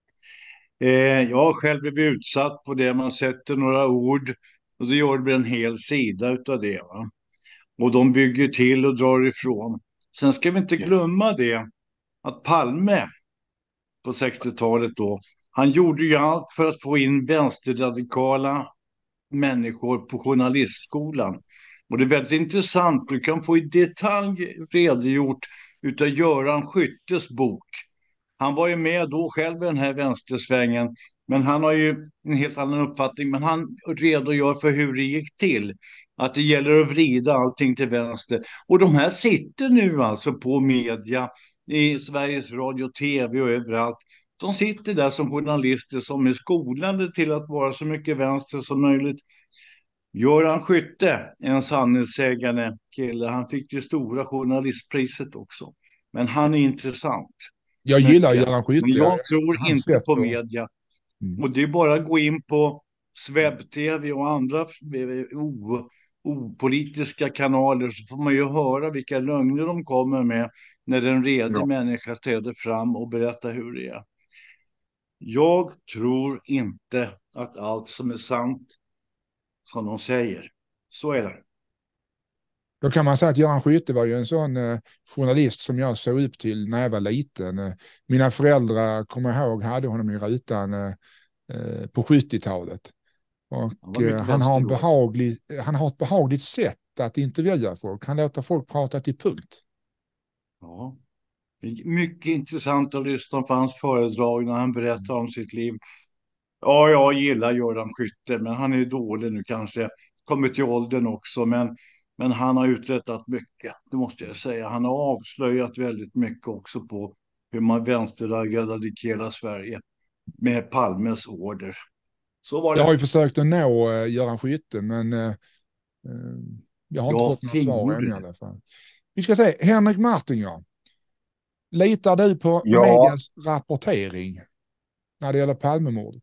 [SPEAKER 4] Eh, jag har själv blivit utsatt på det, man sätter några ord och det gör det en hel sida utav det. Va? Och de bygger till och drar ifrån. Sen ska vi inte glömma det, att Palme på sextiotalet då, han gjorde ju allt för att få in vänsterradikala människor på journalistskolan. Och det är väldigt intressant, du kan få i detalj redogjort utav Göran Skyttes bok. Han var ju med då själv i den här vänstersvängen, men han har ju en helt annan uppfattning, men han redogör för hur det gick till. Att det gäller att vrida allting till vänster. Och de här sitter nu alltså på media, i Sveriges Radio, tv och överallt. De sitter där som journalister som är skolade till att vara så mycket vänster som möjligt. Göran Skytte, en sanningssägande kille, han fick det stora journalistpriset också. Men han är intressant.
[SPEAKER 1] Jag gillar Göran Skytte.
[SPEAKER 4] Men jag tror han inte på media. Mm. Och det är bara att gå in på Sveb-tv och andra o, opolitiska kanaler, så får man ju höra vilka lögner de kommer med när en redig ja. människa träder fram och berättar hur det är. Jag tror inte att allt som är sant som de säger. Så är det.
[SPEAKER 1] Då kan man säga att Göran Skytte var ju en sån eh, journalist som jag såg upp till när jag var liten. Eh, mina föräldrar, kommer jag ihåg, hade honom i rutan eh, på sjuttiotalet. Och han, eh, han, har en behaglig, han har ett behagligt sätt att intervjua folk. Han låter folk prata till punkt.
[SPEAKER 4] Ja, det är mycket intressant att lyssna på hans föredrag när han berättar om sitt liv. Ja, jag gillar Göran Skytte, men han är dålig nu kanske. Kommit till åldern också, men, men han har uträttat mycket, det måste jag säga. Han har avslöjat väldigt mycket också på hur man vänsterradikerar Sverige med Palmes order. Så var det.
[SPEAKER 1] Jag har ju försökt att nå uh, Göran Skytte, men uh, Jag har inte
[SPEAKER 4] Ja,
[SPEAKER 1] fått några svar än i
[SPEAKER 4] fin.
[SPEAKER 1] alla fall. Vi ska se, Henrik Martin, ja. Litar du på
[SPEAKER 3] Ja.
[SPEAKER 1] medias rapportering när det gäller Palmemordet?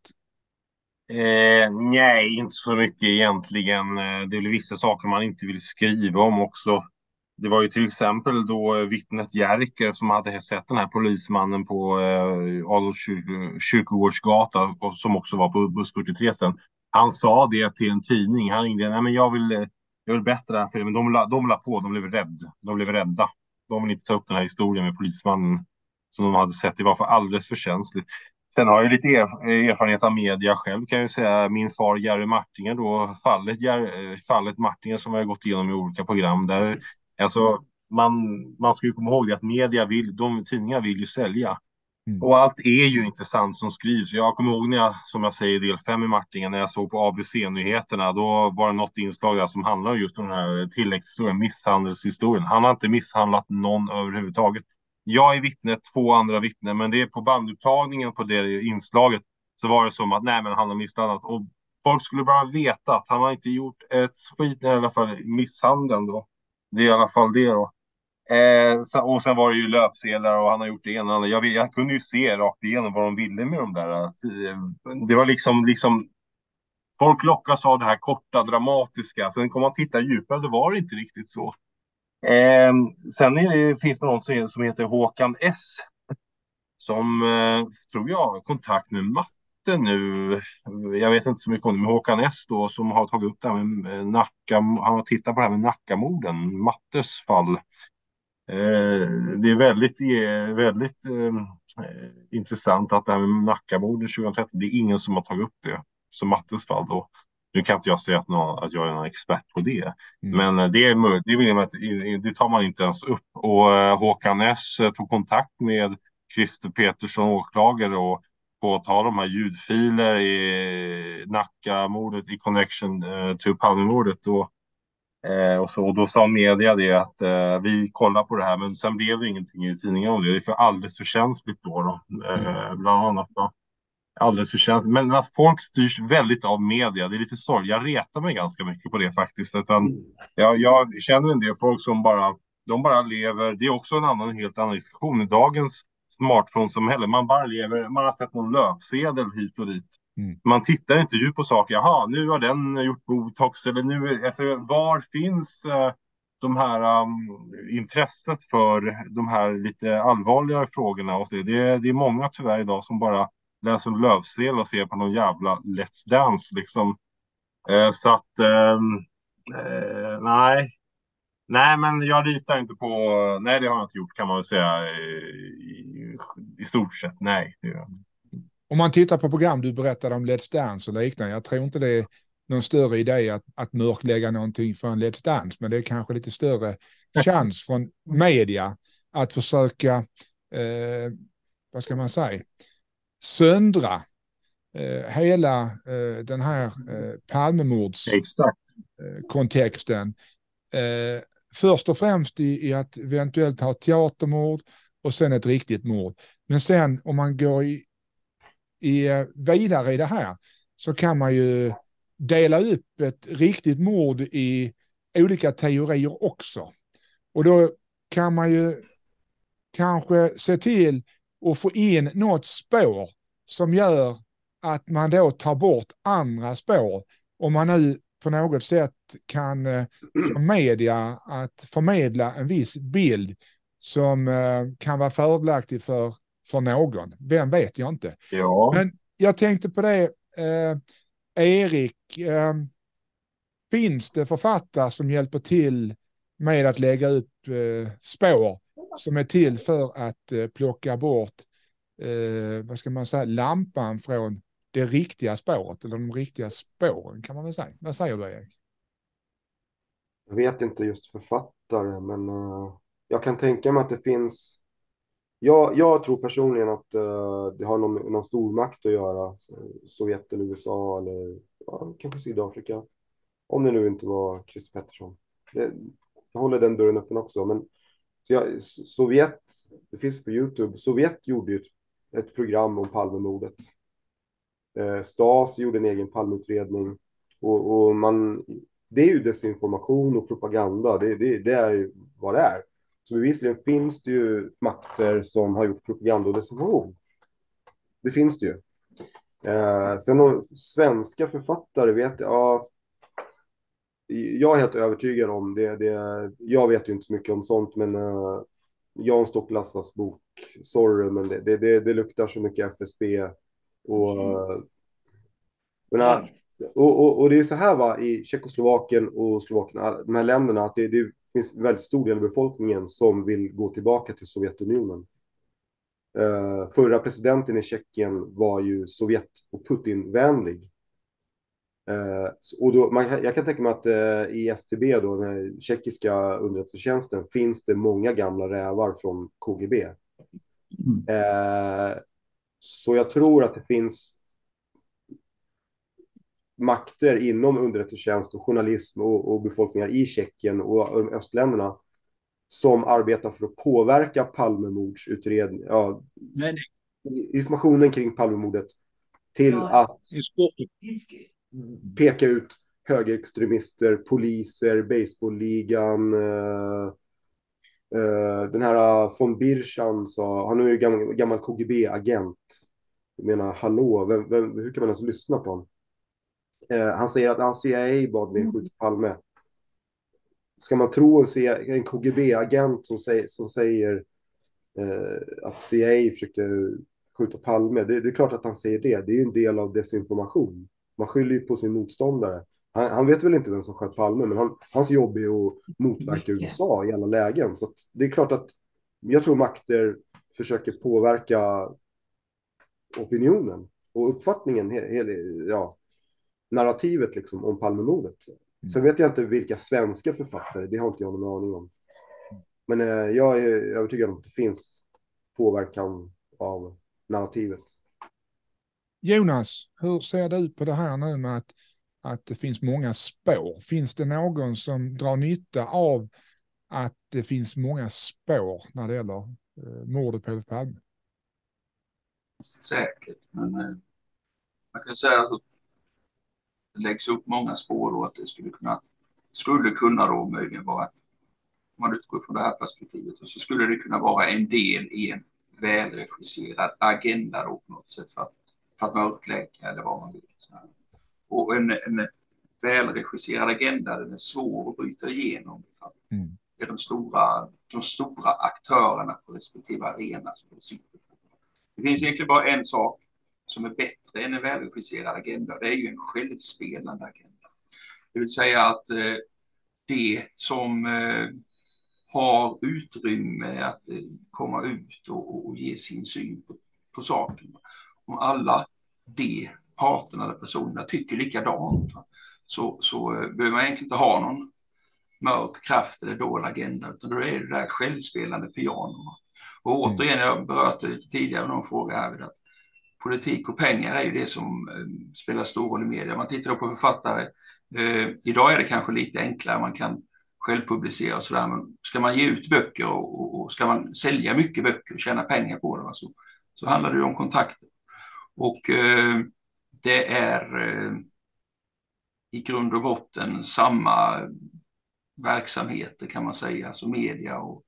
[SPEAKER 3] Eh, nej, inte så mycket egentligen. Eh, Det är väl vissa saker man inte vill skriva om också. Det var ju till exempel då vittnet Jerker som hade sett den här polismannen på eh, Adolf kyr- kyrkogårdsgata och som också var på buss fyrtiotre sen. Han sa det till en tidning. Han ringde, nej men jag vill, eh, jag vill berätta det här för er. Men de la, de la på, de blev rädda. De blev rädda. De vill inte ta upp den här historien med polismannen som de hade sett. Det var för alldeles för känsligt. Sen har jag lite erf- erfarenhet av media själv kan jag säga. Min far Jerry Martinger då, fallet, Jer- eh, fallet Martinger som jag har gått igenom i olika program. Där, alltså, man, man ska ju komma ihåg det att media vill, de tidningar vill ju sälja.
[SPEAKER 1] Mm.
[SPEAKER 3] Och allt är ju inte sant som skrivs. Jag kommer ihåg när jag, som jag säger i del fem i Martingen, när jag såg på A B C-nyheterna, då var det något inslag där som handlar just om den här tilläggshistorien, misshandelshistorien. Han har inte misshandlat någon överhuvudtaget. Jag är vittne, två andra vittnen, men det är på bandupptagningen på det inslaget så var det som att nej men han har misshandlat. Och folk skulle bara veta att han har inte gjort ett skit, i alla fall misshandeln då. Det är i alla fall det då. Eh, så, och sen var det ju löpsedlar och han har gjort det ena och andra. Jag, vet- jag kunde ju se rakt igenom vad de ville med de där. Att, eh, det var liksom, liksom folk lockas av det här korta, dramatiska. Sen kom man titta djupare, det var inte riktigt så. Eh, sen är det, finns det någon som som heter Håkan S. Som eh, tror jag har kontakt med Matte nu. Jag vet inte så mycket om det, men Håkan S då som har tagit upp det här med eh, Nacka. Han har tittat på det här med Nackamorden, Mattes fall. Eh, Det är väldigt, eh, väldigt eh, intressant att det här med Nackamorden tjugohundratretton, det är ingen som har tagit upp det som Mattes fall då. Nu kan inte jag säga att, någon, att jag är någon expert på det,
[SPEAKER 1] Mm.
[SPEAKER 3] men eh, det är möjligt, det, vill jag, att- det tar man inte ens upp. Och eh, Håkan S eh, tog kontakt med Christer Petersson, åklagare, och påtalade de här ljudfiler i Nackamordet i connection eh, till Palmemordet. Och Eh, och, så, och då sa media det att eh, vi kollar på det här, men sen blev det ingenting i tidningen om det. Det är för alldeles för känsligt då, då eh, bland annat. Då. Alldeles för känsligt. Men att folk styrs väldigt av media, det är lite sorg. Jag retar mig ganska mycket på det faktiskt. Utan, jag, jag känner en del folk som bara, de bara lever. Det är också en annan, en helt annan diskussion. I dagens smartphone-samhälle, man bara lever, man har sett någon löpsedel hit och dit.
[SPEAKER 1] Mm.
[SPEAKER 3] Man tittar inte djupt på saker. Jaha, nu har den gjort botox. Eller nu, alltså, var finns uh, de här um, intresset för de här lite allvarligare frågorna? Och så. Det, det är många tyvärr idag som bara läser en löpsedel och ser på någon jävla Let's Dance. Liksom. Uh, så att, um, uh, nej. Nej, men jag litar inte på... Nej, det har jag inte gjort kan man väl säga. I, i stort sett, nej. Det gör jag inte.
[SPEAKER 1] Om man tittar på program, du berättade om Let's Dance och liknande, jag tror inte det är någon större idé att, att mörklägga någonting för en Let's Dance, men det är kanske lite större chans från media att försöka, eh, vad ska man säga, söndra eh, hela eh, den här eh, Palmemords
[SPEAKER 3] Exakt.
[SPEAKER 1] eh, kontexten. Eh, först och främst i, i att eventuellt ha teatermord och sen ett riktigt mord. Men sen om man går i I, vidare i det här så kan man ju dela upp ett riktigt mord i olika teorier också. Och då kan man ju kanske se till att få in något spår som gör att man då tar bort andra spår. Om man nu på något sätt kan eh, få media att förmedla en viss bild som eh, kan vara fördelaktig för, för någon. Vem vet jag inte.
[SPEAKER 3] Ja.
[SPEAKER 1] Men jag tänkte på det, eh, Erik, eh, finns det författare som hjälper till med att lägga upp eh, spår som är till för att eh, plocka bort, eh, vad ska man säga, lampan från det riktiga spåret, eller de riktiga spåren kan man väl säga. Vad säger du, Erik?
[SPEAKER 6] Jag vet inte just författare, men uh, jag kan tänka mig att det finns. Jag, jag tror personligen att uh, det har någon, någon stormakt att göra. Sovjet eller U S A eller ja, kanske Sydafrika. Om det nu inte var Christer Pettersson. Det, jag håller den dörren öppen också. Men så jag, Sovjet, det finns på YouTube. Sovjet gjorde ju ett, ett program om Palmemordet. Uh, Stasi gjorde en egen Palmeutredning. Och, och man, det är ju desinformation och propaganda. Det, det, det är ju vad det är. Så bevisligen finns det ju makter som har gjort propaganda och desinformation. Det finns det ju. Eh, sen om svenska författare vet jag, ja, jag är helt övertygad om det, det. Jag vet ju inte så mycket om sånt, men uh, Jan Stocklassas bok, sorry, men det, det, det, det luktar så mycket F S B. Och, uh, men, uh, och, och, och det är så här va, i Tjeckoslovakien och Slovakien, de här länderna, att det, det finns en väldigt stor del av befolkningen som vill gå tillbaka till Sovjetunionen. Uh, förra presidenten i Tjeckien var ju Sovjet- och Putin-vänlig. Uh, och då, man, jag kan tänka mig att uh, i S T B, då, den här tjeckiska underrättelsetjänsten, finns det många gamla rävar från K G B. Mm. Uh, så jag tror att det finns makter inom underrättelsetjänst och journalism och, och befolkningar i Tjeckien och östländerna som arbetar för att påverka Palmemordsutredning, ja, informationen kring Palmemordet till ja, att peka ut högerextremister, poliser, baseballligan. Uh, uh, den här von Birchan sa, han är ju gammal, gammal K G B-agent. Jag menar, hallå, vem, vem, hur kan man ens lyssna på honom? Uh, han säger att han C I A bad mig skjuta Palme. Ska man tro en, en K G B-agent som säger, som säger uh, att C I A försökte skjuta Palme? Det, det är klart att han säger det. Det är ju en del av desinformation. Man skyller ju på sin motståndare. Han, han vet väl inte vem som sköt Palme, men han, hans jobb är att motverka U S A i alla lägen. Så det är klart att jag tror makter försöker påverka opinionen och uppfattningen, he, he, ja, narrativet liksom om Palmemordet. Sen vet jag inte vilka svenska författare, det har inte jag någon aning om. Men eh, jag är övertygad om att det finns påverkan av narrativet.
[SPEAKER 1] Jonas, hur ser du ut på det här nu med att, att det finns många spår? Finns det någon som drar nytta av att det finns många spår när det gäller eh, mordet på Olof Palme?
[SPEAKER 5] Säkert, men eh, man kan säga att det läggs upp många spår och att det skulle kunna, skulle kunna då möjligen vara, om man utgår från det här perspektivet, och så skulle det kunna vara en del i en välregisserad agenda då på något sätt för att, för att mörklägga eller vad man vill. Så här. Och en, en välregisserad agenda, den är svår att bryta igenom. Mm. Det är de stora, de stora aktörerna på respektive arena som de sitter på. Det finns egentligen bara en sak som är bättre än en välregisserad agenda. Det är ju en självspelande agenda. Det vill säga att eh, det som eh, har utrymme att eh, komma ut och, och ge sin syn på, på saken. Om alla de parterna eller personerna tycker likadant, så, så eh, behöver man egentligen inte ha någon mörk kraft eller dold agenda, utan då är det där självspelande piano. Och återigen, jag berörde lite tidigare någon fråga här, att politik och pengar är ju det som eh, spelar stor roll i media. Man tittar då på författare. Eh, idag är det kanske lite enklare, man kan självpublicera och sådär, men ska man ge ut böcker och, och, och ska man sälja mycket böcker och tjäna pengar på det, va, så, så handlar det ju om kontakter. Och eh, det är eh, i grund och botten samma verksamheter kan man säga, alltså media och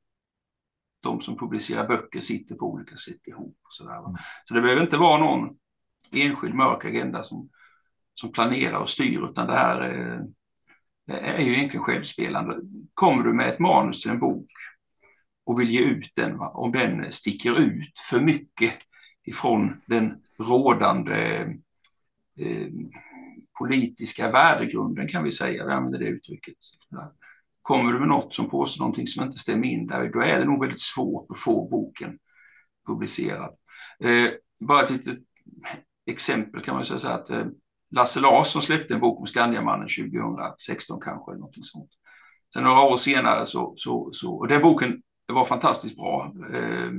[SPEAKER 5] de som publicerar böcker sitter på olika sätt ihop. Och så, där, va? Så det behöver inte vara någon enskild mörk agenda som, som planerar och styr, utan det här är, det är ju egentligen självspelande. Kommer du med ett manus till en bok och vill ge ut den, va? Om den sticker ut för mycket ifrån den rådande eh, politiska värdegrunden, kan vi säga, vi använder det uttrycket. Kommer du med något som påstår någonting som inte stämmer in där, då är det nog väldigt svårt att få boken publicerad. Eh, bara ett litet exempel kan man säga att eh, Lasse Larsson släppte en bok om Skandiamannen tjugohundrasexton kanske, eller någonting sånt. Sen några år senare så, så, så och den boken var fantastiskt bra. Eh,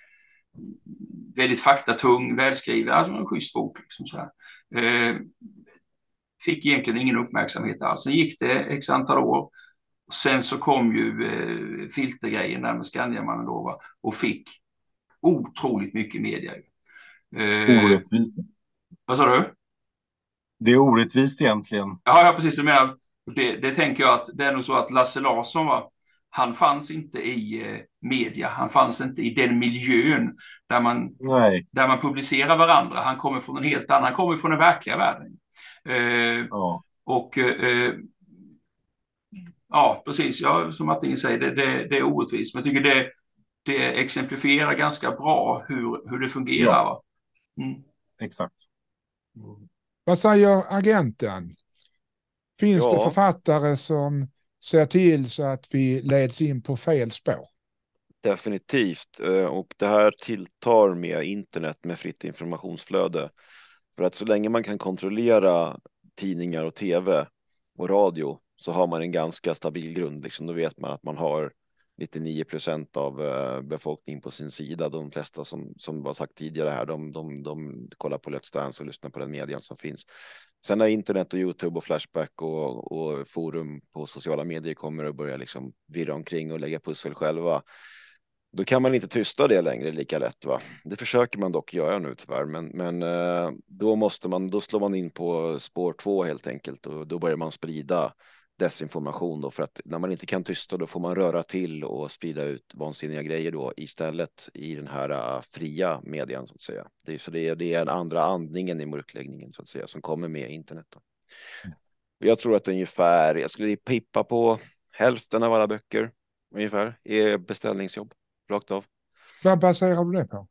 [SPEAKER 5] väldigt faktatung, välskriven, alltså en schysst bok. Liksom så här. Eh, fick egentligen ingen uppmärksamhet alls. Sen gick det x antal år. Och sen så kom ju eh, filtergrejen där med Skandiamannen då, va? Och fick otroligt mycket media.
[SPEAKER 3] Eh, orättvist.
[SPEAKER 5] Vad sa du?
[SPEAKER 3] Det är orättvist egentligen.
[SPEAKER 5] Ja, ja precis. Du menar Det, det tänker jag att det är nog så att Lasse Larsson var, han fanns inte i eh, media, han fanns inte i den miljön där man,
[SPEAKER 3] Nej.
[SPEAKER 5] där man publicerar varandra. Han kommer från en helt annan, han kommer från den verkliga världen. Eh,
[SPEAKER 3] Ja.
[SPEAKER 5] och eh, ja, precis, ja, som Martin säger, det, det, det är orättvist. Men jag tycker det, det exemplifierar ganska bra hur, hur det fungerar.
[SPEAKER 3] Ja.
[SPEAKER 5] Va? Mm.
[SPEAKER 3] Exakt.
[SPEAKER 1] Vad säger agenten? Finns
[SPEAKER 2] Ja.
[SPEAKER 1] det författare som ser till så att vi leds in på fel spår?
[SPEAKER 2] Definitivt. Eh, Och det här tilltar med internet, med fritt informationsflöde. För att så länge man kan kontrollera tidningar och tv och radio så har man en ganska stabil grund. Liksom. Då vet man att man har nittionio procent av eh, befolkningen på sin sida. De flesta som, som var sagt tidigare här, de, de, de kollar på Let's Dance och lyssnar på den median som finns. Sen när internet och YouTube och Flashback och, och forum på sociala medier kommer att börja liksom virra omkring och lägga pussel själva, då kan man inte tysta det längre lika lätt. Va? Det försöker man dock göra nu tyvärr, men, men eh, då måste man, då slår man in på spår två helt enkelt och då börjar man sprida desinformation då, för att när man inte kan tysta då får man röra till och sprida ut vansinniga grejer då istället i den här uh, fria median så att säga. Det är, så det är, det är den andra andningen i mörkläggningen så att säga som kommer med internet då. Mm. Jag tror att ungefär, jag skulle pippa på hälften av alla böcker ungefär är beställningsjobb rakt av.
[SPEAKER 1] Vad baserar du det på?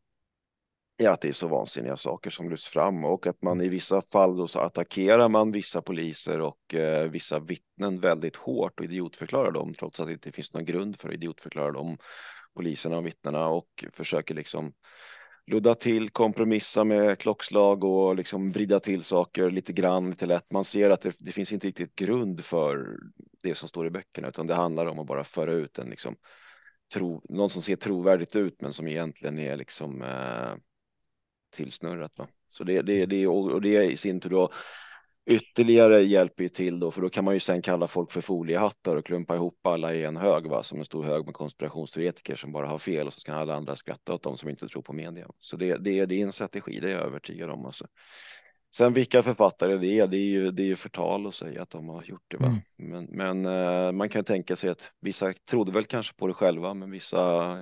[SPEAKER 2] Ja, att det är så vansinniga saker som lyfts fram och att man i vissa fall då så attackerar man vissa poliser och eh, vissa vittnen väldigt hårt och idiotförklarar dem trots att det inte finns någon grund för att idiotförklara dem, poliserna och vittnena, och försöker liksom ludda till, kompromissa med klockslag och liksom vrida till saker lite grann, lite lätt. Man ser att det, det finns inte riktigt grund för det som står i böckerna utan det handlar om att bara föra ut en liksom tro, någon som ser trovärdigt ut men som egentligen är liksom eh, tillsnurrat. Va? Så det, det, det, och det i sin tur då ytterligare hjälper ju till då, för då kan man ju sen kalla folk för foliehattar och klumpa ihop alla i en hög, va? Som en stor hög med konspirationsteoretiker som bara har fel och så kan alla andra skratta åt dem som inte tror på media. Så det, det, det är en strategi, det är jag övertygad om. Alltså. Sen vilka författare det är, det är ju, det är ju förtal att säga att de har gjort det. Va? Mm. Men, men uh, man kan tänka sig att vissa trodde väl kanske på det själva, men vissa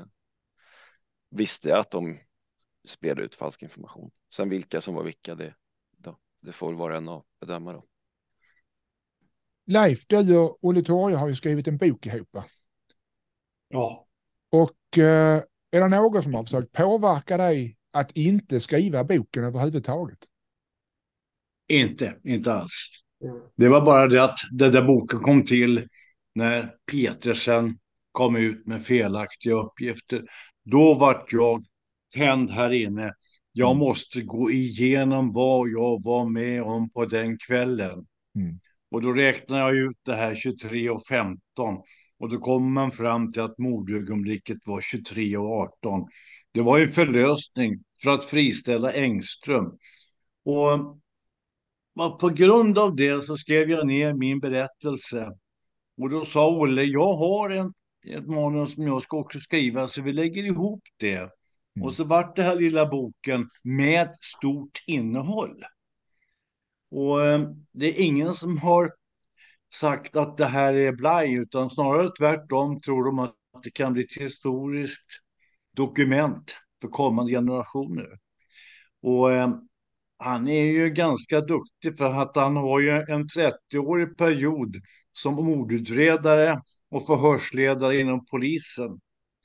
[SPEAKER 2] visste att de spred ut falsk information. Sen vilka som var vilka, det, då, det får väl vara en att bedöma då.
[SPEAKER 1] Leif, du och Olle Torje har ju skrivit en bok ihop.
[SPEAKER 4] Ja.
[SPEAKER 1] Och eh, är det någon som har försökt påverka dig att inte skriva boken överhuvudtaget?
[SPEAKER 4] Inte, inte alls. Det var bara det att den där boken kom till när Petersen kom ut med felaktiga uppgifter. Då vart jag tänd här inne. Jag mm. måste gå igenom vad jag var med om på den kvällen. Mm. Och då räknar jag ut det här tjugotre och femton. Och då kommer man fram till att mordögonblicket var tjugotre och arton. Det var en förlösning för att friställa Engström. Och på grund av det så skrev jag ner min berättelse. Och då sa Olle, jag har en, ett manus som jag ska också skriva så vi lägger ihop det. Mm. Och så vart det här lilla boken med stort innehåll. Och eh, det är ingen som har sagt att det här är blaj, utan snarare tvärtom tror de att det kan bli ett historiskt dokument för kommande generationer. Och eh, han är ju ganska duktig för att han har ju en trettioårig period som mordutredare och förhörsledare inom polisen.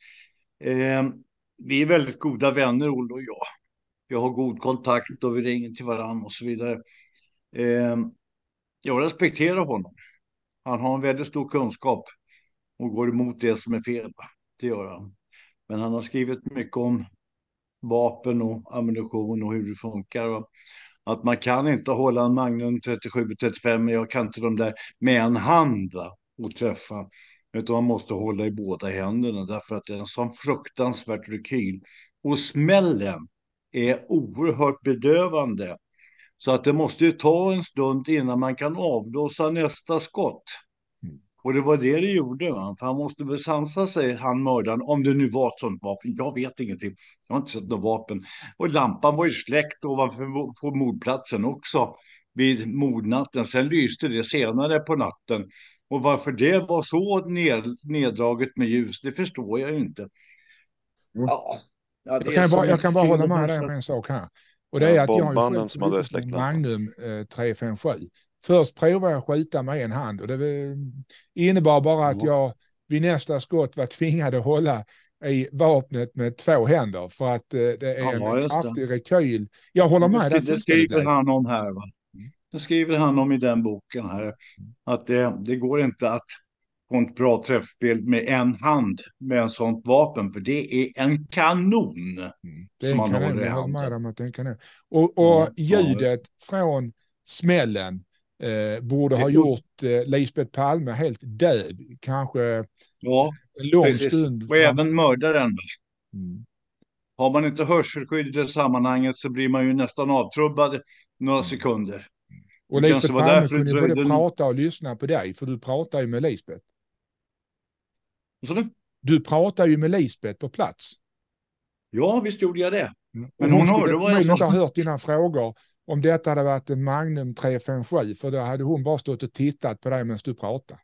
[SPEAKER 4] Eh, vi är väldigt goda vänner, Olle och jag. Jag har god kontakt och vi ringer till varandra och så vidare. Eh, jag respekterar honom. Han har en väldigt stor kunskap och går emot det som är fel. Det gör han. Men han har skrivit mycket om vapen och ammunition och hur det funkar. Att man kan inte hålla en Magnum trettiosju trettiofem, men jag kan inte de där med en hand va, och träffa. Utan man måste hålla i båda händerna därför att det är en sån fruktansvärt rekyl. Och smällen är oerhört bedövande. Så att det måste ju ta en stund innan man kan avlåsa nästa skott. Mm. Och det var det det gjorde. Va? För han måste väl sansa sig, han mördaren, om det nu var ett sånt vapen. Jag vet ingenting. Jag har inte sett något vapen. Och lampan var ju släckt ovanför på mordplatsen också. vid mordnatten. Sen lyste det senare på natten. Och varför det var så ned, neddraget med ljus, det förstår jag inte. Ja, ja, det
[SPEAKER 1] Jag
[SPEAKER 4] är
[SPEAKER 1] kan, bara,
[SPEAKER 4] som
[SPEAKER 1] jag
[SPEAKER 4] ett
[SPEAKER 1] kan bara hålla med dig
[SPEAKER 4] kul-
[SPEAKER 1] om en sak här. Och det
[SPEAKER 2] Ja,
[SPEAKER 1] är att jag har ju
[SPEAKER 2] bombmannen
[SPEAKER 1] själv
[SPEAKER 2] som hade
[SPEAKER 1] skjutit
[SPEAKER 2] släckt
[SPEAKER 1] på
[SPEAKER 2] lampan.
[SPEAKER 1] Magnum eh, tre fem sju. Först provade jag skjuta med en hand och det var- innebar bara att
[SPEAKER 4] Ja.
[SPEAKER 1] jag vid nästa skott var tvingad att hålla i vapnet med två händer för att eh, det är en
[SPEAKER 4] Ja, just det.
[SPEAKER 1] kraftig rekyl. Jag håller med
[SPEAKER 4] Det,
[SPEAKER 1] dig
[SPEAKER 4] det
[SPEAKER 1] fullständigt.
[SPEAKER 4] skriver
[SPEAKER 1] Leif.
[SPEAKER 4] han om här, va? Det skriver han om i den boken här. Att det, det går inte att få ett bra träffspel med en hand med en sånt vapen. För det är en kanon
[SPEAKER 1] Mm. Det är
[SPEAKER 4] som
[SPEAKER 1] en
[SPEAKER 4] man
[SPEAKER 1] kanon,
[SPEAKER 4] håller i
[SPEAKER 1] jag håller med
[SPEAKER 4] handen.
[SPEAKER 1] dig om att det är en kanon. Och, och
[SPEAKER 4] Ja,
[SPEAKER 1] ljudet från smällen eh, borde ha
[SPEAKER 4] Det-
[SPEAKER 1] gjort eh, Lisbeth Palme helt död. Kanske
[SPEAKER 4] Ja,
[SPEAKER 1] en lång
[SPEAKER 4] precis.
[SPEAKER 1] stund.
[SPEAKER 4] Och
[SPEAKER 1] fram-
[SPEAKER 4] även mördaren.
[SPEAKER 1] Mm.
[SPEAKER 4] Har man inte hörselskydd i det sammanhanget så blir man ju nästan avtrubbad några
[SPEAKER 1] Mm.
[SPEAKER 4] sekunder.
[SPEAKER 1] Och
[SPEAKER 4] Det
[SPEAKER 1] Lisbeth
[SPEAKER 4] kanske var
[SPEAKER 1] Palme
[SPEAKER 4] därför det
[SPEAKER 1] kunde ju både
[SPEAKER 4] dröjde-
[SPEAKER 1] prata och lyssna på dig, för du pratar ju med Lisbeth.
[SPEAKER 4] Så det-
[SPEAKER 1] Du pratar ju med Lisbeth på plats.
[SPEAKER 4] Ja, visst gjorde jag det.
[SPEAKER 1] Men
[SPEAKER 4] Men
[SPEAKER 1] hon,
[SPEAKER 4] hon
[SPEAKER 1] skulle
[SPEAKER 4] hörde vad jag
[SPEAKER 1] förmodligen inte
[SPEAKER 4] sa.
[SPEAKER 1] ha hört dina frågor om detta hade varit en Magnum tre fem sju, för då hade hon bara stått och tittat på dig medan du pratade.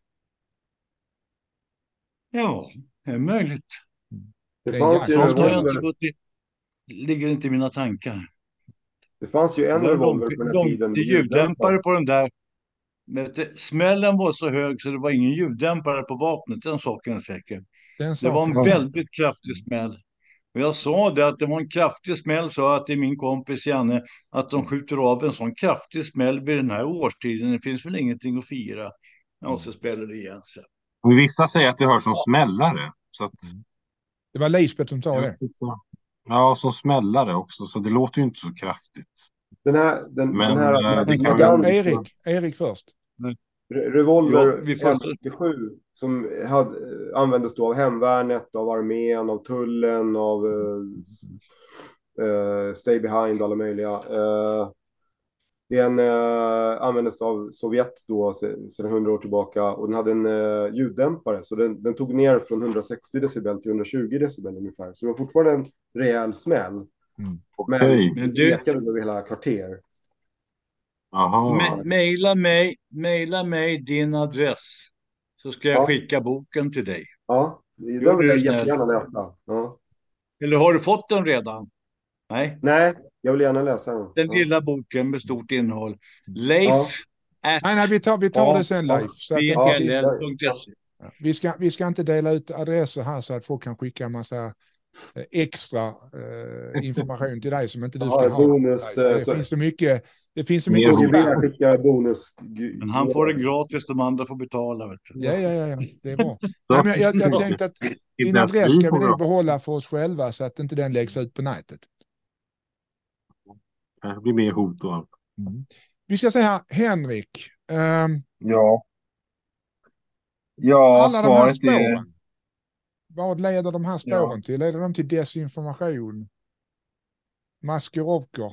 [SPEAKER 4] Ja, det är möjligt.
[SPEAKER 6] Det
[SPEAKER 1] Det är
[SPEAKER 6] fanns ju en
[SPEAKER 1] jäkla
[SPEAKER 4] Sånt har jag inte
[SPEAKER 6] revolver,
[SPEAKER 4] gått i. Ligger inte i mina tankar.
[SPEAKER 6] det fanns ju en
[SPEAKER 4] Det var
[SPEAKER 6] revolver
[SPEAKER 4] lång-
[SPEAKER 6] på den här
[SPEAKER 4] lång-
[SPEAKER 6] tiden.
[SPEAKER 4] det är ljuddämpare på den där. Men det- smällen var så hög så det var ingen ljuddämpare på vapnet. Den saken är säker.
[SPEAKER 1] Den
[SPEAKER 4] Det var en
[SPEAKER 1] saken är säker.
[SPEAKER 4] väldigt kraftig smäll. Och jag sa det att det var en kraftig smäll, sa jag till min kompis Janne, att de skjuter av en sån kraftig smäll vid den här årstiden. Det finns väl ingenting att fira. Och så spelar det igen sig.
[SPEAKER 3] Och vissa säger att det hörs som smällare. Så att,
[SPEAKER 1] Det var Lisbeth som sa det.
[SPEAKER 3] ja, som smällare också. Så det låter ju inte så kraftigt.
[SPEAKER 6] Den här, den,
[SPEAKER 3] Men,
[SPEAKER 6] den här
[SPEAKER 3] eh, det kan
[SPEAKER 1] Vänta,
[SPEAKER 3] väl-
[SPEAKER 1] Erik, Erik först.
[SPEAKER 6] re- revolver
[SPEAKER 4] Ja, vi får-
[SPEAKER 6] M sjuttiosju som hade, användes då av hemvärnet, av armén, av tullen, av uh, uh, Stay Behind och alla möjliga. Uh, den uh, användes av Sovjet då se- sedan hundra år tillbaka och den hade en uh, ljuddämpare så den, den tog ner från hundrasextio decibel till hundratjugo decibel ungefär. Så det var fortfarande en rejäl smäll.
[SPEAKER 1] Mm.
[SPEAKER 6] Men
[SPEAKER 3] Okej.
[SPEAKER 6] det
[SPEAKER 4] Men du-
[SPEAKER 6] ekade över hela kvarter.
[SPEAKER 3] Jaha.
[SPEAKER 4] Me- Maila mig, maila mig din adress. Så ska jag
[SPEAKER 6] Ja.
[SPEAKER 4] skicka boken till dig.
[SPEAKER 6] Ja,
[SPEAKER 4] Gör
[SPEAKER 6] den vill
[SPEAKER 4] du
[SPEAKER 6] jag
[SPEAKER 4] snäll.
[SPEAKER 6] jättegärna läsa. Ja.
[SPEAKER 4] Eller har du fått den redan? Nej,
[SPEAKER 6] Nej, jag vill gärna läsa den.
[SPEAKER 4] den
[SPEAKER 6] Ja.
[SPEAKER 4] lilla boken med stort innehåll. Leif
[SPEAKER 6] Ja.
[SPEAKER 4] at
[SPEAKER 1] Nej, nej, vi tar, vi tar
[SPEAKER 4] Ja,
[SPEAKER 1] det sen
[SPEAKER 6] ja.
[SPEAKER 1] Leif. Så att det
[SPEAKER 6] Ja.
[SPEAKER 1] inte,
[SPEAKER 4] b l l punkt se.
[SPEAKER 1] vi, ska, vi ska inte dela ut adresser här så att folk kan skicka en massa eh, extra eh, information till dig som inte du
[SPEAKER 6] Ja,
[SPEAKER 1] ska ha.
[SPEAKER 6] bonus,
[SPEAKER 1] Det,
[SPEAKER 6] eh,
[SPEAKER 1] det
[SPEAKER 6] så-
[SPEAKER 1] finns så mycket, det finns så
[SPEAKER 3] Mer
[SPEAKER 1] mycket
[SPEAKER 3] roligt.
[SPEAKER 6] K G B
[SPEAKER 1] spam.
[SPEAKER 6] skickar bonus.
[SPEAKER 4] Men han får det gratis, de andra får betala. Vet du.
[SPEAKER 1] Ja, ja, ja, ja, det är bra. Nej, men jag, jag tänkte att din
[SPEAKER 3] Inte ens
[SPEAKER 1] adress
[SPEAKER 3] vi
[SPEAKER 1] ska
[SPEAKER 3] får
[SPEAKER 1] vi nog
[SPEAKER 3] bra.
[SPEAKER 1] behålla för oss själva så att inte den läggs ut på nätet.
[SPEAKER 3] Det blir mer hot och allt.
[SPEAKER 1] Vi ska se här, Henrik. ehm,
[SPEAKER 3] Ja. Ja,
[SPEAKER 1] alla de här
[SPEAKER 3] svaret är...
[SPEAKER 1] spåren. Vad leder de här spåren till? Leder de till desinformation? Maskerovkor?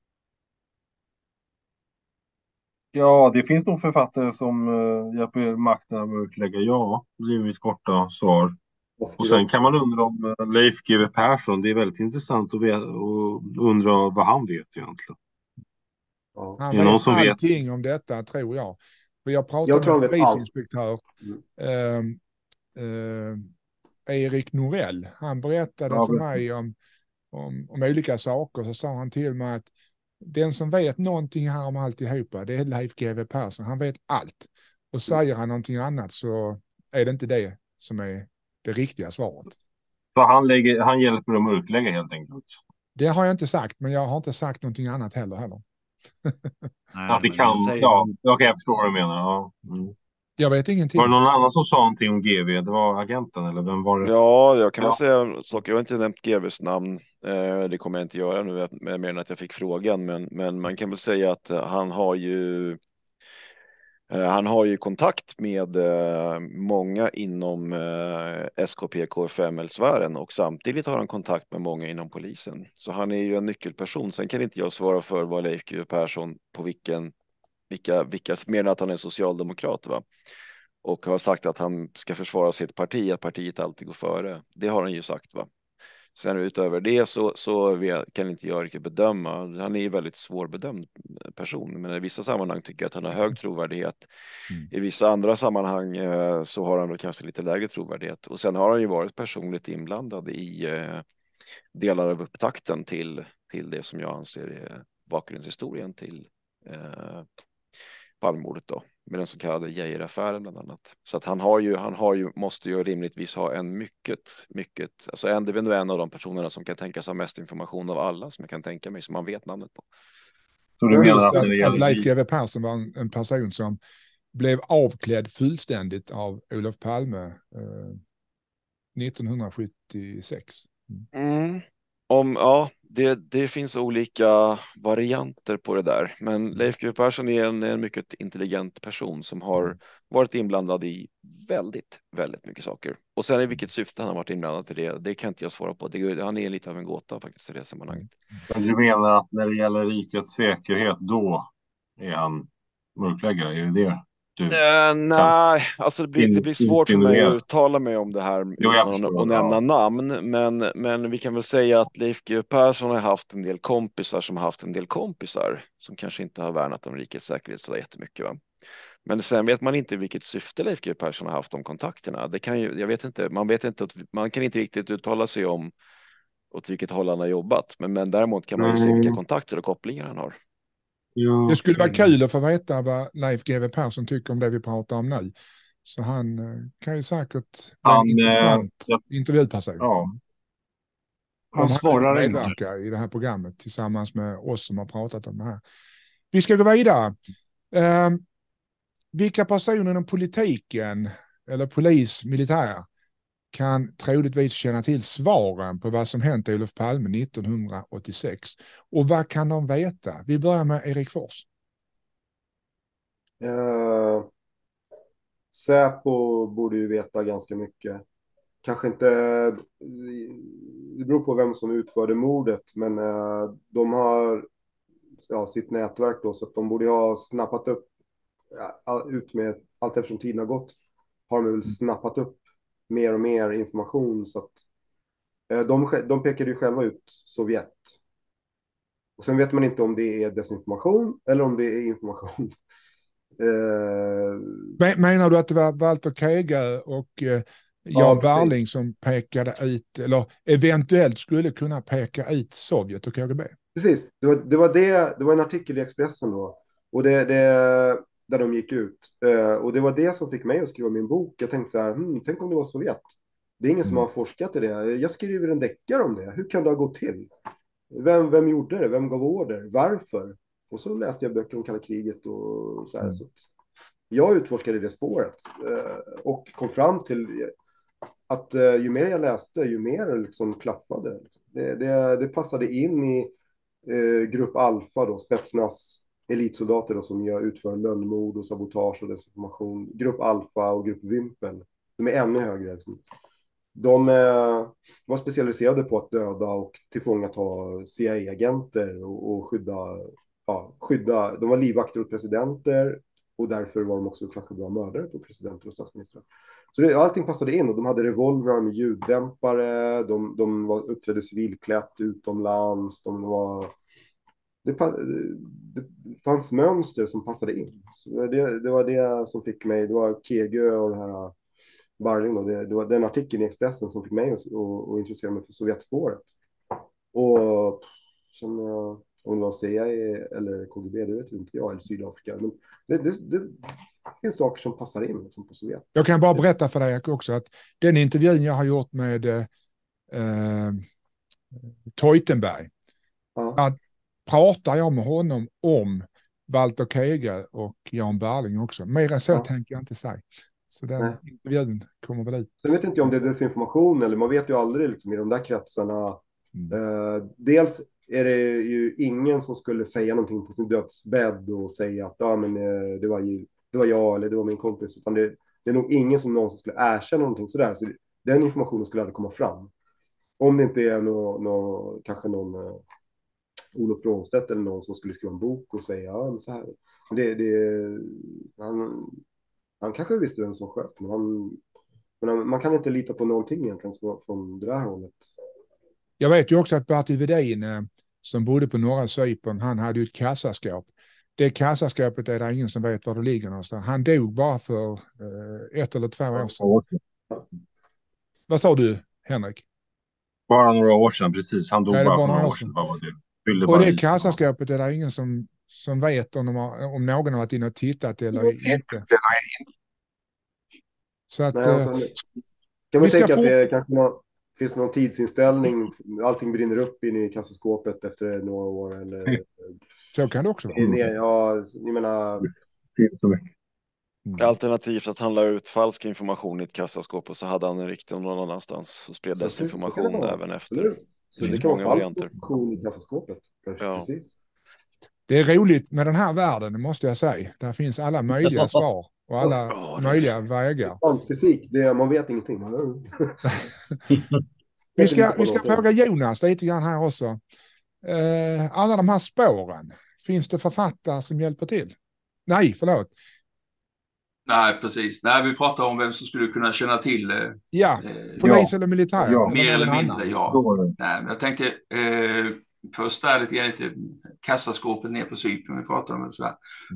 [SPEAKER 3] Ja, det finns nog författare som uh, hjälper makten att mörklägga. Ja, det är mitt korta svar. Och sen kan man undra om uh, Leif G W Persson. Det är väldigt intressant att veta, och undra vad han vet egentligen.
[SPEAKER 6] Ja.
[SPEAKER 1] Han
[SPEAKER 3] Är det någon
[SPEAKER 1] vet
[SPEAKER 3] som vet?
[SPEAKER 1] allting om detta, tror jag. För jag
[SPEAKER 6] Jag
[SPEAKER 1] pratade
[SPEAKER 6] tror
[SPEAKER 1] med
[SPEAKER 6] han
[SPEAKER 1] en
[SPEAKER 6] vet
[SPEAKER 1] polisinspektör, ehm, eh, Erik Norell. Han berättade
[SPEAKER 3] Ja,
[SPEAKER 1] för
[SPEAKER 3] berätta.
[SPEAKER 1] mig om, om, om olika saker. Så sa han till mig att den som vet någonting här om alltihopa, det är Leif G W Persson. Han vet allt. Och säger han någonting annat så är det inte det som är det riktiga svaret.
[SPEAKER 3] Så han, lägger, han hjälper dem att mörklägga helt enkelt.
[SPEAKER 1] Det har jag inte sagt, men jag har inte sagt någonting annat heller. heller.
[SPEAKER 4] Nej,
[SPEAKER 3] Att det
[SPEAKER 4] men
[SPEAKER 3] kan...
[SPEAKER 4] säger
[SPEAKER 3] Ja,
[SPEAKER 4] han.
[SPEAKER 3] okej, jag förstår vad du menar. Ja. Mm.
[SPEAKER 1] Jag vet ingenting.
[SPEAKER 3] Var det någon annan som sa någonting om G V? Det var agenten eller vem var det?
[SPEAKER 2] Ja, jag kan väl
[SPEAKER 3] Ja.
[SPEAKER 2] säga en sak. Jag har inte nämnt G Vs namn. Eh, det kommer jag inte göra nu, att- mer än att jag fick frågan. Men, men man kan väl säga att eh, han har ju eh, han har ju kontakt med eh, många inom eh, S K P K F M L-sfären och samtidigt har han kontakt med många inom polisen. Så han är ju en nyckelperson. Sen kan inte jag svara för vad Leif G W Persson på vilken, vilka, vilka, mer än att han är socialdemokrat, va? Och har sagt att han ska försvara sitt parti, att partiet alltid går före. Det har han ju sagt, va. Sen utöver det så, så vet, kan inte jag riktigt bedöma. Han är ju väldigt svårbedömd person. Men i vissa sammanhang tycker jag att han har hög trovärdighet.
[SPEAKER 1] Mm.
[SPEAKER 2] I vissa andra sammanhang eh, så har han då kanske lite lägre trovärdighet. Och sen har han ju varit personligt inblandad i eh, delar av upptakten till, till det som jag anser är bakgrundshistorien till eh, Palmemordet då, med den så kallade Geijeraffären bland annat. Så att han har ju, han har ju, måste ju rimligtvis ha en mycket, mycket, alltså en, det är nog en av de personerna som kan tänkas ha mest information av alla som jag kan tänka mig, som man vet namnet på.
[SPEAKER 3] Så du menar att,
[SPEAKER 1] att,
[SPEAKER 3] när det
[SPEAKER 1] att
[SPEAKER 3] gäller...
[SPEAKER 1] Leif G W Persson var en, en person som blev avklädd fullständigt av Olof Palme eh, nittonhundrasjuttiosex. Mm.
[SPEAKER 2] Mm. Om, ja, det, det finns olika varianter på det där. Men Leif G W Persson är en, en mycket intelligent person som har varit inblandad i väldigt, väldigt mycket saker. Och sen i vilket syfte han har varit inblandad i det, det kan inte jag svara på. Det, han är lite av en gåta faktiskt i det sammanhanget.
[SPEAKER 3] Men du menar att när det gäller rikets säkerhet, då är han mörkläggare? Är det det du...
[SPEAKER 2] Uh, nej, alltså det blir, det blir svårt för mig att uttala mig om det här
[SPEAKER 3] jo,
[SPEAKER 2] utan
[SPEAKER 3] förstår,
[SPEAKER 2] att nämna
[SPEAKER 3] ja.
[SPEAKER 2] namn. Men, men vi kan väl säga att Leif G W Persson har haft en del kompisar som har haft en del kompisar som kanske inte har värnat om rikets säkerhet så jättemycket. Va? Men sen vet man inte vilket syfte Leif G W Persson har haft om kontakterna. Det kan ju, jag vet inte, man vet inte, man kan inte riktigt uttala sig om åt vilket håll han har jobbat. Men, men däremot kan man ju se vilka kontakter och kopplingar han har.
[SPEAKER 3] Ja,
[SPEAKER 1] det skulle vara kul att få veta vad Leif G W Persson tycker om det vi pratar om nu. Så han kan ju säkert vara en intressant
[SPEAKER 3] ja.
[SPEAKER 1] intervjuperson.
[SPEAKER 3] Ja.
[SPEAKER 1] Han svarar inte i det här programmet tillsammans med oss som har pratat om det här. Vi ska gå vidare. Eh, vilka personer inom politiken eller polis, militär kan troligtvis känna till svaren på vad som hänt Olof Palme nittonhundraåttiosex. Och vad kan de veta? Vi börjar med Erik Fors.
[SPEAKER 6] Eh, Säpo borde ju veta ganska mycket. Kanske inte, det beror på vem som utförde mordet, men eh, de har ja, sitt nätverk då, så att de borde ha snappat upp, ja, ut med allt eftersom tiden har gått, har de väl snappat upp mer och mer information, så att eh, de, de pekade ju själva ut Sovjet. Och sen vet man inte om det är desinformation eller om det är information.
[SPEAKER 1] eh, Menar du att det var Walter Kegö och eh, Jan ja, Barling som pekade ut, eller eventuellt skulle kunna peka ut Sovjet och K G B?
[SPEAKER 6] Precis, det var det, var det, det var en artikel i Expressen då. Och det, det där de gick ut. Uh, och det var det som fick mig att skriva min bok. Jag tänkte så här, hmm, tänk om det var Sovjet. Det är ingen mm. som har forskat i det. Jag skriver en deckare om det. Hur kan det ha gått till? Vem, vem gjorde det? Vem gav order? Varför? Och så läste jag böcker om kalla kriget och så här. Mm. Så jag utforskade det spåret. Uh, och kom fram till att uh, ju mer jag läste, ju mer det liksom klaffade. Det, det, det passade in i uh, grupp Alfa då, Spetsnas elitsoldater då, som gör, utför lönnmord och sabotage och desinformation. Grupp Alfa och grupp Wimpel. De är ännu högre. Liksom. De eh, var specialiserade på att döda och tillfångata C I A-agenter och, och skydda, ja, skydda. De var livvakter åt presidenter och därför var de också kanske bra mördare på presidenter och statsministrar. Så det, allting passade in och de hade revolver med ljuddämpare. De, de var uppträdde civilklätt utomlands. De var... Det, det fanns mönster som passade in. Så det, det var det som fick mig, det var Kegö och det här Barling då, det, det var den artikeln i Expressen som fick mig att, att, att intressera mig för Sovjetspåret. Och som, om det var C I A eller K G B, det vet inte jag, eller Sydafrika. Men det, det, det finns saker som passar in liksom, på Sovjet.
[SPEAKER 1] Jag kan bara berätta för dig också att den intervjun jag har gjort med eh, Teutenberg, ja. pratar jag med honom om Walter Kegö och Jan Barling också. Mer än så ja. tänker jag inte säga. Så den Nej. intervjun kommer väl ut.
[SPEAKER 6] Sen vet inte jag om det är desinformation eller man vet ju aldrig liksom, i de där kretsarna. Mm. Eh, dels är det ju ingen som skulle säga någonting på sin dödsbädd och säga att ah, men, eh, det, var ju, det var jag eller det var min kompis. Utan det, det är nog ingen som någonsin skulle erkänna någonting sådär. Så den informationen skulle aldrig komma fram. Om det inte är nå, nå, kanske någon... Eh, Olof Rånstedt eller någon som skulle skriva en bok och säga ja, men så här. Det, det, han, han kanske visste vem som sköt, men, han, men han, man kan inte lita på någonting egentligen från, från det här hållet.
[SPEAKER 1] Jag vet ju också att Bertil Wedin som bodde på norra Cypern, han hade ju ett kassaskåp Det kassaskåpet är det ingen som vet var det ligger någonstans. Han dog bara för eh, ett eller två år sedan. Vad sa du, Henrik?
[SPEAKER 3] Bara några år sedan, precis. Han dog
[SPEAKER 1] Ja, det
[SPEAKER 3] bara
[SPEAKER 1] var
[SPEAKER 3] för
[SPEAKER 1] några
[SPEAKER 3] några
[SPEAKER 1] år
[SPEAKER 3] år sedan.
[SPEAKER 1] sedan.
[SPEAKER 3] Vad var det? Fyllde
[SPEAKER 1] Och
[SPEAKER 3] bara
[SPEAKER 1] det
[SPEAKER 3] i.
[SPEAKER 1] kassaskåpet är det ingen som, som vet om, de har, om någon har varit inne och tittat eller inte. Så att...
[SPEAKER 6] Nej, och sen, kan man
[SPEAKER 1] vi ska
[SPEAKER 6] tänka
[SPEAKER 1] få-
[SPEAKER 6] att det kanske någon, finns någon tidsinställning, allting brinner upp inne i kassaskåpet efter några år eller...
[SPEAKER 1] Så kan det också vara.
[SPEAKER 6] Nej, ja, ni menar...
[SPEAKER 3] Finns så mycket.
[SPEAKER 1] Mm.
[SPEAKER 2] Alternativt att han la ut falsk information i ett kassaskåp och så hade han en riktig någon annanstans och spred
[SPEAKER 6] Så
[SPEAKER 2] desinformation
[SPEAKER 6] det kan det vara.
[SPEAKER 2] även efter.
[SPEAKER 6] Absolut. Så
[SPEAKER 2] Det
[SPEAKER 6] det
[SPEAKER 2] finns
[SPEAKER 6] kan vara
[SPEAKER 2] många
[SPEAKER 6] falsk
[SPEAKER 2] varianter.
[SPEAKER 6] information i kassaskåpet. Kanske,
[SPEAKER 2] Ja.
[SPEAKER 6] precis.
[SPEAKER 1] Det är roligt med den här världen, det måste jag säga. Där finns alla möjliga svar och alla
[SPEAKER 2] Ja, det-
[SPEAKER 1] möjliga vägar.
[SPEAKER 6] Kvantfysik, det, man vet ingenting.
[SPEAKER 1] Vi ska, vi ska fråga Jonas lite grann här också. Eh, alla de här spåren, finns det författare som hjälper till? Nej, förlåt.
[SPEAKER 5] Nej, precis. Nej, vi pratar om vem som skulle kunna känna till eh,
[SPEAKER 1] Ja,
[SPEAKER 5] eh,
[SPEAKER 1] polis eller militär.
[SPEAKER 3] Ja.
[SPEAKER 5] mer
[SPEAKER 1] någon
[SPEAKER 5] eller
[SPEAKER 1] annan.
[SPEAKER 5] mindre, ja.
[SPEAKER 3] Då,
[SPEAKER 5] Nej, men jag tänker eh, först där lite grann lite kassaskåpet ner på Cypern, vi pratar om det sådär.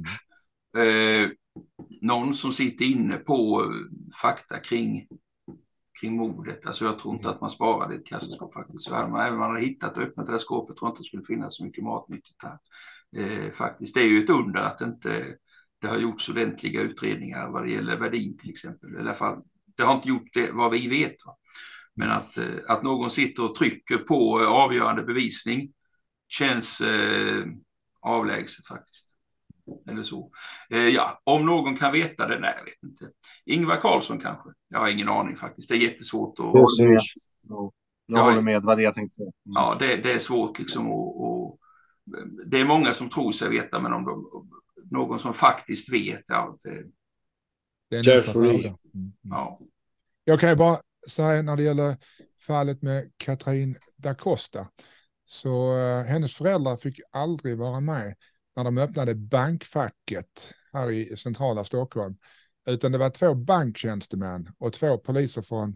[SPEAKER 5] Eh, någon som sitter inne på eh, fakta kring, kring mordet. Alltså jag tror inte att man sparade ett kassaskåp faktiskt. Så hade man, även om man hade hittat och öppnat det där skåpet, tror jag inte det skulle finnas så mycket matnyttigt här. Eh, faktiskt. Det är ju ett under att inte det har gjorts ordentliga utredningar vad det gäller Verdin till exempel. I alla fall, det har inte gjort det vad vi vet. Va? Men att, eh, att någon sitter och trycker på eh, avgörande bevisning känns eh, avlägset faktiskt. Eller så. Eh, ja, om någon kan veta det, nej jag vet inte. Ingvar Carlsson kanske? Jag har ingen aning faktiskt. Det är jättesvårt att...
[SPEAKER 3] jag
[SPEAKER 5] Jag-
[SPEAKER 3] håller med vad det jag tänkte säga.
[SPEAKER 5] Ja, det, det är svårt liksom att... Och, det är många som tror sig veta, men om de, någon som faktiskt vet, ja, det,
[SPEAKER 1] Det är
[SPEAKER 6] Pierre
[SPEAKER 1] nästa
[SPEAKER 6] Schori.
[SPEAKER 1] fråga. Mm.
[SPEAKER 5] ja.
[SPEAKER 1] Jag kan ju bara säga när det gäller fallet med Katrin da Costa. Så uh, hennes föräldrar fick aldrig vara med när de öppnade bankfacket här i centrala Stockholm. Utan det var två banktjänstemän och två poliser från,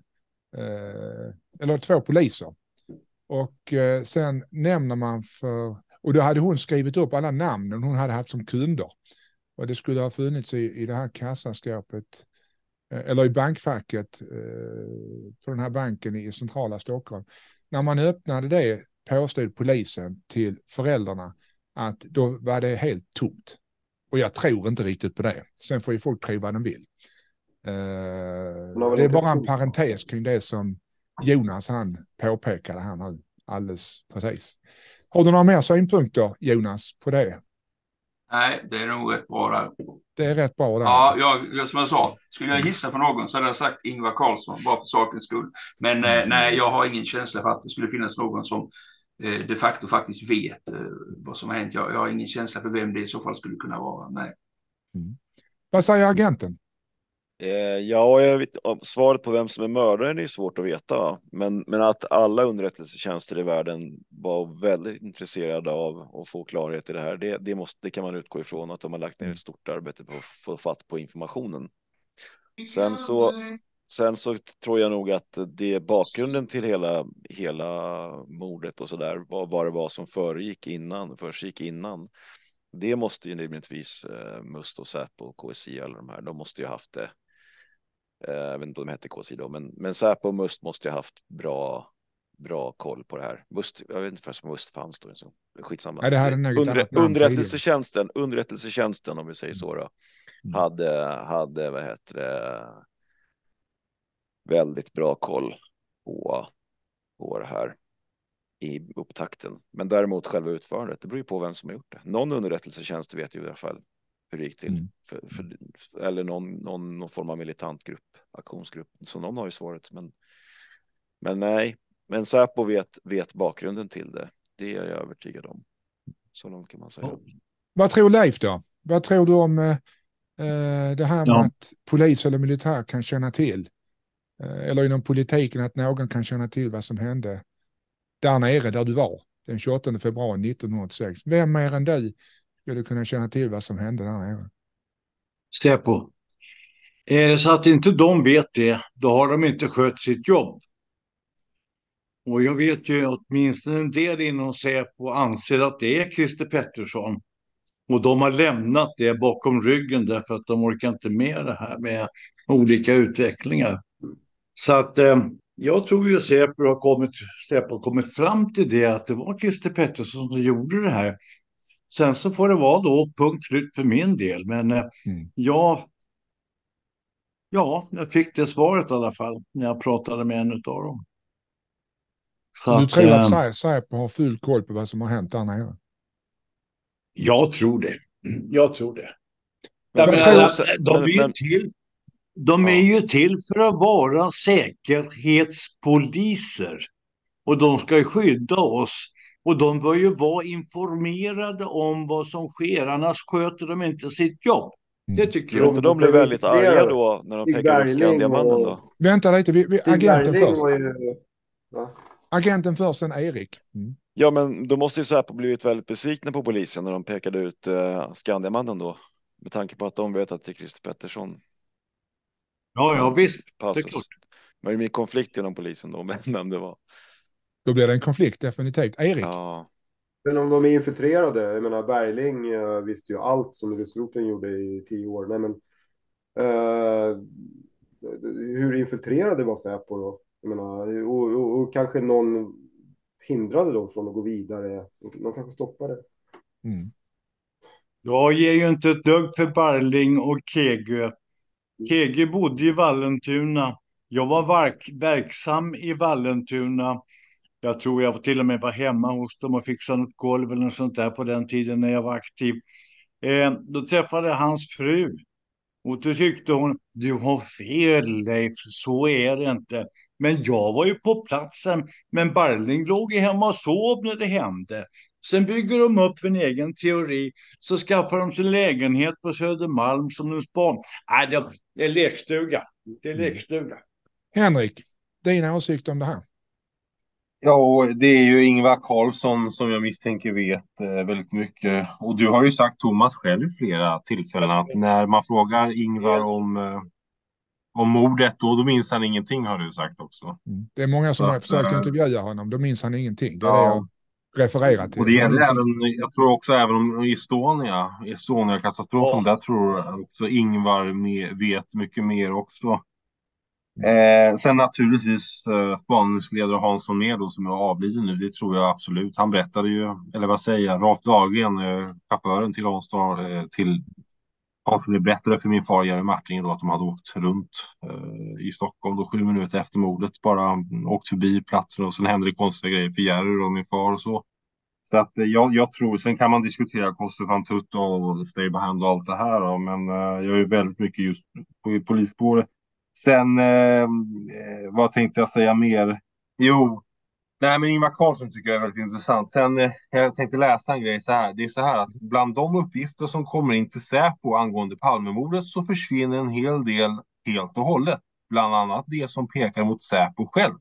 [SPEAKER 1] uh, eller två poliser. Och uh, sen nämner man för, och då hade hon skrivit upp alla namnen hon hade haft som kunder. Och det skulle ha funnits i, i det här kassaskåpet eller i bankfacket eh, på den här banken i centrala Stockholm. När man öppnade det påstod polisen till föräldrarna att då var det helt tomt. Och jag tror inte riktigt på det. Sen får ju folk tro vad de vill. Eh, det är bara en parentes kring det som Jonas han påpekade här nu alldeles precis. Har du några mer synpunkter, Jonas, på det?
[SPEAKER 5] Nej, det är nog rätt bra där.
[SPEAKER 1] Det är rätt bra där.
[SPEAKER 5] Ja, jag, jag, som jag sa, skulle jag gissa på någon så hade jag sagt Ingvar Carlsson, bara för sakens skull. Men eh, nej, jag har ingen känsla för att det skulle finnas någon som eh, de facto faktiskt vet eh, vad som har hänt. Jag, jag har ingen känsla för vem det i så fall skulle kunna vara. Nej.
[SPEAKER 1] Mm. Vad säger agenten?
[SPEAKER 2] Eh, ja, jag vet, svaret på vem som är mördaren är svårt att veta. Men, men att alla underrättelsetjänster i världen var väldigt intresserade av att få klarhet i det här. Det, det, måste, det kan man utgå ifrån att de har lagt ner ett stort arbete på att få fatt på informationen. Sen så, sen så tror jag nog att det är bakgrunden till hela, hela mordet och så där. Vad, vad det var som föregick innan, försiggick innan. Det måste ju rimligtvis eh, Must och Säpo och K S I alla de här. De måste ju haft det. Eh, jag vet inte om de hette K S I då, men, men Säpo och Must måste ju haft bra, bra koll på det här. Must, jag vet inte varför Must fanns då. Så skitsamma.
[SPEAKER 1] Nej, det hade något
[SPEAKER 2] Under,
[SPEAKER 1] annat namn
[SPEAKER 2] underrättelsetjänsten, underrättelsetjänsten om vi säger så då,
[SPEAKER 1] Mm.
[SPEAKER 2] hade, hade vad heter det, väldigt bra koll på, på det här i upptakten. Men däremot själva utförandet, det beror ju på vem som har gjort det. Någon underrättelsetjänst vet ju i alla fall hur det gick till.
[SPEAKER 1] Mm.
[SPEAKER 2] För, för, eller någon, någon, någon form av militantgrupp, aktionsgrupp. Så någon har ju svaret. Men, men nej, men Säpo vet, vet bakgrunden till det. Det är jag övertygad om. Så långt kan man säga.
[SPEAKER 1] Ja. Vad tror Leif då? Vad tror du om eh, det här med
[SPEAKER 4] Ja.
[SPEAKER 1] att polis eller militär kan känna till? Eh, eller inom politiken att någon kan känna till vad som hände där nere där du var den tjugoåttonde februari nittonhundraåttiosex. Vem mer än du skulle kunna känna till vad som hände där nere?
[SPEAKER 4] Säpo. Är det så att inte de vet det, då har de inte skött sitt jobb. Och jag vet ju åtminstone en del inom Säpo anser att det är Christer Pettersson Och de har lämnat det bakom ryggen därför att de orkar inte med det här med olika utvecklingar. Så att eh, jag tror ju Säpo har kommit, Säpo har kommit fram till det, att det var Christer Pettersson som gjorde det här. Sen så får det vara då punkt slut för min del. Men eh,
[SPEAKER 1] Mm.
[SPEAKER 4] jag, ja, jag fick det svaret i alla fall när jag pratade med en av dem. Så
[SPEAKER 1] Så du
[SPEAKER 4] att,
[SPEAKER 1] tror
[SPEAKER 4] eh,
[SPEAKER 1] att Sä- Säpo har full koll på vad som har hänt där nere?
[SPEAKER 4] jag tror det. Jag tror det.
[SPEAKER 2] Men
[SPEAKER 4] Jag
[SPEAKER 1] Vad
[SPEAKER 4] menar,
[SPEAKER 1] tror-
[SPEAKER 4] att de
[SPEAKER 2] men-
[SPEAKER 4] är ju
[SPEAKER 2] men-
[SPEAKER 4] till, de är
[SPEAKER 2] Ja.
[SPEAKER 4] ju till för att vara säkerhetspoliser. Och de ska ju skydda oss. Och de bör ju vara informerade om vad som sker, annars sköter de inte sitt jobb.
[SPEAKER 1] Mm.
[SPEAKER 4] Det tycker
[SPEAKER 2] Tror
[SPEAKER 4] jag.
[SPEAKER 2] inte de blev väldigt arga då när de
[SPEAKER 6] Stig
[SPEAKER 2] pekade ut
[SPEAKER 6] Bergling
[SPEAKER 2] Skandiamannen
[SPEAKER 6] och-
[SPEAKER 2] då?
[SPEAKER 1] Vänta lite, vi, vi,
[SPEAKER 6] Stig
[SPEAKER 1] agenten
[SPEAKER 6] Bergling
[SPEAKER 1] först.
[SPEAKER 6] var ju... Va?
[SPEAKER 1] Agenten först, sen Erik. Mm.
[SPEAKER 2] Ja, men då måste ju Säpo blivit väldigt besvikna på polisen när de pekade ut uh, Skandiamannen då. Med tanke på att de vet att det är Christer Pettersson.
[SPEAKER 4] Ja, ja visst. Det är
[SPEAKER 2] Passus.
[SPEAKER 4] klart.
[SPEAKER 2] Men det är min konflikt inom polisen då, men vem det var.
[SPEAKER 1] Då blir det en konflikt, definitivt. Erik?
[SPEAKER 2] Ja,
[SPEAKER 6] Men om de är infiltrerade, jag menar Bergling eh, visste ju allt som ryssroten gjorde i tio år. Nej, men, eh, hur infiltrerade var Säpo då? Jag menar, och, och, och kanske någon hindrade dem från att gå vidare. De kanske stoppade.
[SPEAKER 1] Mm.
[SPEAKER 4] Jag ger ju inte ett dugg för Barling och Kegö. Kegö bodde i Vallentuna. Jag var verk, verksam i Vallentuna. Jag tror jag till och med var hemma hos dem och fixade något golv eller något sånt där på den tiden när jag var aktiv. Eh, då träffade jag hans fru. Och då tyckte hon, du har fel Leif, så är det inte. Men jag var ju på platsen, men Barling låg ju hemma och sov när det hände. Sen bygger de upp en egen teori, så skaffar de sin lägenhet på Södermalm som en span. Nej, det är lekstuga. Det är lekstuga.
[SPEAKER 1] Henrik, dina åsikter om det här?
[SPEAKER 3] Ja, och det är ju Ingvar Carlsson som jag misstänker vet eh, väldigt mycket. Och du har ju sagt, Thomas, själv i flera tillfällen att när man frågar Ingvar om, eh, om mordet, då, då minns han ingenting, har du sagt också.
[SPEAKER 1] Mm. Det är många som
[SPEAKER 3] Så
[SPEAKER 1] har
[SPEAKER 3] att,
[SPEAKER 1] försökt
[SPEAKER 3] eh,
[SPEAKER 1] intervjua honom. Då minns han ingenting. Det är
[SPEAKER 3] Ja.
[SPEAKER 1] det jag refererar till.
[SPEAKER 3] Och det
[SPEAKER 1] Han
[SPEAKER 3] gäller
[SPEAKER 1] minns
[SPEAKER 3] även, jag tror också även om Estonia, Estonia-katastrofen,
[SPEAKER 4] Ja.
[SPEAKER 3] där tror jag också Ingvar med, vet mycket mer också. Eh, sen naturligtvis eh, spaningsledare Hansson med då, som är avliden nu, det tror jag absolut. Han berättade ju, eller vad säger jag, Rolf Dahlgren, eh, chauffören till Hansson, eh, till Hansson, berättade för min far Jerry Martin då att de hade åkt runt eh, i Stockholm då sju minuter efter mordet, bara mm, åkt förbi platsen och sen hände det konstiga grejer för Jerry och min far och så. Så att eh, jag, jag tror, sen kan man diskutera Kosovo van Tutto och Stay Behind och allt det här då, men eh, jag är väldigt mycket just på polisspåret. Sen, eh, eh, vad tänkte jag säga mer? Jo, nej men Ingvar Carlsson tycker jag är väldigt intressant. Sen, eh, jag tänkte läsa en grej så här. Det är så här att bland de uppgifter som kommer in till Säpo angående Palmemordet så försvinner en hel del helt och hållet. Bland annat det som pekar mot Säpo själv.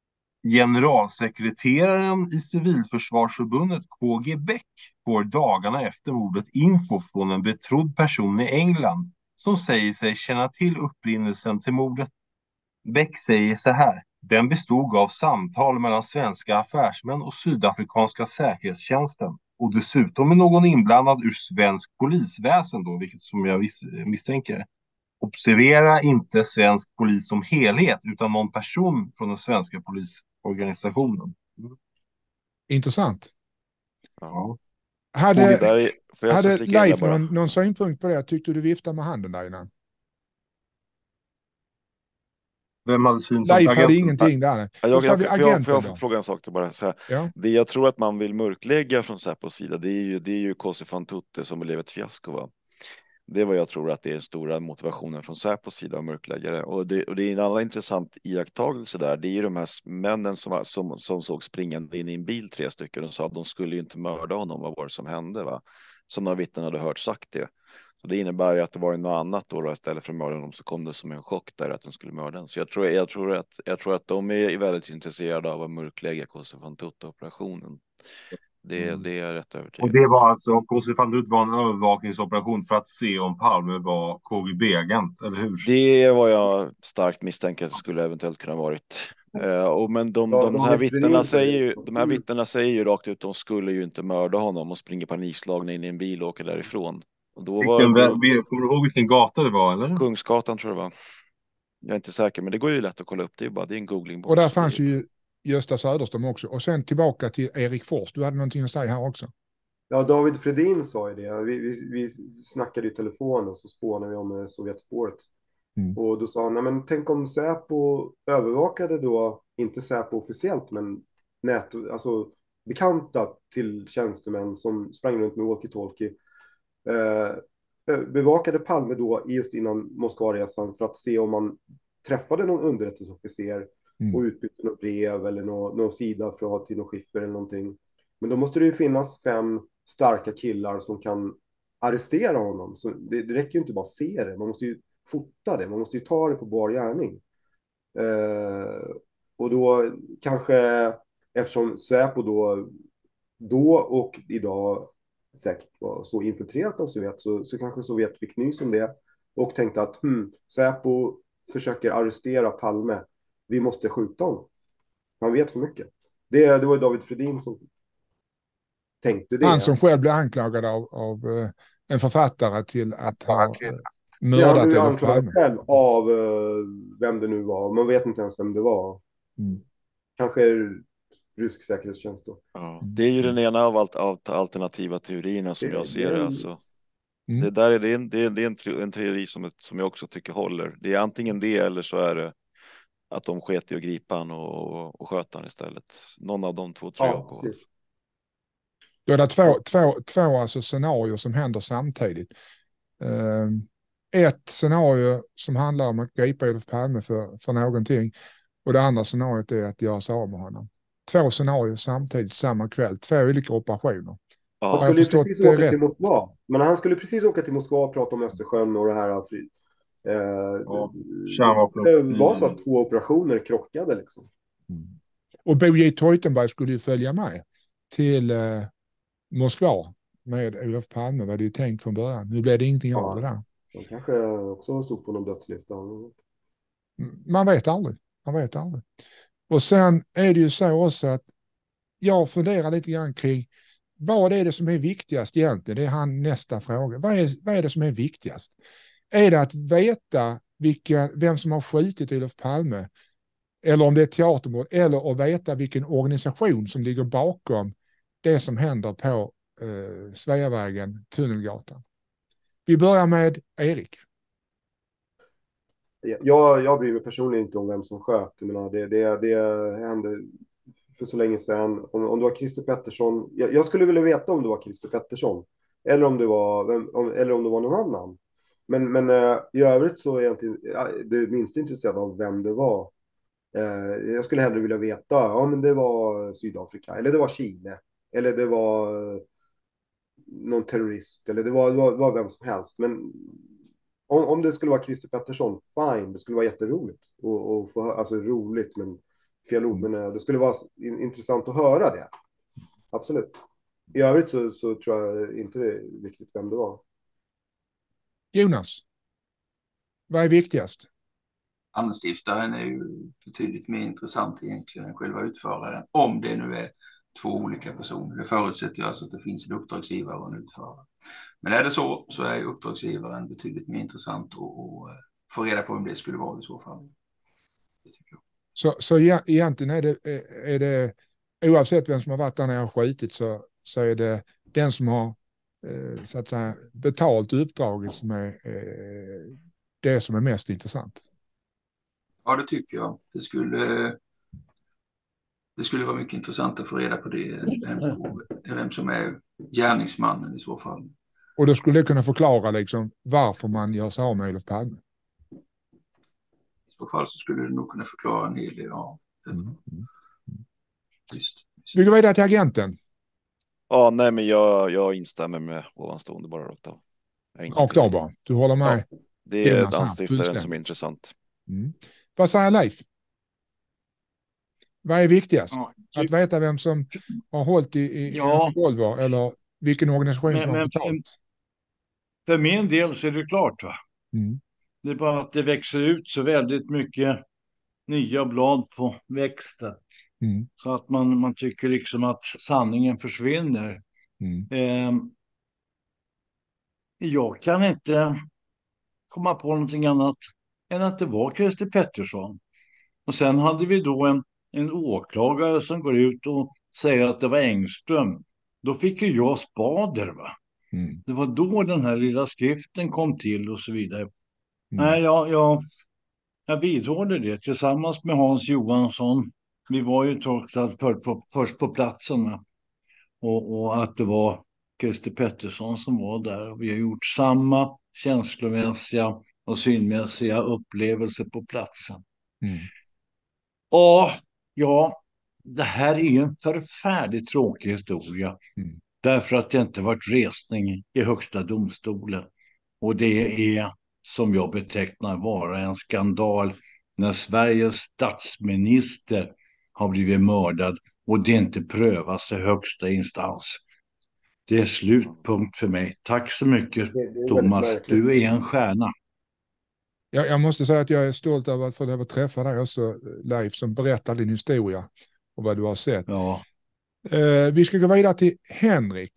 [SPEAKER 3] Generalsekreteraren i Civilförsvarsförbundet K G Beck får dagarna efter mordet info från en betrodd person i England som säger sig känna till upprinnelsen till mordet. Beck säger så här: den bestod av samtal mellan svenska affärsmän och sydafrikanska säkerhetstjänsten och dessutom med någon inblandad ur svensk polisväsen då, vilket som jag misstänker. Observera inte svensk polis som helhet utan någon person från den svenska polisorganisationen.
[SPEAKER 1] intressant.
[SPEAKER 2] ja.
[SPEAKER 1] Hade,
[SPEAKER 2] Där är- får jag
[SPEAKER 1] hade
[SPEAKER 2] flika in där
[SPEAKER 1] Leif
[SPEAKER 2] bara?
[SPEAKER 1] någon, någon synpunkt på det? Jag tyckte du viftade med handen där innan.
[SPEAKER 3] Vem hade syn på
[SPEAKER 1] Leif hade
[SPEAKER 3] agenten?
[SPEAKER 1] ingenting där.
[SPEAKER 2] Ja,
[SPEAKER 1] Då
[SPEAKER 2] Jag,
[SPEAKER 1] sa
[SPEAKER 2] jag,
[SPEAKER 1] vi
[SPEAKER 2] får, jag, får
[SPEAKER 1] agenten
[SPEAKER 2] jag
[SPEAKER 1] då.
[SPEAKER 2] fråga en sak till bara? Så här,
[SPEAKER 1] Ja.
[SPEAKER 2] det jag tror att man vill mörklägga från Säpos sida, det är ju, det är ju Kosovo van Tutte som blev ett fiasko. Va? Det är vad jag tror att det är den stora motivationen från Säpos sida att mörklägga det. Och det, och det är en annan intressant iakttagelse där. Det är ju de här männen som, som, som såg springande in i en bil, tre stycken, och sa att de skulle ju inte mörda honom. Vad var det som hände? Va? Som några vittnen hade hört sagt det. Så det innebär ju att det var något annat då, då istället för att mörda honom så kom det som en chock där att de skulle mörda honom. Så jag tror, jag tror, att, jag tror att de är väldigt intresserade av att mörklägga Kosovo van Tutte-operationen. Det,
[SPEAKER 3] Mm.
[SPEAKER 2] det är jag rätt
[SPEAKER 3] Och
[SPEAKER 2] övertygad.
[SPEAKER 3] det var alltså, Kosovo van Tutte var en övervakningsoperation för att se om Palme var K G B-agent, eller hur?
[SPEAKER 2] Det är vad jag starkt misstänker att det skulle eventuellt kunna varit. Uh, och men de,
[SPEAKER 6] Ja,
[SPEAKER 2] de, de här
[SPEAKER 6] David
[SPEAKER 2] vittnena
[SPEAKER 6] Fredin
[SPEAKER 2] säger ju,
[SPEAKER 6] säger-
[SPEAKER 2] de här vittnena säger ju rakt ut, de skulle ju inte mörda honom och springer panikslagna in i en bil och åker därifrån. Och då var
[SPEAKER 3] Vilken,
[SPEAKER 2] det
[SPEAKER 3] vä- kommer du ihåg vilken gata det var, eller?
[SPEAKER 2] Kungsgatan, tror jag det var. Jag är inte säker, men det går ju lätt att kolla upp. Det är ju bara, det är en googling.
[SPEAKER 1] Och där fanns ju Gösta Söderström också. Och sen tillbaka till Erik Fors. Du hade någonting att säga här också.
[SPEAKER 6] Ja, David Fredin sa ju det. Vi, vi, vi snackade i telefon och så spånade vi om Sovjetspåret.
[SPEAKER 1] Mm.
[SPEAKER 6] Och då sa han, nej men tänk om Säpo övervakade då, inte Säpo officiellt, men nät, alltså bekanta till tjänstemän som sprang runt med walkie-talkie. Eh, bevakade Palme då just innan Moskvaresan för att se om man träffade någon underrättelseofficer
[SPEAKER 1] Mm.
[SPEAKER 6] och utbytte något brev eller någon, någon sida för att ha till någon skiffer eller någonting. Men då måste det ju finnas fem starka killar som kan arrestera honom. Så det, det räcker ju inte bara att se det, man måste ju fota det, man måste ju ta det på bar gärning. Eh, och då kanske, eftersom Säpo då, då och idag säkert var så infiltrerat av Sovjet, så, så kanske Sovjet fick nys om det och tänkte att hmm, Säpo försöker arrestera Palme, vi måste skjuta honom. Han vet för mycket. Det, det var David Fredin som tänkte det.
[SPEAKER 1] Han som själv blev anklagad av, av uh, en författare till att ha uh,
[SPEAKER 6] Ja,
[SPEAKER 1] mördat
[SPEAKER 6] han blev
[SPEAKER 1] Olof
[SPEAKER 6] anklagad
[SPEAKER 1] Palme.
[SPEAKER 6] själv av uh, vem det nu var. Man vet inte ens vem det var.
[SPEAKER 1] Mm.
[SPEAKER 6] Kanske rysk säkerhetstjänst då.
[SPEAKER 2] Ja, det är ju den ena av allt av alternativa teorierna som
[SPEAKER 6] Det-
[SPEAKER 2] jag ser
[SPEAKER 6] det-
[SPEAKER 2] det. Alltså.
[SPEAKER 1] Mm.
[SPEAKER 2] Det där är, det är, en, det är, det är en, te- en teori som, som jag också tycker håller. Det är antingen det eller så är det att de sket i att gripa han och, och sköta han istället. Någon av de två tror
[SPEAKER 6] Ja,
[SPEAKER 2] jag på.
[SPEAKER 6] precis.
[SPEAKER 1] Då är det två, två, två alltså scenarier som händer samtidigt. Uh, ett scenario som handlar om att gripa Olof Palme för, för någonting. Och det andra scenariot är att göra sig av med honom. Två scenarier samtidigt, samma kväll. Två olika operationer.
[SPEAKER 6] Han
[SPEAKER 2] Ja,
[SPEAKER 1] Har jag
[SPEAKER 6] skulle ju
[SPEAKER 1] förstått
[SPEAKER 6] precis
[SPEAKER 1] det
[SPEAKER 6] åka
[SPEAKER 1] rätt?
[SPEAKER 6] till Moskva. Men han skulle precis åka till Moskva och prata om Östersjön och det här. Fri. Eh,
[SPEAKER 3] Ja,
[SPEAKER 6] det-
[SPEAKER 3] kärnvapen.
[SPEAKER 6] det var så att två operationer krockade liksom.
[SPEAKER 1] Mm. Och Bo J. Teutenberg skulle ju följa med till uh, Moskva med Olof Palme, var det ju tänkt från början. Nu blev det ingenting av
[SPEAKER 6] Ja.
[SPEAKER 1] det där.
[SPEAKER 6] Han kanske också stod på någon dödslista.
[SPEAKER 1] Man vet aldrig. Man vet aldrig. Och sen är det ju så också att jag funderar lite grann kring vad är det som är viktigast egentligen? Det är han nästa fråga. Vad är, vad är det som är viktigast? Är det att veta vilka, vem som har skjutit Olof Palme, eller om det är teatermord, eller att veta vilken organisation som ligger bakom det som händer på eh, Sveavägen, Tunnelgatan? Vi börjar med Erik.
[SPEAKER 6] Jag, jag bryr mig personligen inte om vem som sköt. Jag menar, det, det, det hände för så länge sedan. Om, om det var Christer Pettersson. Jag, jag skulle vilja veta om det var Christer Pettersson. Eller om det var, vem, om, eller om det var någon annan. Men, men uh, i övrigt så är jag inte uh, det minst intresserad av vem det var. Uh, jag skulle hellre vilja veta. Ja, men det var Sydafrika. Eller det var Chile. Eller det var uh, någon terrorist. Eller det var, det var, det var vem som helst. Men Om, om det skulle vara Christer Pettersson, fine, det skulle vara jätteroligt. Och, och få, alltså roligt, men fel ord, men det skulle vara in, intressant att höra det. Absolut. I övrigt så, så tror jag inte det är viktigt vem det var.
[SPEAKER 1] Jonas, vad är viktigast?
[SPEAKER 5] Anstiftaren är ju betydligt mer intressant egentligen än själva utföraren. Om det nu är två olika personer. Det förutsätter jag alltså att det finns en uppdragsgivare och en utförare. Men är det så, så är uppdragsgivaren betydligt mer intressant att få reda på vem det skulle vara i så fall. Det tycker jag.
[SPEAKER 1] Så, så egentligen är det, är det, oavsett vem som har varit där när jag har skjutit, så, så är det den som har eh, så att säga, betalt uppdraget som är eh, det som är mest intressant.
[SPEAKER 5] Ja, det tycker jag. Det skulle, det skulle vara mycket intressant att få reda på det än på vem som är gärningsmannen i så fall.
[SPEAKER 1] Och då skulle det kunna förklara liksom varför man gör sig av med Olof Palme.
[SPEAKER 5] I så fall så skulle det nog kunna förklara en hel del. Ja.
[SPEAKER 1] Mm. Mm.
[SPEAKER 5] Visst, visst.
[SPEAKER 1] Vi går vidare till agenten.
[SPEAKER 2] Ja, nej, men jag, jag instämmer med ovanstående bara rakt av.
[SPEAKER 1] Rakt av bara. Du håller med?
[SPEAKER 2] Ja, det är
[SPEAKER 1] Jonas här,
[SPEAKER 2] anstiftaren
[SPEAKER 1] fullständigt.
[SPEAKER 2] som är intressant.
[SPEAKER 1] Mm. Vad säger Leif? Vad är viktigast?
[SPEAKER 4] Ja,
[SPEAKER 1] Att veta vem som har hållit i, i
[SPEAKER 4] Ja.
[SPEAKER 1] en revolver eller vilken organisation
[SPEAKER 4] Men-
[SPEAKER 1] som har
[SPEAKER 4] men-
[SPEAKER 1] betalt?
[SPEAKER 4] För min del så är det klart, va?
[SPEAKER 1] Mm.
[SPEAKER 4] Det är bara att det växer ut så väldigt mycket nya blad på växten.
[SPEAKER 1] Mm.
[SPEAKER 4] Så att man, man tycker liksom att sanningen försvinner.
[SPEAKER 1] Mm.
[SPEAKER 4] Eh, jag kan inte komma på någonting annat än att det var Christer Pettersson. Och sen hade vi då en, en åklagare som går ut och säger att det var Engström. Då fick ju jag spader, va?
[SPEAKER 1] Mm.
[SPEAKER 4] Det var då den här lilla skriften kom till och så vidare.
[SPEAKER 1] Mm.
[SPEAKER 4] Nej, jag, jag, jag vidhåller det tillsammans med Hans Johansson. Vi var ju trots allt för, på, först på platsen. Och, och att det var Christer Pettersson som var där. Vi har gjort samma känslomässiga och synmässiga upplevelser på platsen.
[SPEAKER 1] Mm.
[SPEAKER 4] Och ja, det här är en förfärligt tråkig historia.
[SPEAKER 1] Mm.
[SPEAKER 4] Därför att det inte varit resning i högsta domstolen. Och det är, som jag betecknar, vara en skandal när Sveriges statsminister har blivit mördad och det inte prövas i högsta instans. Det är slutpunkt för mig. Tack så mycket,
[SPEAKER 6] Det- det är
[SPEAKER 4] Thomas.
[SPEAKER 6] väldigt märkligt.
[SPEAKER 4] Du är en stjärna.
[SPEAKER 1] Jag, jag måste säga att jag är stolt över att få lov att träffa dig också, Leif, som berättar din historia och vad du har sett.
[SPEAKER 4] Ja.
[SPEAKER 1] Eh, vi ska gå vidare till Henrik.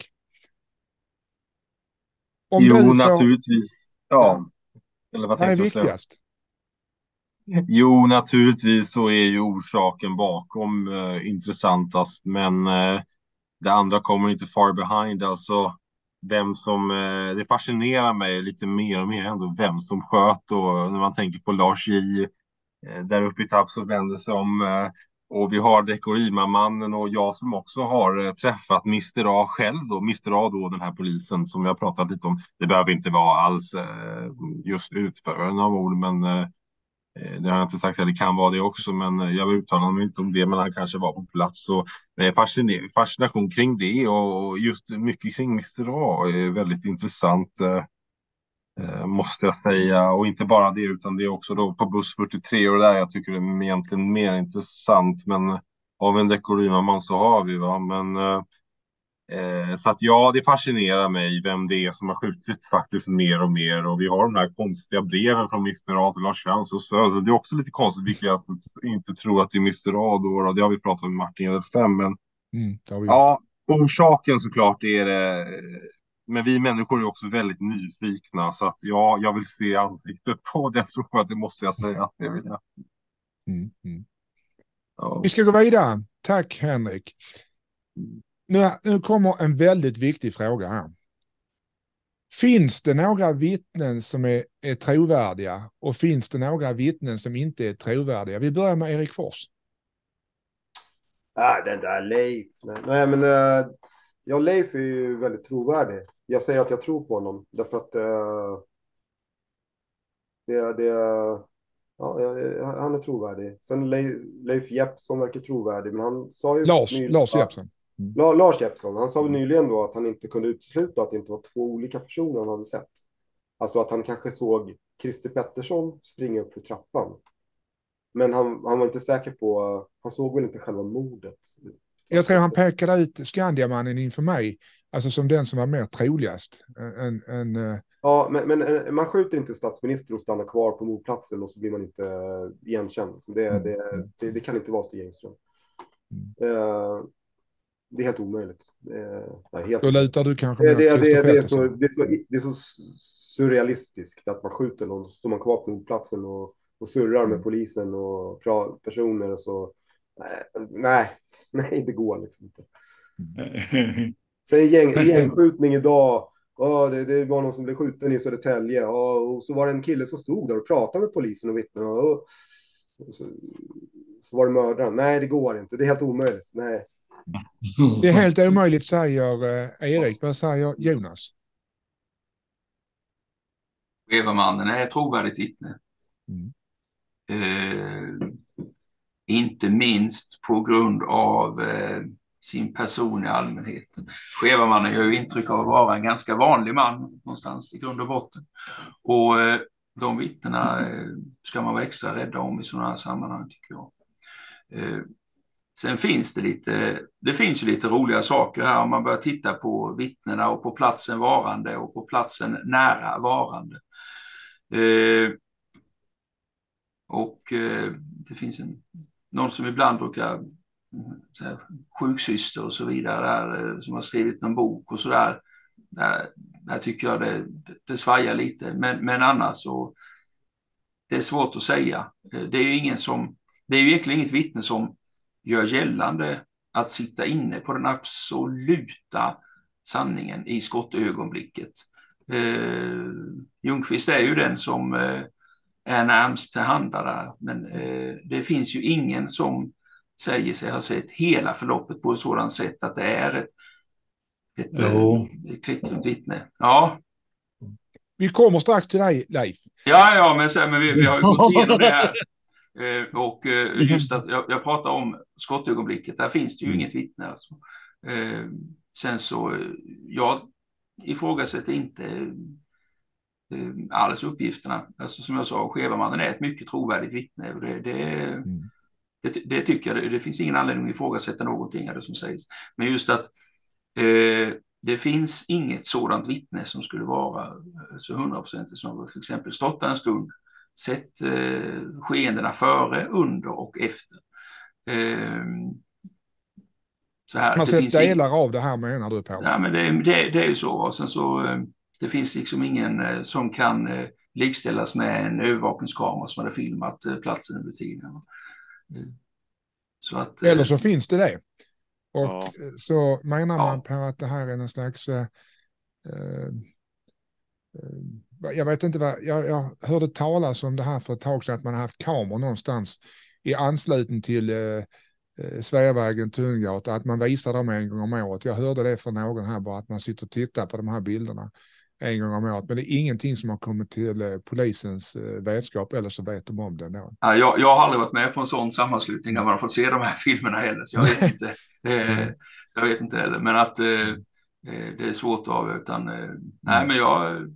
[SPEAKER 1] Om
[SPEAKER 3] Jo,
[SPEAKER 1] du får...
[SPEAKER 3] naturligtvis. Ja. Eller vad
[SPEAKER 1] Vad är
[SPEAKER 3] tänkte du säga?
[SPEAKER 1] viktigast?
[SPEAKER 3] Jo, naturligtvis så är ju orsaken bakom eh, intressantast, men eh, det andra kommer inte far behind. Alltså vem som, eh, det fascinerar mig lite mer och mer ändå vem som sköt, och när man tänker på Lars J eh, där uppe i Taps och vänder sig om. Eh, och vi har Dekorima-mannen och jag som också har eh, träffat mister A själv då. mister A då, den här polisen som vi har pratat lite om. Det behöver inte vara alls eh, just utföraren av ord, men eh, det har jag inte sagt att det kan vara det också, men jag uttalar mig inte om det, men han kanske var på plats. Så fascin- fascination kring det och just mycket kring mister A är väldigt intressant, eh, måste jag säga. Och inte bara det, utan det är också då på buss fyrtiotre och där jag tycker det är egentligen mer intressant. Men av en Dekorima-man så har vi, va, men eh, Eh, så att ja, det fascinerar mig vem det är som har skjutit faktiskt mer och mer. Och vi har de här konstiga breven från mister A till Lars Krantz och Söder. Det är också lite konstigt, vilket jag inte tror att det är mister A då. Det har vi pratat med Martin L fem. Men
[SPEAKER 1] Mm, det har vi
[SPEAKER 3] ja, orsaken såklart är det. Men vi människor är också väldigt nyfikna. Så att ja, jag vill se ansiktet på det, så att det måste jag säga. Det vill jag.
[SPEAKER 1] Mm, mm.
[SPEAKER 3] Ja.
[SPEAKER 1] Vi ska gå vidare. Tack, Henrik. Nu, nu kommer en väldigt viktig fråga här. Finns det några vittnen som är, är trovärdiga och finns det några vittnen som inte är trovärdiga? Vi börjar med Erik Fors.
[SPEAKER 6] Ah, den där Leif. Nej, nej men uh, ja, Leif är ju väldigt trovärdig. Jag säger att jag tror på honom därför att uh, det, det, ja, han är trovärdig. Sen Leif, Leif Jeppsson verkar trovärdig, men han sa ju...
[SPEAKER 1] Lars,
[SPEAKER 6] ny,
[SPEAKER 1] Lars
[SPEAKER 6] att,
[SPEAKER 1] Jeppsson. Mm.
[SPEAKER 6] La, Lars Jeppsson, han sa väl nyligen då att han inte kunde utesluta att det inte var två olika personer han hade sett. Alltså att han kanske såg Christer Pettersson springa upp för trappan. Men han, han var inte säker på, han såg väl inte själva mordet.
[SPEAKER 1] Jag tror han pekade ut Skandiamannen inför mig, alltså som den som var mer troligast. En, en, uh...
[SPEAKER 6] Ja, men, men man skjuter inte statsminister och stannar kvar på mordplatsen och så blir man inte igenkänd. Så det, mm. det, det, det kan inte vara Stig Engström. Mm. Uh, det är helt omöjligt. Det är helt
[SPEAKER 1] Då lutar du kanske
[SPEAKER 6] det,
[SPEAKER 1] mer
[SPEAKER 6] det,
[SPEAKER 1] Christer
[SPEAKER 6] det, det, är
[SPEAKER 1] Pettersson.
[SPEAKER 6] så, det, är så, det är så surrealistiskt att man skjuter någon, så står man kvar på mordplatsen och, och surrar med polisen och personer och så. Nej, nej, det går liksom inte. Säg gäng, gängskjutning idag. Oh, det, det var någon som blev skjuten i Södertälje. Oh, och så var det en kille som stod där och pratade med polisen och vittnen. Oh, och så, så var det mördaren. Nej, det går inte. Det är helt omöjligt. Nej.
[SPEAKER 1] Det är helt omöjligt, säger eh, Erik. Vad säger Jonas?
[SPEAKER 5] Schäfermannen är ett trovärdigt vittne.
[SPEAKER 1] Mm.
[SPEAKER 5] Eh, inte minst på grund av eh, sin person i allmänhet. Schäfermannen gör ju intryck av att vara en ganska vanlig man någonstans i grund och botten. Och eh, de vittnena eh, ska man vara extra rädda om i sådana här sammanhang, tycker jag. Eh, sen finns det lite, det finns ju lite roliga saker här om man börjar titta på vittnena och på platsen varande och på platsen nära varande. Eh, Och eh, det finns en, någon som ibland brukar, så här, sjuksyster och så vidare, där, eh, som har skrivit någon bok och sådär. Där, där tycker jag det, det svajar lite. Men, men annars så, det är svårt att säga. Eh, Det är ju ingen som, det är ju egentligen inget vittne som gör gällande att sitta inne på den absoluta sanningen i skottögonblicket. Eh, Ljungqvist är ju den som eh, är närmst till handa där, men eh, det finns ju ingen som säger sig ha sett hela förloppet på ett sådant sätt att det är ett, ett, eh, ett klickrent vittne. Ja,
[SPEAKER 1] Vi kommer strax till dig, Leif.
[SPEAKER 5] ja, ja men, sen, men vi, vi har ju gått igenom det här. Eh, och eh, just att jag, jag pratar om skottögonblicket, där finns det ju
[SPEAKER 4] Mm.
[SPEAKER 5] inget vittne. Alltså. Eh, sen så, eh, jag ifrågasätter inte eh, alls uppgifterna. Alltså, som jag sa, Skevarmannen är ett mycket trovärdigt vittne. Och det, det,
[SPEAKER 1] Mm.
[SPEAKER 5] det, det tycker jag, det, det finns ingen anledning att ifrågasätta någonting av det som sägs. Men just att eh, det finns inget sådant vittne som skulle vara så hundraprocentigt som till exempel stått där en stund, sett eh, skeendena före, under och efter. Eh, så här,
[SPEAKER 1] Man har
[SPEAKER 5] det
[SPEAKER 1] sett
[SPEAKER 5] finns
[SPEAKER 1] delar
[SPEAKER 5] ing-
[SPEAKER 1] av det här, menar du på?
[SPEAKER 5] Ja, men det, det, det är ju så. Och sen så eh, det finns liksom ingen eh, som kan eh, likställas med en övervakningskamera som hade filmat eh, platsen under tiden. Eh, Så att, eh,
[SPEAKER 1] Eller så finns det det. Och
[SPEAKER 2] Ja.
[SPEAKER 1] så menar man
[SPEAKER 5] Ja.
[SPEAKER 1] på att det här är någon slags... Eh, eh, jag vet inte vad... Jag, jag hörde talas om det här för ett tag sedan, att man har haft kameror någonstans i anslutning till eh, eh, Sveavägen, Tunnegatan, att man visar dem en gång om året. Jag hörde det från någon här bara, att man sitter och tittar på de här bilderna en gång om året. Men det är ingenting som har kommit till eh, polisens eh, vetskap, eller så vet de om det ändå.
[SPEAKER 5] ja, jag, jag har aldrig varit med på en sån sammanslutning där man har fått se de här filmerna heller, så jag vet inte. Eh, jag vet inte heller, men att eh, eh, det är svårt att avgöra. Utan, eh, nej, men jag... Eh,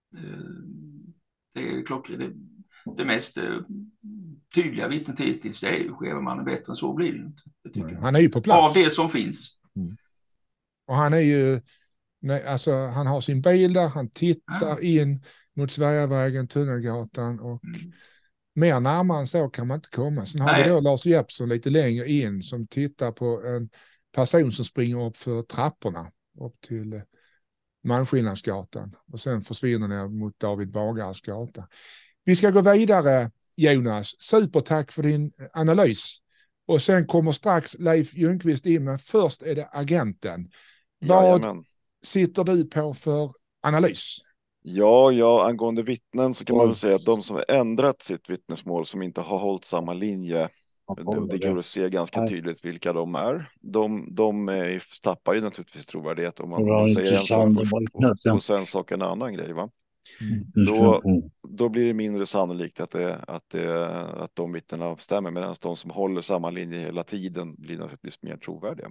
[SPEAKER 5] det är klockrent. Det, det mest eh, tydliga vittnet hittills, det är ju Skevarmannen. Bättre än så blir det inte. Det tycker jag.
[SPEAKER 1] Han är ju på plats.
[SPEAKER 5] Av det som finns.
[SPEAKER 1] Och han är ju, nej, alltså han har sin bil där, han tittar
[SPEAKER 5] Ja.
[SPEAKER 1] in mot Sveavägen, Tunnelgatan, och
[SPEAKER 5] Mm.
[SPEAKER 1] mer närmare än så kan man inte komma. Sen har
[SPEAKER 5] Nej.
[SPEAKER 1] vi då Lars Jeppsson lite längre in som tittar på en person som springer upp för trapporna upp till eh, Malmskillnadsgatan och sen försvinner ner mot David Bagares gata. Vi ska gå vidare, Jonas. Supertack för din analys. Och sen kommer strax Leif Ljungqvist in, men först är det agenten. Vad
[SPEAKER 2] Jajamän.
[SPEAKER 1] sitter du på för analys?
[SPEAKER 2] Ja, ja, angående vittnen så kan man väl säga att de som har ändrat sitt vittnesmål, som inte har hållit samma linje, det, det går att se ganska tydligt vilka de är. De, de eh, tappar ju naturligtvis trovärdighet om man, om man säger en sak först och, och sen sak en annan grej, va? Då, då blir det mindre sannolikt att, det, att, det, att de vittnena stämmer, medan de som håller samma linje hela tiden blir naturligtvis mer trovärdiga.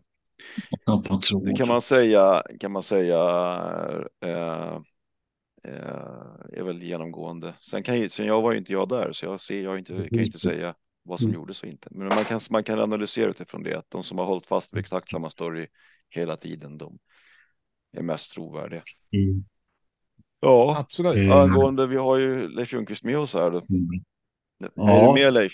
[SPEAKER 2] Det kan man säga, kan man säga eh, är väl genomgående. Sen, kan jag, sen jag var ju inte jag där, så jag, ser, jag inte, kan ju inte säga vad som gjordes och inte. Men man kan, man kan analysera utifrån det, att de som har hållit fast vid exakt samma story hela tiden, de är mest trovärdiga.
[SPEAKER 4] Mm.
[SPEAKER 2] Ja,
[SPEAKER 1] Absolut.
[SPEAKER 4] Mm.
[SPEAKER 2] angående, vi har ju Leif Ljungqvist med oss här. Då.
[SPEAKER 4] Mm.
[SPEAKER 2] Är
[SPEAKER 4] Ja.
[SPEAKER 2] du med, Leif?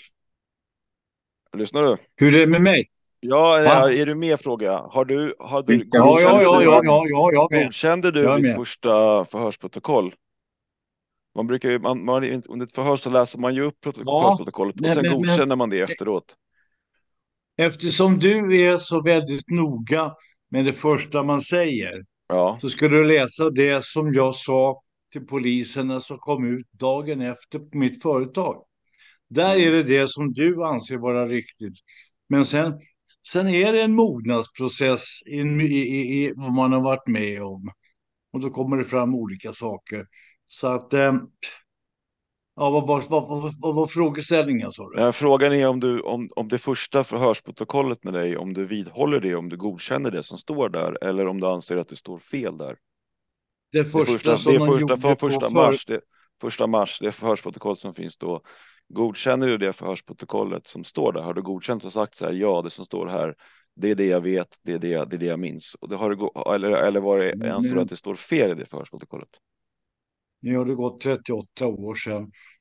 [SPEAKER 2] Lyssnar du?
[SPEAKER 4] Hur är det med mig?
[SPEAKER 2] Ja,
[SPEAKER 4] Va?
[SPEAKER 2] är du med, fråga? Har du, har du,
[SPEAKER 4] Ja, ja, ja,
[SPEAKER 2] du-
[SPEAKER 4] ja, ja, ja, jag är med.
[SPEAKER 2] godkände du
[SPEAKER 4] Jag är
[SPEAKER 2] ditt
[SPEAKER 4] med.
[SPEAKER 2] första förhörsprotokoll? Man brukar ju, man, man, under ett förhör så läser man ju upp prot-
[SPEAKER 4] Ja,
[SPEAKER 2] förhörsprotokollet och
[SPEAKER 4] men-
[SPEAKER 2] sen
[SPEAKER 4] men-
[SPEAKER 2] godkänner man det efteråt.
[SPEAKER 4] Eftersom du är så väldigt noga med det första man säger,
[SPEAKER 2] Ja,
[SPEAKER 4] så ska du läsa det som jag sa till polisen som kom ut dagen efter på mitt företag. Där är det det som du anser vara riktigt. Men sen, sen är det en mognadsprocess i, i, i, i vad man har varit med om. Och då kommer det fram olika saker. Så att, eh, ja, vad var vad, vad, vad var frågeställningen, sa du?
[SPEAKER 2] men frågan är om du, om, om det första förhörsprotokollet med dig, om du vidhåller det, om du godkänner det som står där, eller om du anser att det står fel där.
[SPEAKER 4] Det
[SPEAKER 2] Det
[SPEAKER 4] första,
[SPEAKER 2] första,
[SPEAKER 4] som
[SPEAKER 2] det
[SPEAKER 4] de
[SPEAKER 2] första,
[SPEAKER 4] gjorde
[SPEAKER 2] från
[SPEAKER 4] på
[SPEAKER 2] första
[SPEAKER 4] för-
[SPEAKER 2] mars, det, första mars, det förhörsprotokoll som finns då. Godkänner du det förhörsprotokollet som står där? Har du godkänt och sagt så här, ja, det som står här, det är det jag vet, det är det, det, är det jag minns. Och det har du, go- eller, eller var det,
[SPEAKER 4] Men-
[SPEAKER 2] anser du att det står fel i det förhörsprotokollet?
[SPEAKER 4] Nu har det gått trettioåtta år sedan.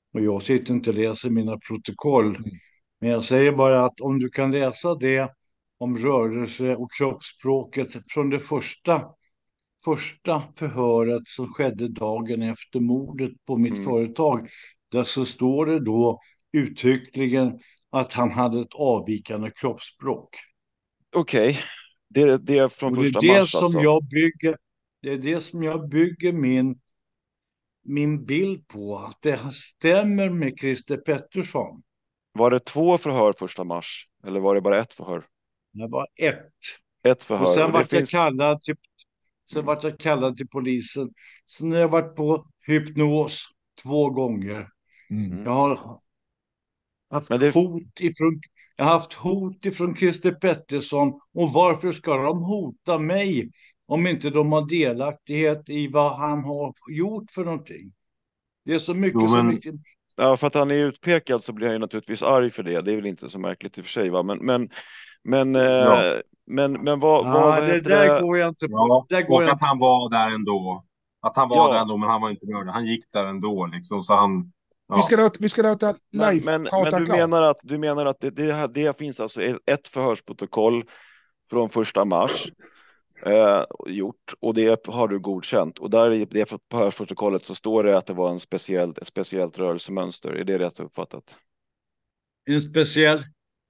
[SPEAKER 4] Och jag sitter inte och läser mina protokoll.
[SPEAKER 1] Mm.
[SPEAKER 4] Men jag säger bara att om du kan läsa det om rörelse och kroppsspråket från det första, första förhöret som skedde dagen efter mordet på mitt
[SPEAKER 2] Mm.
[SPEAKER 4] företag, där så står det då uttryckligen att han hade ett avvikande kroppsspråk.
[SPEAKER 2] Okej, det, det är från
[SPEAKER 4] Och det
[SPEAKER 2] första
[SPEAKER 4] är det
[SPEAKER 2] mars
[SPEAKER 4] som
[SPEAKER 2] alltså.
[SPEAKER 4] jag bygger, det är det som jag bygger min, min bild på, att det stämmer med Christer Pettersson.
[SPEAKER 2] Var det två förhör första mars? Eller var det bara ett förhör?
[SPEAKER 4] Det var ett.
[SPEAKER 2] Ett förhör.
[SPEAKER 4] Och sen
[SPEAKER 2] och det
[SPEAKER 4] vart jag
[SPEAKER 2] finns...
[SPEAKER 4] kallad till, sen
[SPEAKER 2] Mm.
[SPEAKER 4] vart jag kallad till polisen. Sen har jag varit på hypnos två gånger.
[SPEAKER 1] Mm.
[SPEAKER 2] Mm.
[SPEAKER 4] Jag har haft
[SPEAKER 2] Men det-
[SPEAKER 4] hot ifrån, jag har haft hot ifrån Christer Pettersson. Och varför ska de hota mig om inte de har delaktighet i vad han har gjort för någonting? Det är så mycket
[SPEAKER 3] Jo,
[SPEAKER 4] som
[SPEAKER 3] men-
[SPEAKER 4] mycket.
[SPEAKER 2] Ja, för att han är utpekad så blir han ju naturligtvis arg för det. Det är väl inte så märkligt i och för sig, va? Men, men, men,
[SPEAKER 3] Ja.
[SPEAKER 2] eh, men, men vad, vad,
[SPEAKER 4] Ah,
[SPEAKER 2] vad
[SPEAKER 4] det
[SPEAKER 2] heter
[SPEAKER 4] där
[SPEAKER 2] det?
[SPEAKER 4] går jag inte på.
[SPEAKER 3] Ja,
[SPEAKER 4] Där går
[SPEAKER 3] och
[SPEAKER 4] jag
[SPEAKER 3] att
[SPEAKER 4] inte.
[SPEAKER 3] han var där ändå. Att han var
[SPEAKER 2] Ja.
[SPEAKER 3] där ändå, men han var inte mördad. Han gick där ändå liksom, så han... Ja.
[SPEAKER 1] Vi, ska låta, vi ska låta
[SPEAKER 2] Men,
[SPEAKER 1] Leif
[SPEAKER 2] men,
[SPEAKER 1] prata
[SPEAKER 2] men du
[SPEAKER 1] klart.
[SPEAKER 2] menar att, du menar att det, det, här- det finns alltså ett förhörsprotokoll från första mars eh, gjort, och det har du godkänt. Och där i det förhörsprotokollet så står det att det var en speciell, ett speciellt rörelsemönster. Är det rätt uppfattat?
[SPEAKER 4] En speciell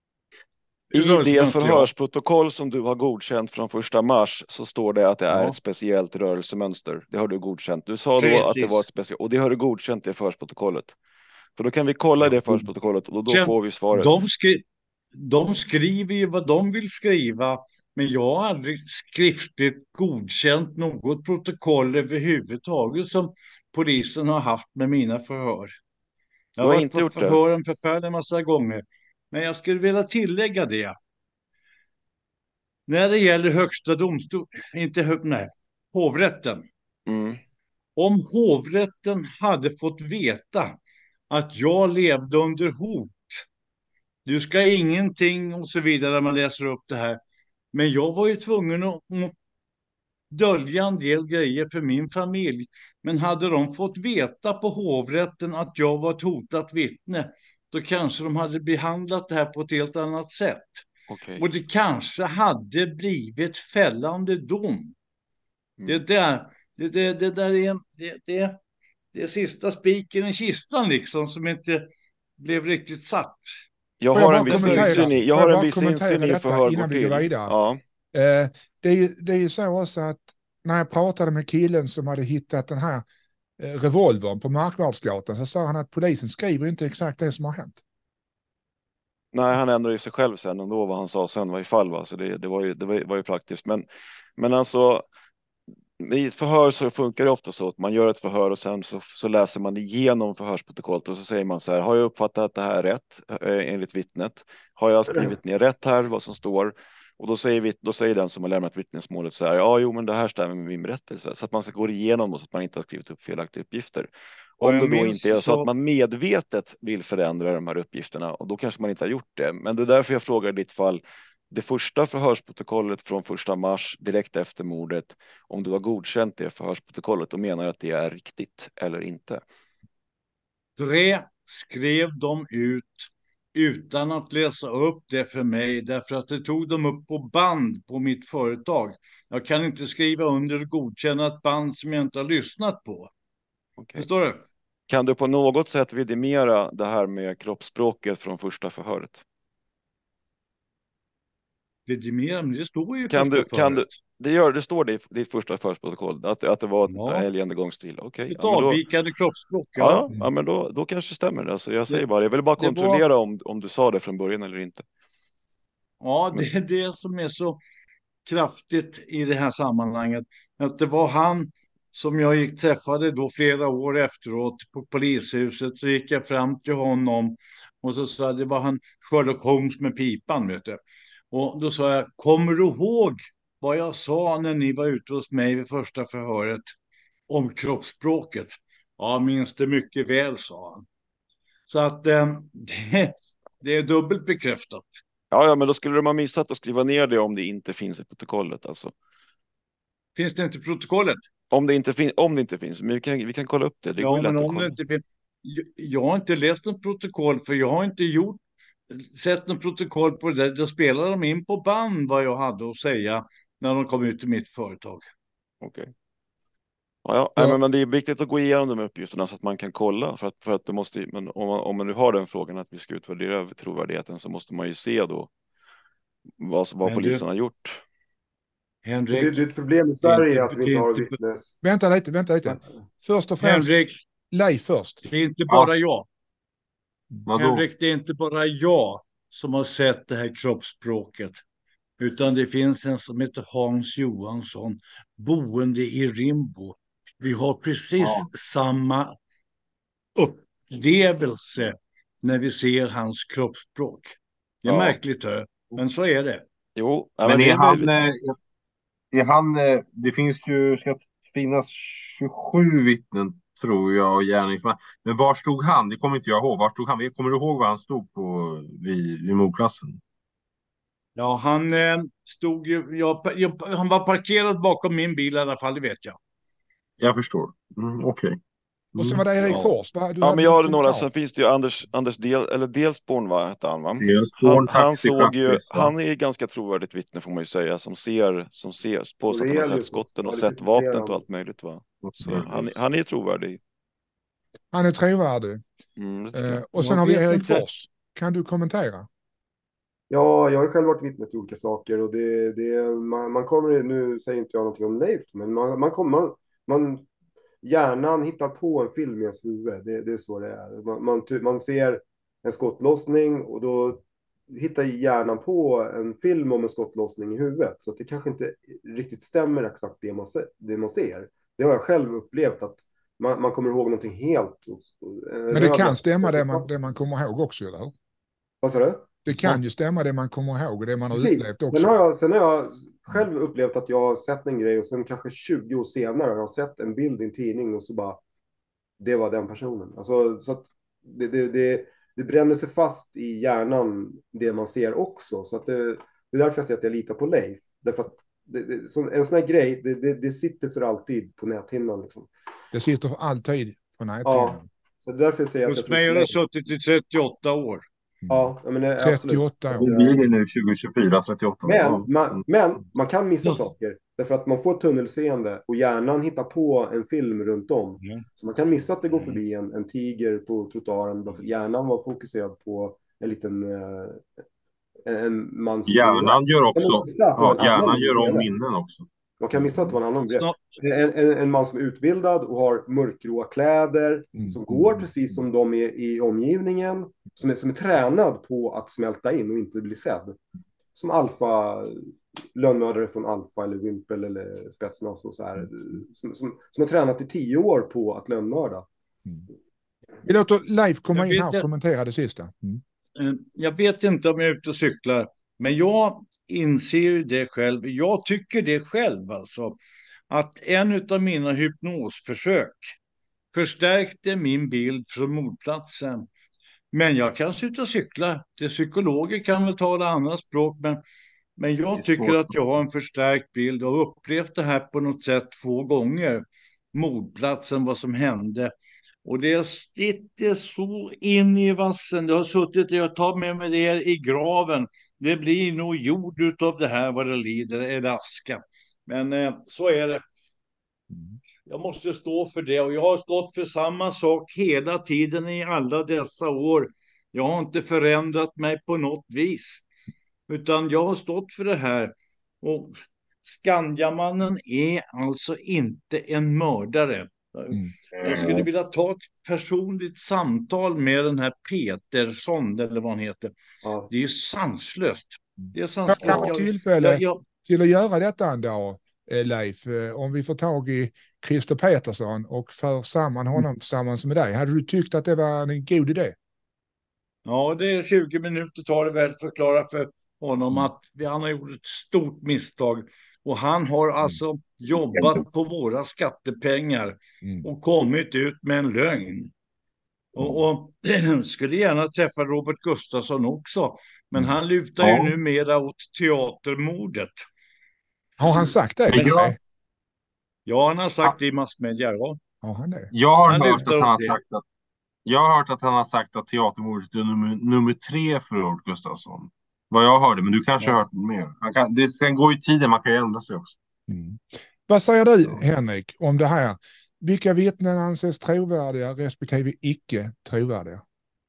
[SPEAKER 2] I det
[SPEAKER 4] rörelsemönster, ja.
[SPEAKER 2] förhörsprotokoll som du har godkänt från första mars så står det att det är
[SPEAKER 4] Ja.
[SPEAKER 2] ett speciellt rörelsemönster. Det har du godkänt. Du sa då att det
[SPEAKER 4] Precis.
[SPEAKER 2] var ett speciellt, och det har du godkänt i förhörsprotokollet. För då kan vi kolla i det förhörsprotokollet och då
[SPEAKER 4] Sen-
[SPEAKER 2] får vi svaret.
[SPEAKER 4] De, skri de skriver ju vad de vill skriva, men jag har aldrig skriftligt godkänt något protokoll överhuvudtaget som polisen har haft med mina förhör. Jag
[SPEAKER 2] Du har
[SPEAKER 4] varit
[SPEAKER 2] inte
[SPEAKER 4] på
[SPEAKER 2] gjort det?
[SPEAKER 4] förhör en förfärlig massa gånger. Men jag skulle vilja tillägga det. När det gäller högsta domstol, inte hö nej, hovrätten.
[SPEAKER 2] Mm.
[SPEAKER 4] Om hovrätten hade fått veta att jag levde under hot, du ska ingenting och så vidare när man läser upp det här. Men jag var ju tvungen att att dölja en del grejer för min familj. Men hade de fått veta på hovrätten att jag var ett hotat vittne, då kanske de hade behandlat det här på ett helt annat sätt.
[SPEAKER 2] Okej.
[SPEAKER 4] Och det kanske hade blivit fällande dom. Det
[SPEAKER 2] Mm.
[SPEAKER 4] där, det, det, det där är, en- det, det, det är sista spiken i kistan liksom, som inte blev riktigt satt.
[SPEAKER 2] Jag
[SPEAKER 1] Får jag
[SPEAKER 2] har
[SPEAKER 1] bara
[SPEAKER 2] en viss
[SPEAKER 1] kommentera?
[SPEAKER 2] insyn i, jag
[SPEAKER 1] Får
[SPEAKER 2] har
[SPEAKER 1] jag
[SPEAKER 2] en
[SPEAKER 1] bara
[SPEAKER 2] viss
[SPEAKER 1] kommentera
[SPEAKER 2] insyn i hur
[SPEAKER 1] detta
[SPEAKER 2] förhör
[SPEAKER 1] innan
[SPEAKER 2] går
[SPEAKER 1] vi går
[SPEAKER 2] till.
[SPEAKER 1] vidare?
[SPEAKER 2] Ja.
[SPEAKER 1] Eh, det, är ju, det är ju så också att när jag pratade med killen som hade hittat den här eh, revolvern på Markvardsgatan så sa han att polisen skriver inte exakt det som har hänt.
[SPEAKER 2] Nej, han ändrade sig själv sen ändå vad han sa sen var i fall, va? Så det, det, var ju, det var, var ju praktiskt. Men, men alltså, i ett förhör så funkar det ofta så att man gör ett förhör och sen så, så läser man igenom förhörsprotokollet och så säger man så här: har jag uppfattat att det här är rätt eh, enligt vittnet? Har jag skrivit ner rätt här vad som står? Och då säger, vi, då säger den som har lämnat vittnesmålet så här: ja, jo, men det här stämmer med min berättelse. Så att man ska gå igenom och så att man inte har skrivit upp felaktiga uppgifter. Om
[SPEAKER 4] jag
[SPEAKER 2] det då
[SPEAKER 4] minns
[SPEAKER 2] inte är så,
[SPEAKER 4] så-
[SPEAKER 2] att man medvetet vill förändra de här uppgifterna, och då kanske man inte har gjort det. Men det är därför jag frågar i ditt fall, det första förhörsprotokollet från första mars direkt efter mordet, om du har godkänt det förhörsprotokollet och menar att det är riktigt eller inte.
[SPEAKER 4] Det skrev de ut utan att läsa upp det för mig, därför att det tog de upp på band på mitt företag. Jag kan inte skriva under och godkänna ett band som jag inte har lyssnat på.
[SPEAKER 2] Okej.
[SPEAKER 4] Förstår du?
[SPEAKER 2] Kan du på något sätt vidimera det här med kroppsspråket från första förhöret?
[SPEAKER 4] Vidimera, men det står ju i
[SPEAKER 2] Kan
[SPEAKER 4] första
[SPEAKER 2] du, kan du,
[SPEAKER 4] förhöret.
[SPEAKER 2] det, gör, det står det i ditt första förhörsprotokoll att, att det var ett
[SPEAKER 4] Ja.
[SPEAKER 2] älgande gångstil. Okej,
[SPEAKER 4] Ett
[SPEAKER 2] ja, men då,
[SPEAKER 4] avvikande kroppsspråk,
[SPEAKER 2] ja,
[SPEAKER 4] ja.
[SPEAKER 2] ja, ja, men då, då kanske det stämmer. Alltså, jag säger
[SPEAKER 4] Det-
[SPEAKER 2] bara, jag vill bara
[SPEAKER 4] det var-
[SPEAKER 2] kontrollera om, om du sa det från början eller inte.
[SPEAKER 4] Ja, det är det som är så kraftigt i det här sammanhanget. Att det var han som jag gick träffade då flera år efteråt på polishuset. Så gick jag fram till honom och så sa jag, det var han Sherlock Holmes med pipan, vet du. Och då sa jag, kommer du ihåg vad jag sa när ni var ute hos mig vid första förhöret om kroppsspråket? Ja, minns det mycket väl, sa han. Så att eh, det, det är dubbelt bekräftat.
[SPEAKER 2] Ja, ja, men då skulle de ha missat att skriva ner det om det inte finns i protokollet. Alltså.
[SPEAKER 4] Finns det inte i protokollet?
[SPEAKER 2] Om det inte, fin- om det inte finns, men vi kan, vi kan kolla upp det. Det går
[SPEAKER 4] Ja,
[SPEAKER 2] ju lätt
[SPEAKER 4] men
[SPEAKER 2] att
[SPEAKER 4] om det
[SPEAKER 2] kolla.
[SPEAKER 4] inte finns. jag, jag har inte läst något protokoll, för jag har inte gjort sett något protokoll på det. Då spelade de in på band vad jag hade att säga när de kom ut i mitt företag.
[SPEAKER 2] Okej. Okay. Ja, ja.
[SPEAKER 1] Ja.
[SPEAKER 2] Nej, men det är viktigt att gå igenom de uppgifterna så att man kan kolla. För att, för att det måste, men om man, om man nu har den frågan att vi ska utvärdera trovärdigheten, så måste man ju se då vad, vad polisen
[SPEAKER 4] du,
[SPEAKER 2] har gjort.
[SPEAKER 6] Det,
[SPEAKER 4] Henrik,
[SPEAKER 6] det är ett problem i Sverige
[SPEAKER 4] inte,
[SPEAKER 6] att vi inte har
[SPEAKER 4] inte,
[SPEAKER 6] vittnes...
[SPEAKER 1] Vänta lite, vänta lite. Först och främst,
[SPEAKER 4] Henrik,
[SPEAKER 1] Leif först.
[SPEAKER 4] det är inte bara jag.
[SPEAKER 3] Vadå?
[SPEAKER 4] Henrik, det är inte bara jag som har sett det här kroppsspråket, utan det finns en som heter Hans Johansson, boende i Rimbo. Vi har precis
[SPEAKER 3] Ja.
[SPEAKER 4] samma upplevelse när vi ser hans kroppsspråk. Det är
[SPEAKER 2] Ja.
[SPEAKER 4] märkligt, hör, men så är det.
[SPEAKER 2] Jo, ja,
[SPEAKER 3] Men
[SPEAKER 2] det
[SPEAKER 3] är
[SPEAKER 2] är
[SPEAKER 3] han,
[SPEAKER 2] möjligt.
[SPEAKER 3] eh, är han, eh, det finns ju, ska finnas tjugosju vittnen tror jag och gärningsman. Men var stod han? Det kommer inte jag ihåg. Var stod han? Kommer du ihåg var han stod på vid, vid mordplatsen?
[SPEAKER 4] Ja, han eh, stod ju, jag, jag, han var parkerad bakom min bil i alla fall, det vet jag.
[SPEAKER 3] Jag förstår. Mm, Okej. Okay.
[SPEAKER 1] Och sen var det Erik
[SPEAKER 4] Ja.
[SPEAKER 1] Fors. Va? Du
[SPEAKER 2] Ja,
[SPEAKER 1] hade
[SPEAKER 2] men jag
[SPEAKER 1] någon
[SPEAKER 2] har några.
[SPEAKER 1] kommentar.
[SPEAKER 2] Sen finns det ju Anders, Anders Del, eller Delsborn, va, hette han, va?
[SPEAKER 3] Delsborn,
[SPEAKER 2] Han, han
[SPEAKER 3] taxichaufför,
[SPEAKER 2] såg ju,
[SPEAKER 3] va?
[SPEAKER 2] han är ganska trovärdigt vittne får man ju säga, som ser, som ser, påstår att han har sett
[SPEAKER 6] Aurelius
[SPEAKER 2] skotten och
[SPEAKER 6] också. Ja, det
[SPEAKER 2] sett
[SPEAKER 6] finns flera
[SPEAKER 2] vapnet och
[SPEAKER 6] andra.
[SPEAKER 2] allt möjligt, va? Så
[SPEAKER 3] Mm.
[SPEAKER 2] han, han är trovärdig.
[SPEAKER 1] Han är trovärdig.
[SPEAKER 2] Mm, det tycker
[SPEAKER 1] Eh,
[SPEAKER 2] jag.
[SPEAKER 1] och sen
[SPEAKER 4] Jag
[SPEAKER 1] har vi
[SPEAKER 4] vet
[SPEAKER 1] Erik
[SPEAKER 4] inte.
[SPEAKER 1] Fors. Kan du kommentera?
[SPEAKER 6] Ja, jag har ju själv varit vittne till olika saker och det, det man, man kommer, nu säger inte jag någonting om Leif, men man, man kommer, man, man, hjärnan hittar på en film i ens huvud, det, det är så det är. Man, man, man ser en skottlossning och då hittar hjärnan på en film om en skottlossning i huvudet, så att det kanske inte riktigt stämmer exakt det man, se, det man ser. Det har jag själv upplevt, att man, man kommer ihåg någonting helt.
[SPEAKER 1] Men det kan stämma det man, det man kommer ihåg också, eller hur?
[SPEAKER 6] Vad sa du?
[SPEAKER 1] Det kan ju stämma det man kommer ihåg och det man har
[SPEAKER 6] Precis.
[SPEAKER 1] upplevt också.
[SPEAKER 6] Sen har, jag, sen har jag själv upplevt att jag har sett en grej och sen kanske tjugo år senare har jag sett en bild i en tidning och så bara, det var den personen. Alltså, så att det, det, det, det bränner sig fast i hjärnan, det man ser också. Så att det, det är därför jag säger att jag litar på Leif. Därför att det, det, så, en sån här grej, det, det, det sitter för alltid på näthinnan. Liksom.
[SPEAKER 1] Det sitter för alltid på näthinnan.
[SPEAKER 6] Ja, så det är därför jag säger att jag
[SPEAKER 4] Hos mig har det suttit i trettioåtta år.
[SPEAKER 6] Ja, men det,
[SPEAKER 1] trettioåtta
[SPEAKER 3] Det
[SPEAKER 1] år.
[SPEAKER 3] blir det nu tjugo tjugofyra, trettioåtta.
[SPEAKER 6] Men,
[SPEAKER 3] Ja.
[SPEAKER 6] man, men man kan missa
[SPEAKER 4] Ja.
[SPEAKER 6] saker. Därför att man får tunnelseende och hjärnan hittar på en film runt om.
[SPEAKER 4] Mm.
[SPEAKER 6] Så man kan missa att det går förbi en, en tiger på trottoaren. Därför att hjärnan var fokuserad på en liten eh, en man som
[SPEAKER 3] Hjärnan gör också,
[SPEAKER 6] Man missar att det var
[SPEAKER 3] ja,
[SPEAKER 6] en annan
[SPEAKER 3] hjärnan gör om
[SPEAKER 6] bredvid.
[SPEAKER 3] minnen också.
[SPEAKER 6] Man kan missa att det var en annan bredvid.
[SPEAKER 4] Snart,
[SPEAKER 6] En, en, en man som är utbildad och har mörkgråa kläder,
[SPEAKER 1] Mm.
[SPEAKER 6] som går precis som de är i omgivningen, som är, som är tränad på att smälta in och inte bli sedd. Som alfa, lönnmördare från Alfa eller Wimpel eller Spetsnaz och så här. Som, som, som har tränat i tio år på att lönnmörda.
[SPEAKER 1] Mm. Vi låter Leif komma
[SPEAKER 4] Jag
[SPEAKER 1] in
[SPEAKER 4] vet
[SPEAKER 1] här och
[SPEAKER 4] inte.
[SPEAKER 1] kommentera det sista. Mm.
[SPEAKER 4] eh, jag vet inte om jag är ute och cyklar, men jag inser ju det själv. Jag tycker det själv alltså. Att en av mina hypnosförsök förstärkte min bild från mordplatsen. Men jag kan sluta cykla. Det psykologer kan väl tala andra språk, men, men
[SPEAKER 3] Det är
[SPEAKER 4] jag tycker
[SPEAKER 3] svårt.
[SPEAKER 4] att jag har en förstärkt bild och har upplevt det här på något sätt två gånger. Mordplatsen, vad som hände. Och det sitter så in i vassen. Det har suttit, jag tar med mig det i graven. Det blir nog jord utav det här vad det lider, är det aska. Men eh, så är det. Jag måste stå för det och jag har stått för samma sak hela tiden i alla dessa år. Jag har inte förändrat mig på något vis, utan jag har stått för det här. Och Skandiamannen är alltså inte en mördare.
[SPEAKER 1] Mm.
[SPEAKER 4] Jag skulle vilja ta ett personligt samtal med den här Petersson eller vad han heter.
[SPEAKER 6] Ja.
[SPEAKER 4] Det är ju sanslöst. Det är
[SPEAKER 1] Jag
[SPEAKER 4] sanslöst.
[SPEAKER 1] kan ha
[SPEAKER 4] Jag-
[SPEAKER 1] tillfälle
[SPEAKER 4] jag- jag-
[SPEAKER 1] till att göra detta en dag, eh, Leif. Eh, Om vi får tag i Christer Petersson och för samman honom tillsammans med dig. Hade du tyckt att det var en god idé?
[SPEAKER 4] Ja, det är tjugo minuter tar det väl att förklara för honom
[SPEAKER 1] Mm.
[SPEAKER 4] att vi- han har gjort ett stort misstag. Och han har alltså jobbat på våra skattepengar
[SPEAKER 1] Mm.
[SPEAKER 4] och kommit ut med en lögn. Och, och skulle gärna träffa Robert Gustafsson också. Men
[SPEAKER 1] Mm.
[SPEAKER 4] han lutar ju
[SPEAKER 3] Ja.
[SPEAKER 4] numera åt teatermordet.
[SPEAKER 1] Har han sagt det?
[SPEAKER 3] Men jag-
[SPEAKER 4] Ja, han har sagt det i massmedia. Ja.
[SPEAKER 1] Har han det?
[SPEAKER 3] Jag har
[SPEAKER 4] Han
[SPEAKER 3] hört
[SPEAKER 4] lutar
[SPEAKER 3] att han har
[SPEAKER 4] åt det.
[SPEAKER 3] sagt att Jag har hört att han har sagt att teatermordet är nummer, nummer tre för Ulf Gustafsson. Vad jag hörde, men du kanske
[SPEAKER 4] Ja.
[SPEAKER 3] har hört mer. Han kan, det, sen går ju tiden, man kan ju ändra sig också.
[SPEAKER 1] Mm. Vad säger du,
[SPEAKER 3] Ja.
[SPEAKER 1] Henrik, om det här? Vilka vittnen anses trovärdiga respektive icke trovärdiga?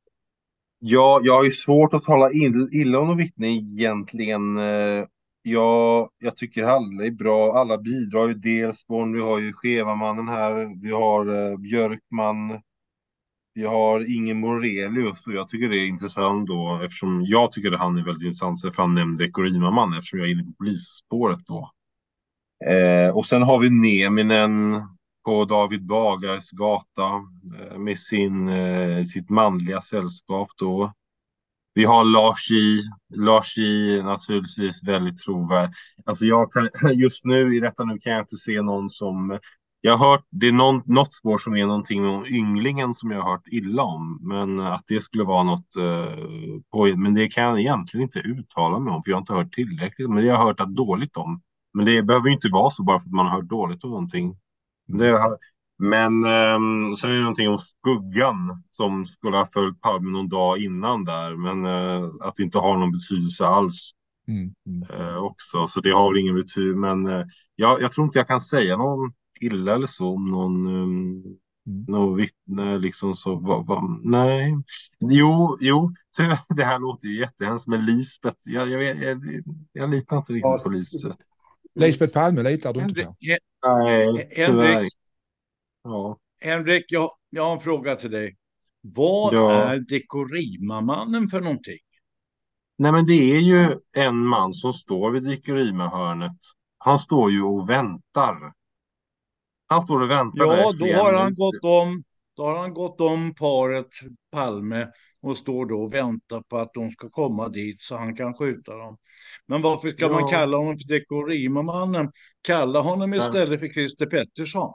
[SPEAKER 3] Ja, jag har ju svårt att tala ill, illa om någon vittne egentligen. Eh, Jag, jag tycker alla är bra. Alla bidrar ju. Delsborn, vi har ju Skevamannen här. Vi har eh, Björkman. Vi har Ingen Morelius. Och jag tycker det är intressant då. Eftersom jag tycker att han är väldigt intressant. För han nämnde Ekorimaman. Eftersom jag är inne på polisspåret då. Eh, och sen har vi Neminen på David Bagares gata. Eh, med sin, eh, sitt manliga sällskap då. Vi har Lars I. Lars I naturligtvis väldigt trovärd. Alltså jag kan, just nu i detta nu kan jag inte se någon som... Jag har hört, det är någon, något spår som är någonting med ynglingen som jag har hört illa om. Men att det skulle vara något eh, på... Men det kan jag egentligen inte uttala mig om för jag har inte hört tillräckligt. Men det har jag hört att dåligt om. Men det behöver ju inte vara så bara för att man har hört dåligt om någonting. Det har, men um, sen är det någonting om skuggan som skulle ha följt Palme någon dag innan där. Men uh, att det inte har någon betydelse alls
[SPEAKER 1] Mm. Mm.
[SPEAKER 3] uh, också. Så det har väl ingen betydelse. Men uh, jag, jag tror inte jag kan säga någon illa eller så om någon, um,
[SPEAKER 1] Mm.
[SPEAKER 3] någon vittne liksom så. Va, va, nej. Jo, jo. Så det här låter ju jättehemskt med Lisbeth. Jag, jag, jag, jag, jag litar inte riktigt
[SPEAKER 6] Ja.
[SPEAKER 3] på Lisbeth.
[SPEAKER 1] Lisbeth Palme litar du inte
[SPEAKER 4] Henrik,
[SPEAKER 1] på?
[SPEAKER 3] Nej, tyvärr.
[SPEAKER 4] Henrik,
[SPEAKER 3] Ja.
[SPEAKER 4] Henrik jag, jag har en fråga till dig. Vad
[SPEAKER 3] Ja.
[SPEAKER 4] är Dekorima-mannen för någonting?
[SPEAKER 3] Nej, men det är ju en man som står vid Dikerima-hörnet. Han står ju och väntar. Han står och väntar där
[SPEAKER 4] Ja,
[SPEAKER 3] i
[SPEAKER 4] då
[SPEAKER 3] flera
[SPEAKER 4] har han
[SPEAKER 3] minuter.
[SPEAKER 4] gått om, då har han gått om paret Palme och står då och väntar på att de ska komma dit så han kan skjuta dem. Men varför ska man
[SPEAKER 3] Ja,
[SPEAKER 4] kalla honom för Dekorima-mannen? Kalla honom
[SPEAKER 3] där.
[SPEAKER 4] istället för Christer Pettersson.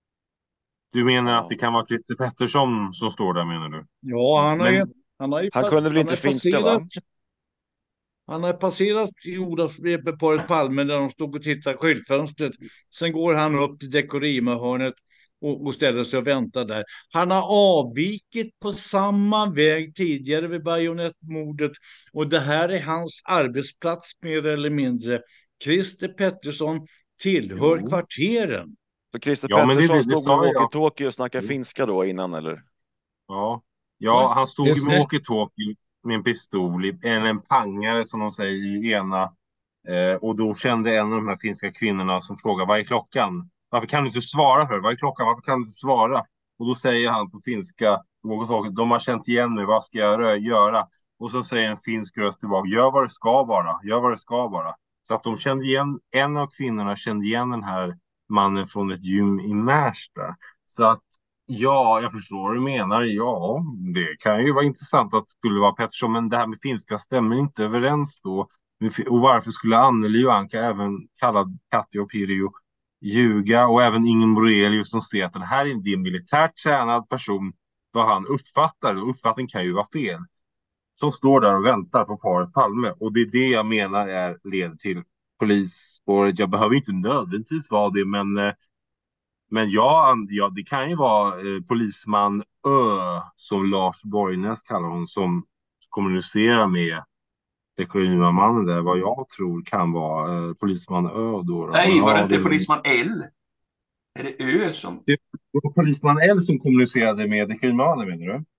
[SPEAKER 3] Du menar att
[SPEAKER 2] Ja.
[SPEAKER 3] det kan vara Christer Pettersson som står där, menar du?
[SPEAKER 4] Ja, han har ju,
[SPEAKER 3] Men
[SPEAKER 4] han har ju,
[SPEAKER 2] Han
[SPEAKER 4] pa-
[SPEAKER 2] kunde väl
[SPEAKER 4] han
[SPEAKER 2] inte
[SPEAKER 4] har
[SPEAKER 2] finska,
[SPEAKER 4] passerat,
[SPEAKER 2] va?
[SPEAKER 4] han har passerat paret Palme där de stod och tittade i skyltfönstret. Sen går han upp till Dekorima-hörnet och, och ställer sig och väntar där. Han har avvikit på samma väg tidigare vid bajonettmordet och det här är hans arbetsplats mer eller mindre. Christer Pettersson tillhör
[SPEAKER 3] jo.
[SPEAKER 4] kvarteren.
[SPEAKER 2] Så Christer
[SPEAKER 3] Ja, men det,
[SPEAKER 2] Pettersson
[SPEAKER 3] det, det
[SPEAKER 2] stod med
[SPEAKER 3] sa jag.
[SPEAKER 2] walkie-talkie och snackade
[SPEAKER 3] Jo.
[SPEAKER 2] finska då innan, eller?
[SPEAKER 3] Ja, ja han stod
[SPEAKER 1] Det
[SPEAKER 3] ju
[SPEAKER 1] är
[SPEAKER 3] med
[SPEAKER 1] snällt.
[SPEAKER 3] walkie-talkie med en pistol, i- en, en pangare som de säger i ena. Eh, och då kände en av de här finska kvinnorna som frågade vad är klockan? Varför kan du inte svara för? Vad är klockan? Varför kan du inte svara? Och då säger han på finska, walkie-talkie, de har känt igen mig, vad ska jag rö- göra? Och så säger en finsk röst tillbaka, gör vad det ska bara, gör vad det ska bara. Så att de kände igen, en av kvinnorna kände igen den här mannen från ett gym i Märsta. Så att ja, jag förstår vad du menar. Ja, det kan ju vara intressant att det skulle vara Pettersson, men det här med finska stämmer inte överens då. Och varför skulle Anneli och Anka, även kallad Katja och Pirjo, ljuga? Och även Ingen Morelius som ser att den här är en militärt tränad person, vad han uppfattar, och uppfattning kan ju vara fel, som står där och väntar på paret Palme. Och det är det jag menar är led till polisspåret. Jag behöver inte nödvändigtvis vara det, men eh, men ja, ja, det kan ju vara eh, polisman Ö, som Lars Borgnäs kallar hon, som kommunicerar med Dekorima-mannen där, vad jag tror kan vara eh, polisman Ö då. då.
[SPEAKER 5] Nej, var det
[SPEAKER 3] Ja,
[SPEAKER 5] inte
[SPEAKER 3] det,
[SPEAKER 5] polisman L? Är det Ö som...
[SPEAKER 3] det var polisman L som kommunicerade med Dekorima-mannen, menar du?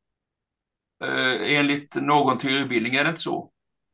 [SPEAKER 5] Eh, enligt någon teoribildning är det inte så.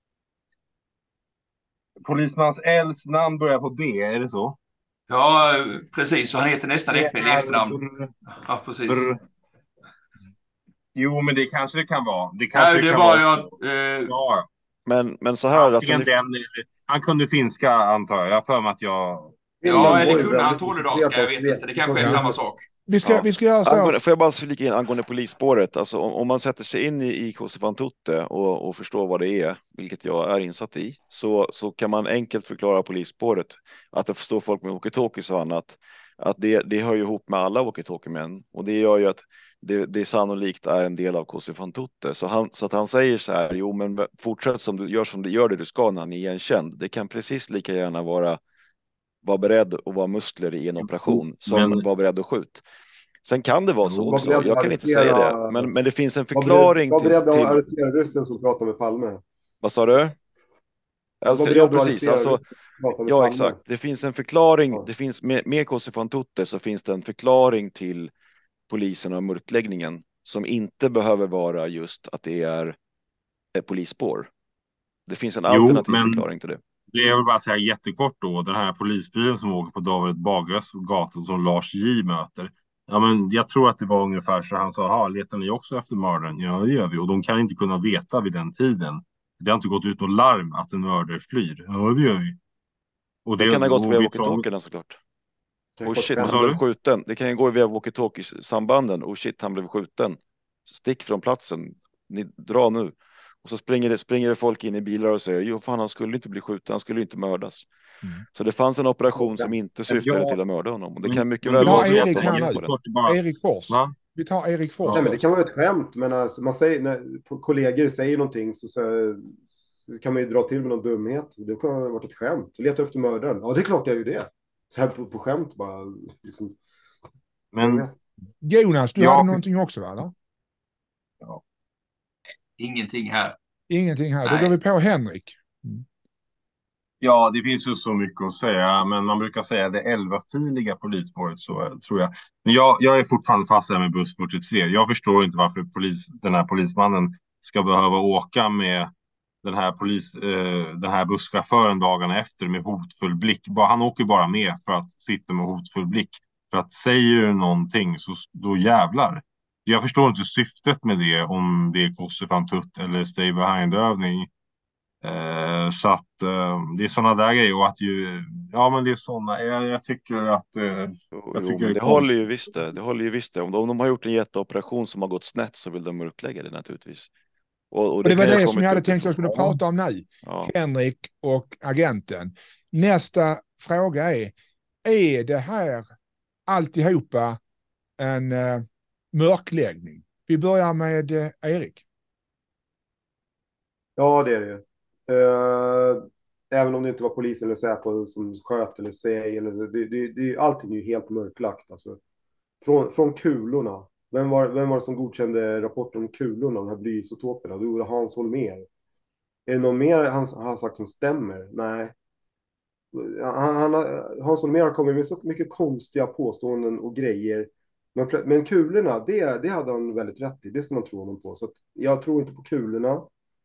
[SPEAKER 3] Polismans Ls namn börjar på B, är det så?
[SPEAKER 5] Ja, eh, precis. Så han heter nästan
[SPEAKER 3] Det
[SPEAKER 5] Äppel i
[SPEAKER 3] är
[SPEAKER 5] efternamn.
[SPEAKER 3] brr,
[SPEAKER 5] Ja, precis.
[SPEAKER 3] brr. Jo, men det kanske det kan vara. Det
[SPEAKER 5] Ja,
[SPEAKER 3] kanske
[SPEAKER 5] det
[SPEAKER 3] kan
[SPEAKER 5] var
[SPEAKER 3] vara
[SPEAKER 5] jag...
[SPEAKER 3] så.
[SPEAKER 5] Eh,
[SPEAKER 3] Ja,
[SPEAKER 2] Men, men så här, alltså,
[SPEAKER 3] antingen
[SPEAKER 2] ni,
[SPEAKER 3] den eller... Han kunde finska, antar jag. Jag har för mig att jag...
[SPEAKER 5] ja,
[SPEAKER 6] Finland
[SPEAKER 5] eller
[SPEAKER 6] var ju
[SPEAKER 5] kunde han
[SPEAKER 6] väldigt
[SPEAKER 5] tornedalska? Jag
[SPEAKER 6] intresserat
[SPEAKER 5] vet inte. Det kanske är
[SPEAKER 1] Ja.
[SPEAKER 5] samma sak.
[SPEAKER 1] Vi ska,
[SPEAKER 2] Ja.
[SPEAKER 1] vi ska göra så.
[SPEAKER 2] angående, får jag bara flika in angående polisspåret? Alltså, om, om man sätter sig in i, i Kosi van Tutte och, och förstår vad det är, vilket jag är insatt i, så, så kan man enkelt förklara polisspåret. Att det förstår folk med walkie-talkies och annat, att det, det hör ju ihop med alla walkie-talkie-män. Och det gör ju att det, det sannolikt är en del av Kosi van Tutte. Så, han, så att han säger så här, jo men fortsätt som du gör, som du gör det du ska när han är igenkänd. Det kan precis lika gärna vara, vara beredd att vara muskler i en operation som
[SPEAKER 3] Men-
[SPEAKER 2] vara beredd att skjuta. Sen kan det vara så
[SPEAKER 6] Var
[SPEAKER 2] också,
[SPEAKER 6] beredd att
[SPEAKER 2] jag kan inte
[SPEAKER 6] arrestera-
[SPEAKER 2] säga det. Men, men det finns en
[SPEAKER 6] Var
[SPEAKER 2] förklaring
[SPEAKER 6] beredd, var beredd
[SPEAKER 2] till,
[SPEAKER 6] att
[SPEAKER 2] till...
[SPEAKER 6] arrestera ryssen som pratar med Palme.
[SPEAKER 2] Vad sa du? Alltså,
[SPEAKER 6] var beredd
[SPEAKER 2] ja,
[SPEAKER 6] att
[SPEAKER 2] precis.
[SPEAKER 6] arrestera
[SPEAKER 2] Alltså,
[SPEAKER 6] ryssen som pratar med
[SPEAKER 2] ja,
[SPEAKER 6] Palme.
[SPEAKER 2] exakt. Det finns en förklaring.
[SPEAKER 6] Ja.
[SPEAKER 2] Det finns med, med Kossi van Tutte så finns det en förklaring till polisen och mörkläggningen som inte behöver vara just att det är ett polisspår. Det finns en
[SPEAKER 3] Jo,
[SPEAKER 2] alternativ
[SPEAKER 3] men-
[SPEAKER 2] förklaring till det.
[SPEAKER 3] Det jag vill bara säga jättekort då, den här polisbilen som åker på David Bagres gatan som Lars J möter. Ja, men jag tror att det var ungefär så han sa, ha, letar ni också efter mördaren? Ja, det gör vi. Och de kan inte kunna veta vid den tiden. Det har inte gått ut något larm att en mördare flyr. Ja, det gör vi. Och
[SPEAKER 2] Det kan ha gått
[SPEAKER 3] och
[SPEAKER 2] via
[SPEAKER 3] vi
[SPEAKER 2] walkie-talkien såklart.
[SPEAKER 6] Kan ju
[SPEAKER 2] Oh
[SPEAKER 6] få ett
[SPEAKER 2] shit,
[SPEAKER 6] skämt.
[SPEAKER 2] han
[SPEAKER 3] sa
[SPEAKER 2] blev
[SPEAKER 3] du?
[SPEAKER 2] skjuten. Det kan ju gå via walkie-talkie-sambanden. Oh shit, han blev skjuten. Stick från platsen. Ni drar nu. Och så springer det, springer det folk in i bilar och säger, jo fan han skulle inte bli skjuten, han skulle inte mördas.
[SPEAKER 1] Mm.
[SPEAKER 2] Så det fanns en operation som inte syftade
[SPEAKER 3] Ja,
[SPEAKER 2] till att mörda honom. Och det
[SPEAKER 3] men-
[SPEAKER 2] kan mycket
[SPEAKER 3] men
[SPEAKER 2] väl
[SPEAKER 3] då-
[SPEAKER 2] vara
[SPEAKER 1] Ja,
[SPEAKER 2] så att
[SPEAKER 1] Erik
[SPEAKER 2] de
[SPEAKER 1] här
[SPEAKER 2] har
[SPEAKER 1] nu.
[SPEAKER 2] gjort på det.
[SPEAKER 3] Kort bara,
[SPEAKER 1] Erik Fors.
[SPEAKER 3] va?
[SPEAKER 1] Vi tar Erik Fors.
[SPEAKER 6] Nej, men det
[SPEAKER 1] först.
[SPEAKER 6] kan vara ett skämt, men alltså, man säger, när kollegor säger någonting så, så, så kan man ju dra till med någon dumhet. Det kan ha varit ett skämt. Leta efter mördaren. Ja, det är klart jag gör det. Så här på, på skämt bara. Liksom.
[SPEAKER 3] Men
[SPEAKER 1] Jonas, du
[SPEAKER 3] Ja.
[SPEAKER 1] hade någonting också, va? Eller?
[SPEAKER 5] Ingenting här.
[SPEAKER 1] Ingenting här. Då
[SPEAKER 5] Nej.
[SPEAKER 1] går vi på Henrik.
[SPEAKER 3] ja, det finns ju så mycket att säga, men man brukar säga det elvafiliga polisspåret, så eh, tror jag. Men jag, jag är fortfarande fast där med buss fyrtiotre. Jag förstår inte varför polis, den här polismannen ska behöva åka med den här, polis, eh, den här busschauffören dagarna efter med hotfull blick. Bara, han åker bara med för att sitta med hotfull blick. För att säger du någonting så då jävlar. Jag förstår inte syftet med det, om det är Kossi van Tutte eller stay behind-övning. Eh, så att eh, det är sådana där grejer, och att ju, ja men det är sådana, jag, jag tycker att eh,
[SPEAKER 2] Jo,
[SPEAKER 3] jag
[SPEAKER 2] jo,
[SPEAKER 3] tycker
[SPEAKER 2] men
[SPEAKER 3] det
[SPEAKER 2] det
[SPEAKER 3] är
[SPEAKER 2] håller
[SPEAKER 3] konstigt.
[SPEAKER 2] ju visst det. Det håller ju visst det. Om de, om de har gjort en jätteoperation som har gått snett så vill de mörklägga det naturligtvis. Och,
[SPEAKER 1] Och det var
[SPEAKER 2] kan ju ha
[SPEAKER 1] det som
[SPEAKER 2] kommit
[SPEAKER 1] jag hade
[SPEAKER 2] utifrån.
[SPEAKER 1] tänkt jag skulle
[SPEAKER 3] Ja.
[SPEAKER 1] prata om nu.
[SPEAKER 2] Ja.
[SPEAKER 1] Henrik och agenten. Nästa fråga är, är det här alltihopa en uh, mörkläggning? Vi börjar med uh, Erik.
[SPEAKER 6] Ja, det är det ju. Eh, även om det inte var polisen eller Säpo som sköt eller säg, eller det, det, det, allting är ju helt mörklagt. Alltså. Från, från kulorna. Vem var, vem var det som godkände rapporten om kulorna, de här blyisotoperna? Det var Hans Holmér. Är det någon mer han har sagt som stämmer? Nej. Han, han, Hans Holmér har kommit med så mycket konstiga påståenden och grejer. Men, men kulorna, det, det hade han väldigt rätt i. Det ska man tro honom på. Så att jag tror inte på kulorna.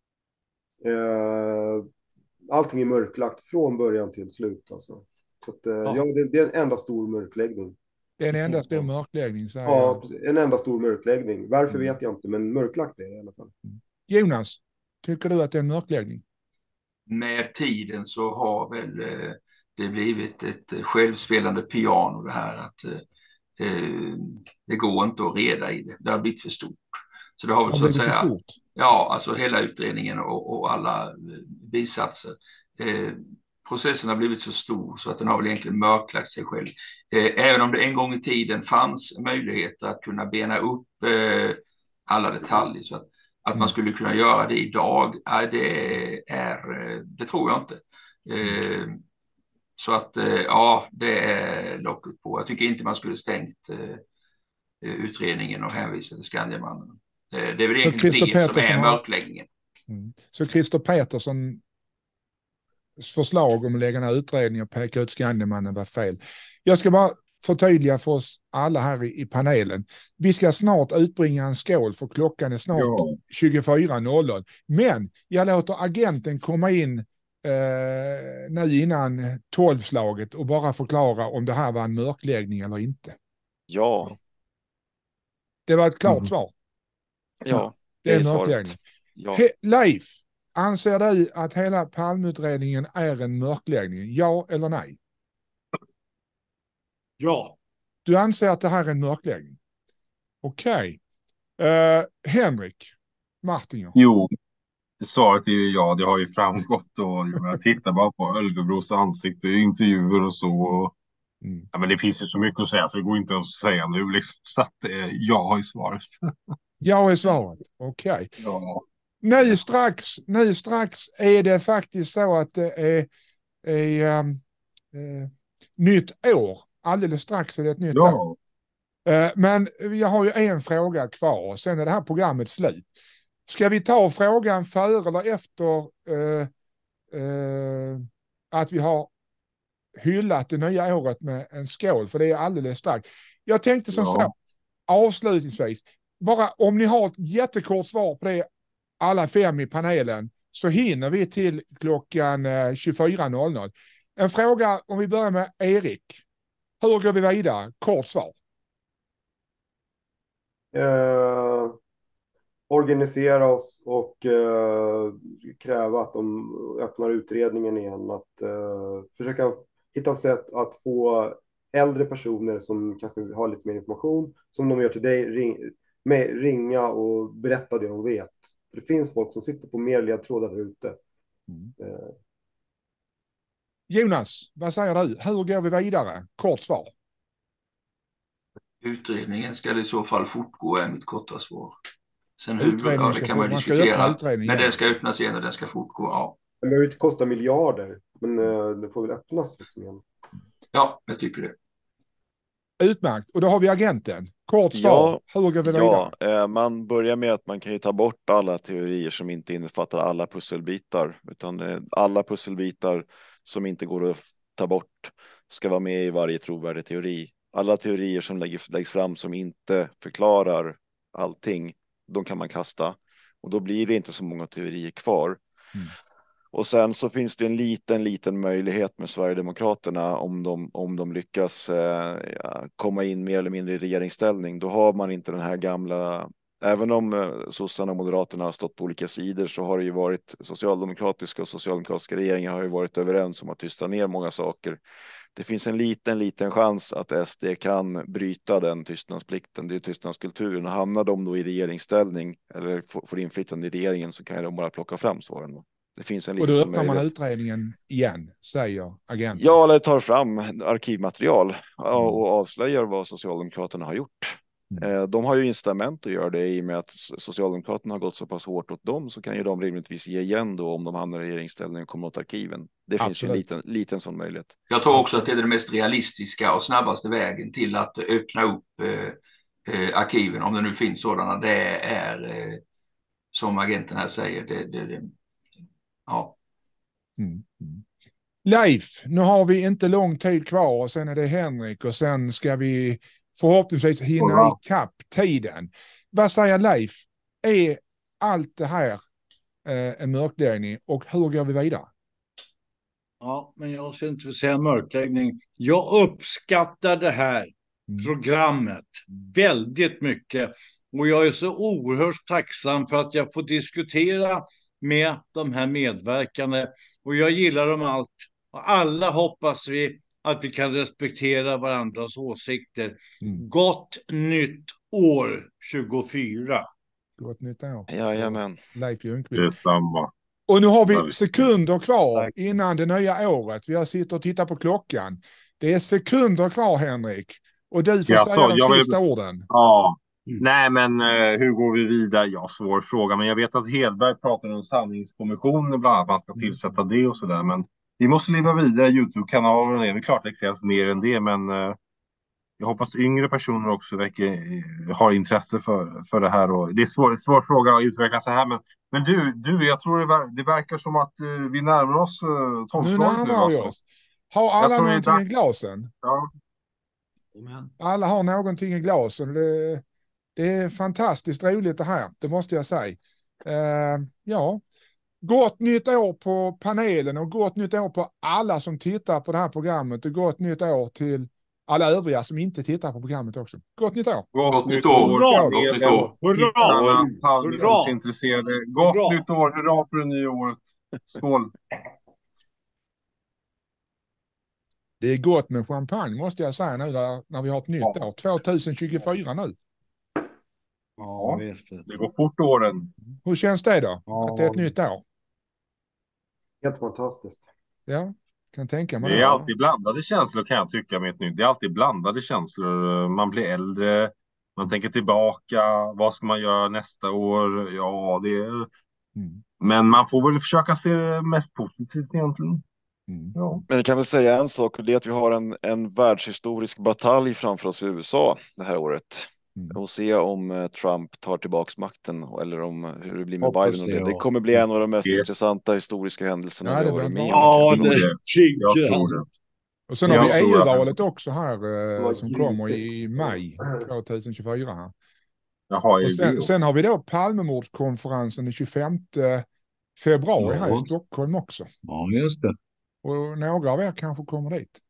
[SPEAKER 6] Uh, allting är mörklagt från början till slut. Alltså. Så att, uh, ja. Ja, det, det är en enda stor mörkläggning.
[SPEAKER 1] Det är en enda stor mörkläggning, säger
[SPEAKER 6] Ja,
[SPEAKER 1] jag.
[SPEAKER 6] en enda stor mörkläggning. Varför
[SPEAKER 1] Mm.
[SPEAKER 6] vet jag inte, men mörklagt är det i alla fall.
[SPEAKER 1] Jonas, tycker du att det är en mörkläggning?
[SPEAKER 5] Med tiden så har väl eh, det blivit ett eh, självspelande piano det här att eh, eh, det går inte att reda i det. Det har blivit för stort. Så det har väl
[SPEAKER 1] Har
[SPEAKER 5] så att
[SPEAKER 1] blivit för
[SPEAKER 5] säga,
[SPEAKER 1] stort?
[SPEAKER 5] ja, alltså hela utredningen och, och alla eh, bisatser. Eh, processen har blivit så stor så att den har väl egentligen mörklagt sig själv. Eh, även om det en gång i tiden fanns möjligheter att kunna bena upp eh, alla detaljer så att Att man skulle kunna göra det idag, det, är, det tror jag inte. Så att ja, det är locket på. Jag tycker inte man skulle stängt utredningen och hänvisa till Skandiamannen. Det är väl egentligen det som är mörkläggningen.
[SPEAKER 1] Mm. Så Christer Peterssons förslag om att lägga ner utredningen och peka ut Skandiamannen var fel. Jag ska bara förtydliga för oss alla här i, i panelen. Vi ska snart utbringa en skål för klockan är snart ja. tjugofyra noll noll. Men jag låter agenten komma in eh, nu innan tolvslaget och bara förklara om det här var en mörkläggning eller inte.
[SPEAKER 2] Ja.
[SPEAKER 1] Det var ett klart
[SPEAKER 2] mm.
[SPEAKER 1] svar.
[SPEAKER 2] Ja,
[SPEAKER 1] det är en mörkläggning. Ja. He- Leif, anser du att hela Palmeutredningen är en mörkläggning? Ja eller nej?
[SPEAKER 4] Ja.
[SPEAKER 1] Du anser att det här är en mörkläggning? Okej. Okay. Uh, Henrik Martinger.
[SPEAKER 3] Jo, svaret är ju ja. Det har ju framgått och jag tittar bara på Ölgebros ansikte, intervjuer och så. Och, mm. ja, men det finns ju så mycket att säga så det går inte att säga nu. Liksom, så att eh, jag har ju svaret.
[SPEAKER 1] Jag är svaret. Okej. Okay.
[SPEAKER 3] Ja.
[SPEAKER 1] Nu strax, nu strax är det faktiskt så att det är, är um, uh, nytt år. Alldeles strax är det ett nytt
[SPEAKER 3] ja.
[SPEAKER 1] år. Eh, Men jag har ju en fråga kvar och sen är det här programmet slut. Ska vi ta frågan före eller efter eh, eh, att vi har hyllat det nya året med en skål? För det är alldeles strax. Jag tänkte som
[SPEAKER 3] Ja.
[SPEAKER 1] så, avslutningsvis, bara om ni har ett jättekort svar på det, alla fem i panelen, så hinner vi till klockan eh, tjugofyra noll noll. En fråga, om vi börjar med Erik. Hur går vi vidare? Kort svar.
[SPEAKER 6] Eh, organisera oss och eh, kräva att de öppnar utredningen igen. Att eh, försöka hitta ett sätt att få äldre personer som kanske har lite mer information, som de gör till dig, ring, med, ringa och berätta det de vet. För det finns folk som sitter på mer ledtrådar där ute.
[SPEAKER 1] Mm.
[SPEAKER 6] Eh,
[SPEAKER 1] Jonas, vad säger du? Hur går vi vidare? Kort svar.
[SPEAKER 5] Utredningen ska i så fall fortgå, är mitt korta svar. Sen hur,
[SPEAKER 1] Utredningen
[SPEAKER 5] ja, det
[SPEAKER 1] ska
[SPEAKER 5] kan
[SPEAKER 1] få-
[SPEAKER 5] man
[SPEAKER 1] man ska öppna
[SPEAKER 5] diskutera.
[SPEAKER 1] utredningen
[SPEAKER 5] Men
[SPEAKER 1] igen.
[SPEAKER 5] den ska öppnas igen och den ska fortgå, ja.
[SPEAKER 6] det behöver inte kosta miljarder, men eh, det får väl öppnas liksom igen.
[SPEAKER 5] Ja, jag tycker det.
[SPEAKER 1] Utmärkt. Och då har vi agenten. Kort svar.
[SPEAKER 2] Ja,
[SPEAKER 1] Hur går vi
[SPEAKER 2] Ja,
[SPEAKER 1] vidare?
[SPEAKER 2] eh, man börjar med att man kan ju ta bort alla teorier som inte innefattar alla pusselbitar, utan eh, alla pusselbitar som inte går att ta bort ska vara med i varje trovärdig teori. Alla teorier som lägger, läggs fram som inte förklarar allting, de kan man kasta och då blir det inte så många teorier kvar.
[SPEAKER 1] Mm.
[SPEAKER 2] Och sen så finns det en liten, liten möjlighet med Sverigedemokraterna om de, om de lyckas eh, ja, komma in mer eller mindre i regeringsställning. Då har man inte den här gamla, även om eh, sossarna och moderaterna har stått på olika sidor, så har det ju varit socialdemokratiska och socialdemokratiska regeringar har ju varit överens om att tysta ner många saker. Det finns en liten, liten chans att S D kan bryta den tystnadsplikten, det är tystnadskulturen, och hamnar de då i regeringsställning eller får, får inflytande i regeringen så kan de bara plocka fram svaren. Det finns en
[SPEAKER 1] Och
[SPEAKER 2] liten
[SPEAKER 1] då
[SPEAKER 2] som
[SPEAKER 1] öppnar man
[SPEAKER 2] möjlighet.
[SPEAKER 1] utredningen igen, säger agenten.
[SPEAKER 2] Ja, eller tar fram arkivmaterial ja,
[SPEAKER 1] Mm.
[SPEAKER 2] och avslöjar vad Socialdemokraterna har gjort.
[SPEAKER 1] Mm.
[SPEAKER 2] Eh, De har ju incitament att göra det i och med att Socialdemokraterna har gått så pass hårt åt dem, så kan ju de rimligtvis ge igen då om de hamnar i regeringsställning och kommer åt arkiven. Det finns ju en
[SPEAKER 1] Absolut.
[SPEAKER 2] liten, liten sån möjlighet.
[SPEAKER 5] Jag tror också att det är den mest realistiska och snabbaste vägen till att öppna upp eh, eh, arkiven, om det nu finns sådana. Det är, eh, som agenten här säger, det, det, det, ja.
[SPEAKER 1] Mm. Mm. Leif, nu har vi inte lång tid kvar och sen är det Henrik och sen ska vi förhoppningsvis hinna
[SPEAKER 3] Bra.
[SPEAKER 1] ikapp tiden. Vad säger Leif? Är allt det här eh, en mörkläggning och hur går vi vidare?
[SPEAKER 4] Ja, men jag ska inte säga mörkläggning. Jag uppskattar det här
[SPEAKER 1] Mm.
[SPEAKER 4] programmet väldigt mycket. Och jag är så oerhört tacksam för att jag får diskutera med de här medverkande. Och jag gillar dem allt. Och alla hoppas vi att vi kan respektera varandras åsikter.
[SPEAKER 1] Mm.
[SPEAKER 4] Gott nytt år tjugofyra.
[SPEAKER 1] Gott nytt år.
[SPEAKER 2] Jajamän.
[SPEAKER 1] Leif Ljungqvist.
[SPEAKER 3] Detsamma.
[SPEAKER 1] Och nu har vi
[SPEAKER 3] Väldigt.
[SPEAKER 1] sekunder kvar
[SPEAKER 4] Tack.
[SPEAKER 1] innan det nya året. Vi har sitter och tittar på klockan. Det är sekunder kvar, Henrik. Och du får
[SPEAKER 3] Jaså,
[SPEAKER 1] säga de
[SPEAKER 3] jag vill-
[SPEAKER 1] sista orden.
[SPEAKER 3] Ja,
[SPEAKER 4] Mm.
[SPEAKER 3] nej men eh, hur går vi vidare? Ja, svår fråga. Men jag vet att Hedberg pratar om sanningskommissionen, bland annat man ska tillsätta det och sådär. Men vi måste leva vidare, YouTube-kanalen. Det är väl klart det krävs mer än det, men eh, jag hoppas yngre personer också väcker, eh, har intresse för, för det här. Och det är svår, svår fråga att utveckla så här. Men, men du, du, jag tror det, ver- det verkar som att eh, vi närmar oss eh,
[SPEAKER 1] Nu
[SPEAKER 3] tolvslaget
[SPEAKER 1] närmar vi
[SPEAKER 3] alltså.
[SPEAKER 1] oss. Har alla
[SPEAKER 3] tror det är
[SPEAKER 1] någonting i
[SPEAKER 3] dags.
[SPEAKER 1] glasen?
[SPEAKER 3] Ja.
[SPEAKER 1] Alla har någonting i glasen. Det, det är fantastiskt roligt det här, det måste jag säga. Eh, ja, gott nytt år på panelen och gott nytt år på alla som tittar på det här programmet och gott nytt år till alla övriga som inte tittar på programmet också. Gott nytt år!
[SPEAKER 5] Gott nytt år!
[SPEAKER 4] Hurra!
[SPEAKER 5] Gott nytt år!
[SPEAKER 4] Hurra!
[SPEAKER 3] Tittarna, Palmemordsintresserade. Gott
[SPEAKER 4] Hurra!
[SPEAKER 3] nytt år, hurra för det nya året. Skål!
[SPEAKER 1] Det är gott med champagne måste jag säga nu när, när vi har ett nytt
[SPEAKER 3] Ja.
[SPEAKER 1] år. tjugohundratjugofyra nu.
[SPEAKER 4] Ja, visst.
[SPEAKER 3] Det går fort åren.
[SPEAKER 1] Hur känns det då?
[SPEAKER 4] Ja.
[SPEAKER 1] Att det är ett nytt år?
[SPEAKER 6] Helt fantastiskt.
[SPEAKER 1] Ja, kan tänka mig
[SPEAKER 3] Det
[SPEAKER 1] det.
[SPEAKER 3] är alltid blandade känslor kan jag tycka med ett nytt. Det är alltid blandade känslor. Man blir äldre, man tänker tillbaka. Vad ska man göra nästa år? Ja, det är...
[SPEAKER 1] Mm.
[SPEAKER 3] Men man får väl försöka se det mest positivt egentligen.
[SPEAKER 1] Mm.
[SPEAKER 3] Ja.
[SPEAKER 2] Men jag kan väl säga en sak, och det är att vi har en, en världshistorisk batalj framför oss i U S A det här året.
[SPEAKER 1] Mm.
[SPEAKER 2] Och se om eh, Trump tar tillbaks makten eller om hur det blir med
[SPEAKER 4] Hoppas
[SPEAKER 2] Biden. Och
[SPEAKER 4] det,
[SPEAKER 2] det. det
[SPEAKER 4] ja.
[SPEAKER 2] kommer bli en av de mest
[SPEAKER 3] Yes.
[SPEAKER 2] intressanta historiska händelserna
[SPEAKER 1] Ja,
[SPEAKER 2] vi
[SPEAKER 1] det
[SPEAKER 2] har
[SPEAKER 1] blir
[SPEAKER 2] varit med
[SPEAKER 1] bra.
[SPEAKER 2] om.
[SPEAKER 4] Ja,
[SPEAKER 2] kan jag
[SPEAKER 3] tror
[SPEAKER 2] säga.
[SPEAKER 4] det
[SPEAKER 3] Jag tror det.
[SPEAKER 1] Och sen har
[SPEAKER 3] Jag
[SPEAKER 1] vi
[SPEAKER 3] tror att-
[SPEAKER 1] E U-valet också här
[SPEAKER 6] Det
[SPEAKER 1] eh,
[SPEAKER 6] var
[SPEAKER 1] som kommer
[SPEAKER 6] grisigt.
[SPEAKER 1] i maj tjugohundratjugofyra. Här.
[SPEAKER 3] Jaha, är
[SPEAKER 1] Och
[SPEAKER 3] det
[SPEAKER 1] sen,
[SPEAKER 3] det?
[SPEAKER 1] sen har vi då Palmemordskonferensen den tjugofemte februari här i
[SPEAKER 4] Ja.
[SPEAKER 1] Stockholm också.
[SPEAKER 4] Ja, just det.
[SPEAKER 1] Och några av er kanske kommer dit.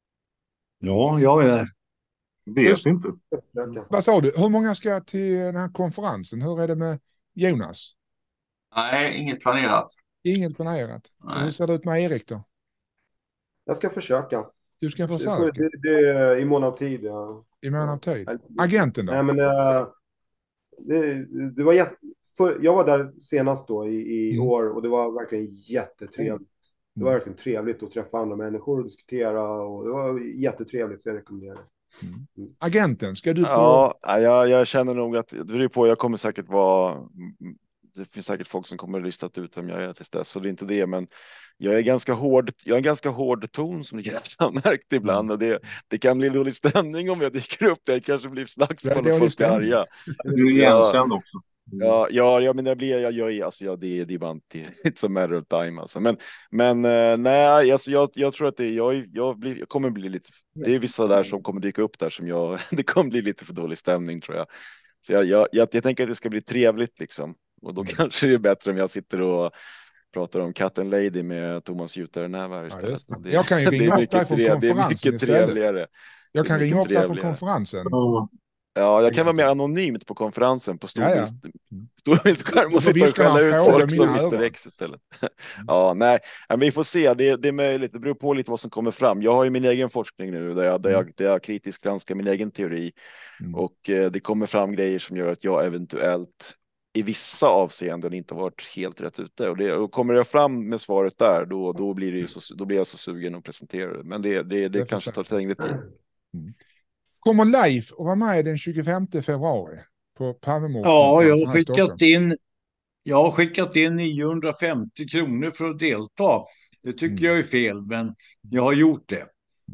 [SPEAKER 4] Ja, jag är där.
[SPEAKER 3] Vet inte.
[SPEAKER 6] Försöka.
[SPEAKER 1] Vad sa du? Hur många ska till den här konferensen? Hur är det med Jonas?
[SPEAKER 5] Nej, inget planerat.
[SPEAKER 1] Inget planerat. Och hur
[SPEAKER 5] Nej.
[SPEAKER 1] ser det ut med Erik då?
[SPEAKER 6] Jag ska försöka.
[SPEAKER 1] Du ska
[SPEAKER 6] Det, får,
[SPEAKER 1] försöka
[SPEAKER 6] det, det är i mån av tid. Ja.
[SPEAKER 1] i mån av tid.
[SPEAKER 6] Nej,
[SPEAKER 1] Agenten då?
[SPEAKER 6] Nej, men äh, det, det var jätte, för, jag var där senast då i, i
[SPEAKER 1] Mm.
[SPEAKER 6] år och det var verkligen jättetrevligt. Det var
[SPEAKER 1] Mm.
[SPEAKER 6] verkligen trevligt att träffa andra människor och diskutera och det var jättetrevligt så jag rekommenderar det.
[SPEAKER 1] Mm. Agenten, ska du på...
[SPEAKER 2] Ja, jag, jag känner nog att det beror på. Jag kommer säkert vara. Det finns säkert folk som kommer att listat ut vem jag är tills dess, så det är inte det. Men jag är ganska hård. Jag är en ganska hård ton som ni kanske har märkt ibland. Och det, det kan bli dålig stämning om jag dyker upp där. Det kanske blir slagsmål
[SPEAKER 1] Det är
[SPEAKER 2] och
[SPEAKER 1] dålig
[SPEAKER 2] folk är
[SPEAKER 1] stämning.
[SPEAKER 2] arga.
[SPEAKER 3] Du är
[SPEAKER 2] Ja.
[SPEAKER 3] igenkänd också.
[SPEAKER 2] Ja, ja, ja, men jag blir, jag, jag är, alltså, ja, det, det är bara inte, it's a matter of time, alltså. Men, men eh, nej, alltså, jag, jag tror att det, jag, jag, blir, jag kommer bli lite, det är vissa där som kommer dyka upp där som jag, det kommer bli lite för dålig stämning tror jag. Så jag, jag, jag, jag tänker att det ska bli trevligt liksom. Och då kanske det är bättre om jag sitter och pratar om Cat and Lady med Thomas Juternäver här
[SPEAKER 1] Ja,
[SPEAKER 2] istället.
[SPEAKER 1] just det.
[SPEAKER 2] Det,
[SPEAKER 1] Jag kan ju
[SPEAKER 2] det
[SPEAKER 1] ringa
[SPEAKER 2] är
[SPEAKER 1] upp
[SPEAKER 2] mycket
[SPEAKER 1] dig från
[SPEAKER 2] trev- det är
[SPEAKER 1] konferensen
[SPEAKER 2] mycket
[SPEAKER 1] istället.
[SPEAKER 2] trevligare.
[SPEAKER 1] Jag
[SPEAKER 2] det är
[SPEAKER 1] kan ringa
[SPEAKER 2] mycket
[SPEAKER 1] upp dig från
[SPEAKER 2] trevligare.
[SPEAKER 1] konferensen.
[SPEAKER 3] Ja.
[SPEAKER 2] Ja, jag kan vara med anonymt på konferensen på
[SPEAKER 1] Ja, ja.
[SPEAKER 2] storbild. Storbildsskärm
[SPEAKER 1] Du
[SPEAKER 2] och
[SPEAKER 1] får
[SPEAKER 2] sitta och
[SPEAKER 1] viska
[SPEAKER 2] skälla
[SPEAKER 1] några
[SPEAKER 2] ut
[SPEAKER 1] frågor
[SPEAKER 2] folk
[SPEAKER 1] i
[SPEAKER 2] som
[SPEAKER 1] mina
[SPEAKER 2] mister
[SPEAKER 1] öron.
[SPEAKER 2] X istället. Ja, nej, men vi får se. Det, det är möjligt. Det beror på lite vad som kommer fram. Jag har ju min egen forskning nu där jag, där jag, där jag kritiskt granskar min egen teori.
[SPEAKER 1] Mm.
[SPEAKER 2] Och eh, det kommer fram grejer som gör att jag eventuellt i vissa avseenden inte varit helt rätt ute. Och, det, och kommer jag fram med svaret där, då, då, blir det ju så, då blir jag så sugen att presentera det. Men det, det, det,
[SPEAKER 1] Det
[SPEAKER 2] kanske tar
[SPEAKER 1] förstår
[SPEAKER 2] längre tid.
[SPEAKER 1] Mm. Kommer Leif att vara med den tjugofemte februari på
[SPEAKER 4] Ja, jag
[SPEAKER 1] Palmemordskonferensen
[SPEAKER 4] har
[SPEAKER 1] här i Stockholm?
[SPEAKER 4] skickat in, jag har skickat in niohundrafemtio kronor för att delta. Det tycker
[SPEAKER 1] Mm.
[SPEAKER 4] jag är fel, men jag har gjort det.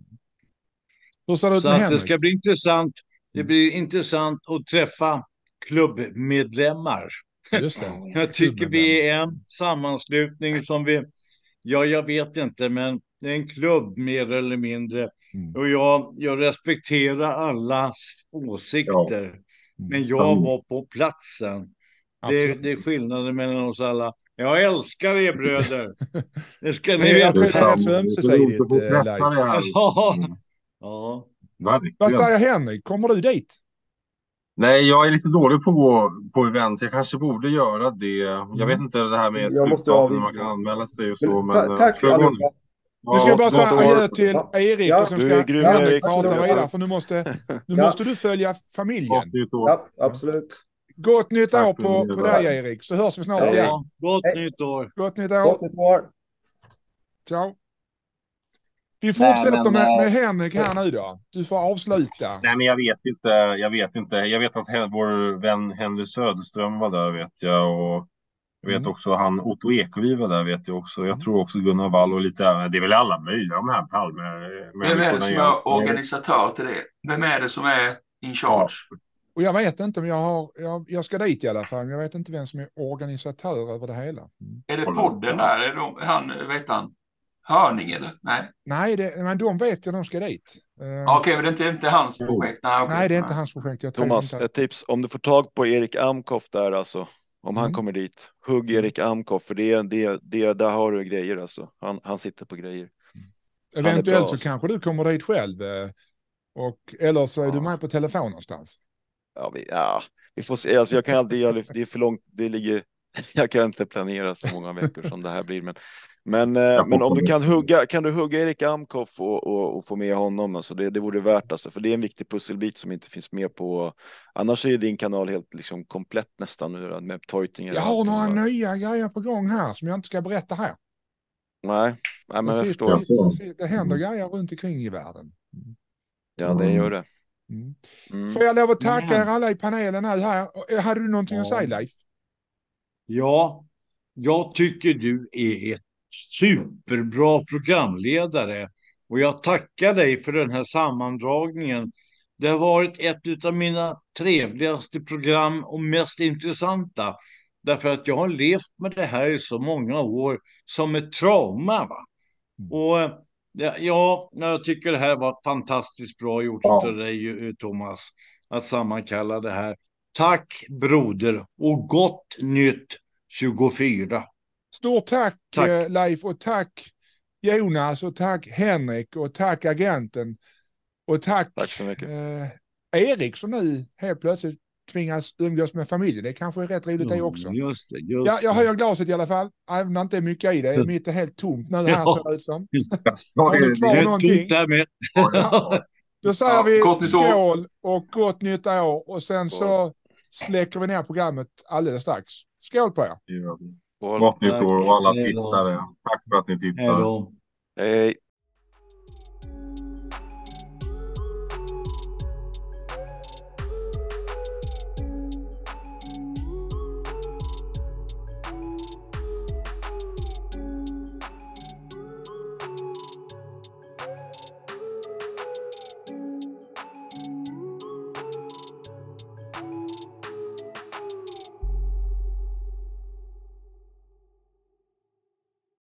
[SPEAKER 1] Hur ser det ut
[SPEAKER 4] Så
[SPEAKER 1] med
[SPEAKER 4] att det
[SPEAKER 1] Henrik?
[SPEAKER 4] ska bli intressant. Det blir intressant att träffa klubbmedlemmar.
[SPEAKER 1] Just det.
[SPEAKER 4] Jag tycker vi är en sammanslutning som vi, ja jag vet inte, men det är en klubb mer eller mindre.
[SPEAKER 1] Mm.
[SPEAKER 4] Och jag, jag respekterar allas åsikter.
[SPEAKER 1] Mm.
[SPEAKER 4] Men jag var på platsen. Det,
[SPEAKER 1] Absolut.
[SPEAKER 4] det är skillnaden mellan oss alla. Jag älskar er bröder. Det ska ni
[SPEAKER 1] Det är- jag
[SPEAKER 4] veta.
[SPEAKER 1] tror det är så ömsesidigt,
[SPEAKER 3] Det är så roligt att få
[SPEAKER 1] eh,
[SPEAKER 3] träffa
[SPEAKER 1] Leif.
[SPEAKER 3] dig här.
[SPEAKER 4] Ja.
[SPEAKER 3] Mm.
[SPEAKER 4] Ja.
[SPEAKER 1] Vad
[SPEAKER 3] Verkligen.
[SPEAKER 1] säger Henrik? Kommer du dit?
[SPEAKER 3] Nej, jag är lite dålig på att gå på event. Jag kanske borde göra det. Jag
[SPEAKER 1] Mm.
[SPEAKER 3] vet inte det här med
[SPEAKER 6] Jag måste
[SPEAKER 3] slutdatum när man
[SPEAKER 6] avvika.
[SPEAKER 3] kan anmäla sig och så.
[SPEAKER 6] Men,
[SPEAKER 3] Men,
[SPEAKER 6] ta,
[SPEAKER 3] eh,
[SPEAKER 6] tack
[SPEAKER 3] ska jag gå
[SPEAKER 6] allihopa.
[SPEAKER 3] nu?
[SPEAKER 1] Vi ska
[SPEAKER 3] Ja,
[SPEAKER 1] bara säga
[SPEAKER 3] snart har-
[SPEAKER 1] adjö till
[SPEAKER 6] Ja.
[SPEAKER 1] Erik
[SPEAKER 6] Ja.
[SPEAKER 1] och sen
[SPEAKER 2] Du
[SPEAKER 1] ska
[SPEAKER 2] är grym,
[SPEAKER 1] Henrik
[SPEAKER 2] Erik.
[SPEAKER 1] prata
[SPEAKER 6] Absolut.
[SPEAKER 1] vidare för nu måste, nu
[SPEAKER 6] Ja.
[SPEAKER 1] måste du följa familjen.
[SPEAKER 3] Gott nytt år.
[SPEAKER 6] Ja, absolut.
[SPEAKER 1] Gott nytt
[SPEAKER 3] Tack
[SPEAKER 1] år
[SPEAKER 3] för
[SPEAKER 1] på,
[SPEAKER 3] det.
[SPEAKER 1] på dig Erik, så hörs vi snart igen.
[SPEAKER 4] Ja, gott
[SPEAKER 6] Hej.
[SPEAKER 4] nytt år.
[SPEAKER 1] Gott nytt år.
[SPEAKER 6] Gott nytt år.
[SPEAKER 1] Ciao. Vi fortsätter
[SPEAKER 3] Nej, men,
[SPEAKER 1] med,
[SPEAKER 3] eh,
[SPEAKER 1] med Henrik här nu då. Du får avsluta.
[SPEAKER 3] Nej, men jag vet inte. Jag vet inte. Jag vet att Hen- vår vän Henry Söderström var där, vet jag. Och jag vet
[SPEAKER 1] Mm.
[SPEAKER 3] också han Otto Ekovi var där, vet jag också. Jag tror också Gunnar Wall och lite. Det är väl alla möjliga de här Palme.
[SPEAKER 5] Vem är det som är organisatör till det? Vem är det som är in charge?
[SPEAKER 1] Och jag vet inte om jag har, jag, jag ska dit i alla fall, men jag vet inte vem som är organisatör över det hela. Mm.
[SPEAKER 5] Är det podden där? Är de, han, vet han, Hörning eller? Nej.
[SPEAKER 1] Nej, det, men de vet ju att de ska dit. Uh,
[SPEAKER 5] Okej, okay, men det är inte, inte hans projekt. Nej, okay.
[SPEAKER 1] Nej, det är inte hans projekt. Jag tror
[SPEAKER 2] Thomas,
[SPEAKER 1] inte.
[SPEAKER 2] ett tips. Om du får tag på Erik Amkoff där alltså. Om han
[SPEAKER 1] Mm.
[SPEAKER 2] kommer dit. Hugg Erik Amkoff. För det, det, det, där har du grejer alltså. Han, han sitter på grejer.
[SPEAKER 1] Eventuellt
[SPEAKER 2] bra,
[SPEAKER 1] så
[SPEAKER 2] alltså.
[SPEAKER 1] kanske du kommer dit själv. eh, Och, eller så är
[SPEAKER 2] Ja.
[SPEAKER 1] du med på telefon någonstans.
[SPEAKER 2] Ja, vi, ja, vi får se. Alltså, jag kan aldrig, jag- det är för långt. Det ligger, jag kan inte planera så många veckor som det här blir. Men, men, eh,
[SPEAKER 3] Jag får
[SPEAKER 2] men om du
[SPEAKER 3] kolla.
[SPEAKER 2] kan hugga, kan du hugga Erik Amkoff och, och, och få med honom. Alltså, det, det vore värt alltså. För det är en viktig pusselbit som inte finns med på. Annars är din kanal helt liksom komplett nästan nu med Toytinger.
[SPEAKER 1] Jag har några nya grejer på gång här som jag inte ska berätta här.
[SPEAKER 2] Nej, nej men
[SPEAKER 1] Det,
[SPEAKER 2] jag
[SPEAKER 1] sitter,
[SPEAKER 2] förstår.
[SPEAKER 1] sitter, sitter, det händer grejer runt omkring i världen.
[SPEAKER 2] Ja, det gör det.
[SPEAKER 1] Mm.
[SPEAKER 2] Mm.
[SPEAKER 1] Får jag lov att tacka
[SPEAKER 4] Mm.
[SPEAKER 1] er alla i panelen nu här. Och, Hade du någonting att
[SPEAKER 4] Ja.
[SPEAKER 1] säga, Leif?
[SPEAKER 4] Ja, jag tycker du är ett superbra programledare. Och jag tackar dig för den här sammandragningen. Det har varit ett av mina trevligaste program och mest intressanta. Därför att jag har levt med det här i så många år som ett trauma. Va? Och ja, jag tycker det här var fantastiskt bra gjort
[SPEAKER 3] Ja.
[SPEAKER 4] av dig, Thomas, att sammankalla det här. Tack broder och gott nytt tjugofyra.
[SPEAKER 1] Stort tack,
[SPEAKER 4] Tack.
[SPEAKER 1] eh, Leif, och tack Jonas, och tack Henrik, och tack agenten, och tack,
[SPEAKER 2] Tack så mycket.
[SPEAKER 1] eh, Erik som nu helt plötsligt tvingas umgås med familjen. Det kanske är rätt roligt det också.
[SPEAKER 4] Just det, just
[SPEAKER 1] Ja, jag
[SPEAKER 4] det.
[SPEAKER 1] höjer glaset i alla fall, även om det inte är mycket i det. Mitt är helt tomt nu här,
[SPEAKER 4] Ja.
[SPEAKER 1] ser det ut som.
[SPEAKER 3] Ja,
[SPEAKER 1] Har
[SPEAKER 3] det,
[SPEAKER 1] du kvar
[SPEAKER 4] Det är
[SPEAKER 1] någonting?
[SPEAKER 4] tomt där med.
[SPEAKER 1] Ja. Då säger
[SPEAKER 5] Ja,
[SPEAKER 1] vi
[SPEAKER 5] gott nytt år.
[SPEAKER 1] skål och gott nytt år, och sen så släcker vi ner programmet alldeles strax. Skål på er!
[SPEAKER 3] det gör vi.
[SPEAKER 2] Och,
[SPEAKER 3] Gott nytt
[SPEAKER 4] Tack.
[SPEAKER 3] år och alla
[SPEAKER 4] Hej då.
[SPEAKER 3] tittare. Tack för att ni tittar.
[SPEAKER 4] Hej då.
[SPEAKER 2] hej.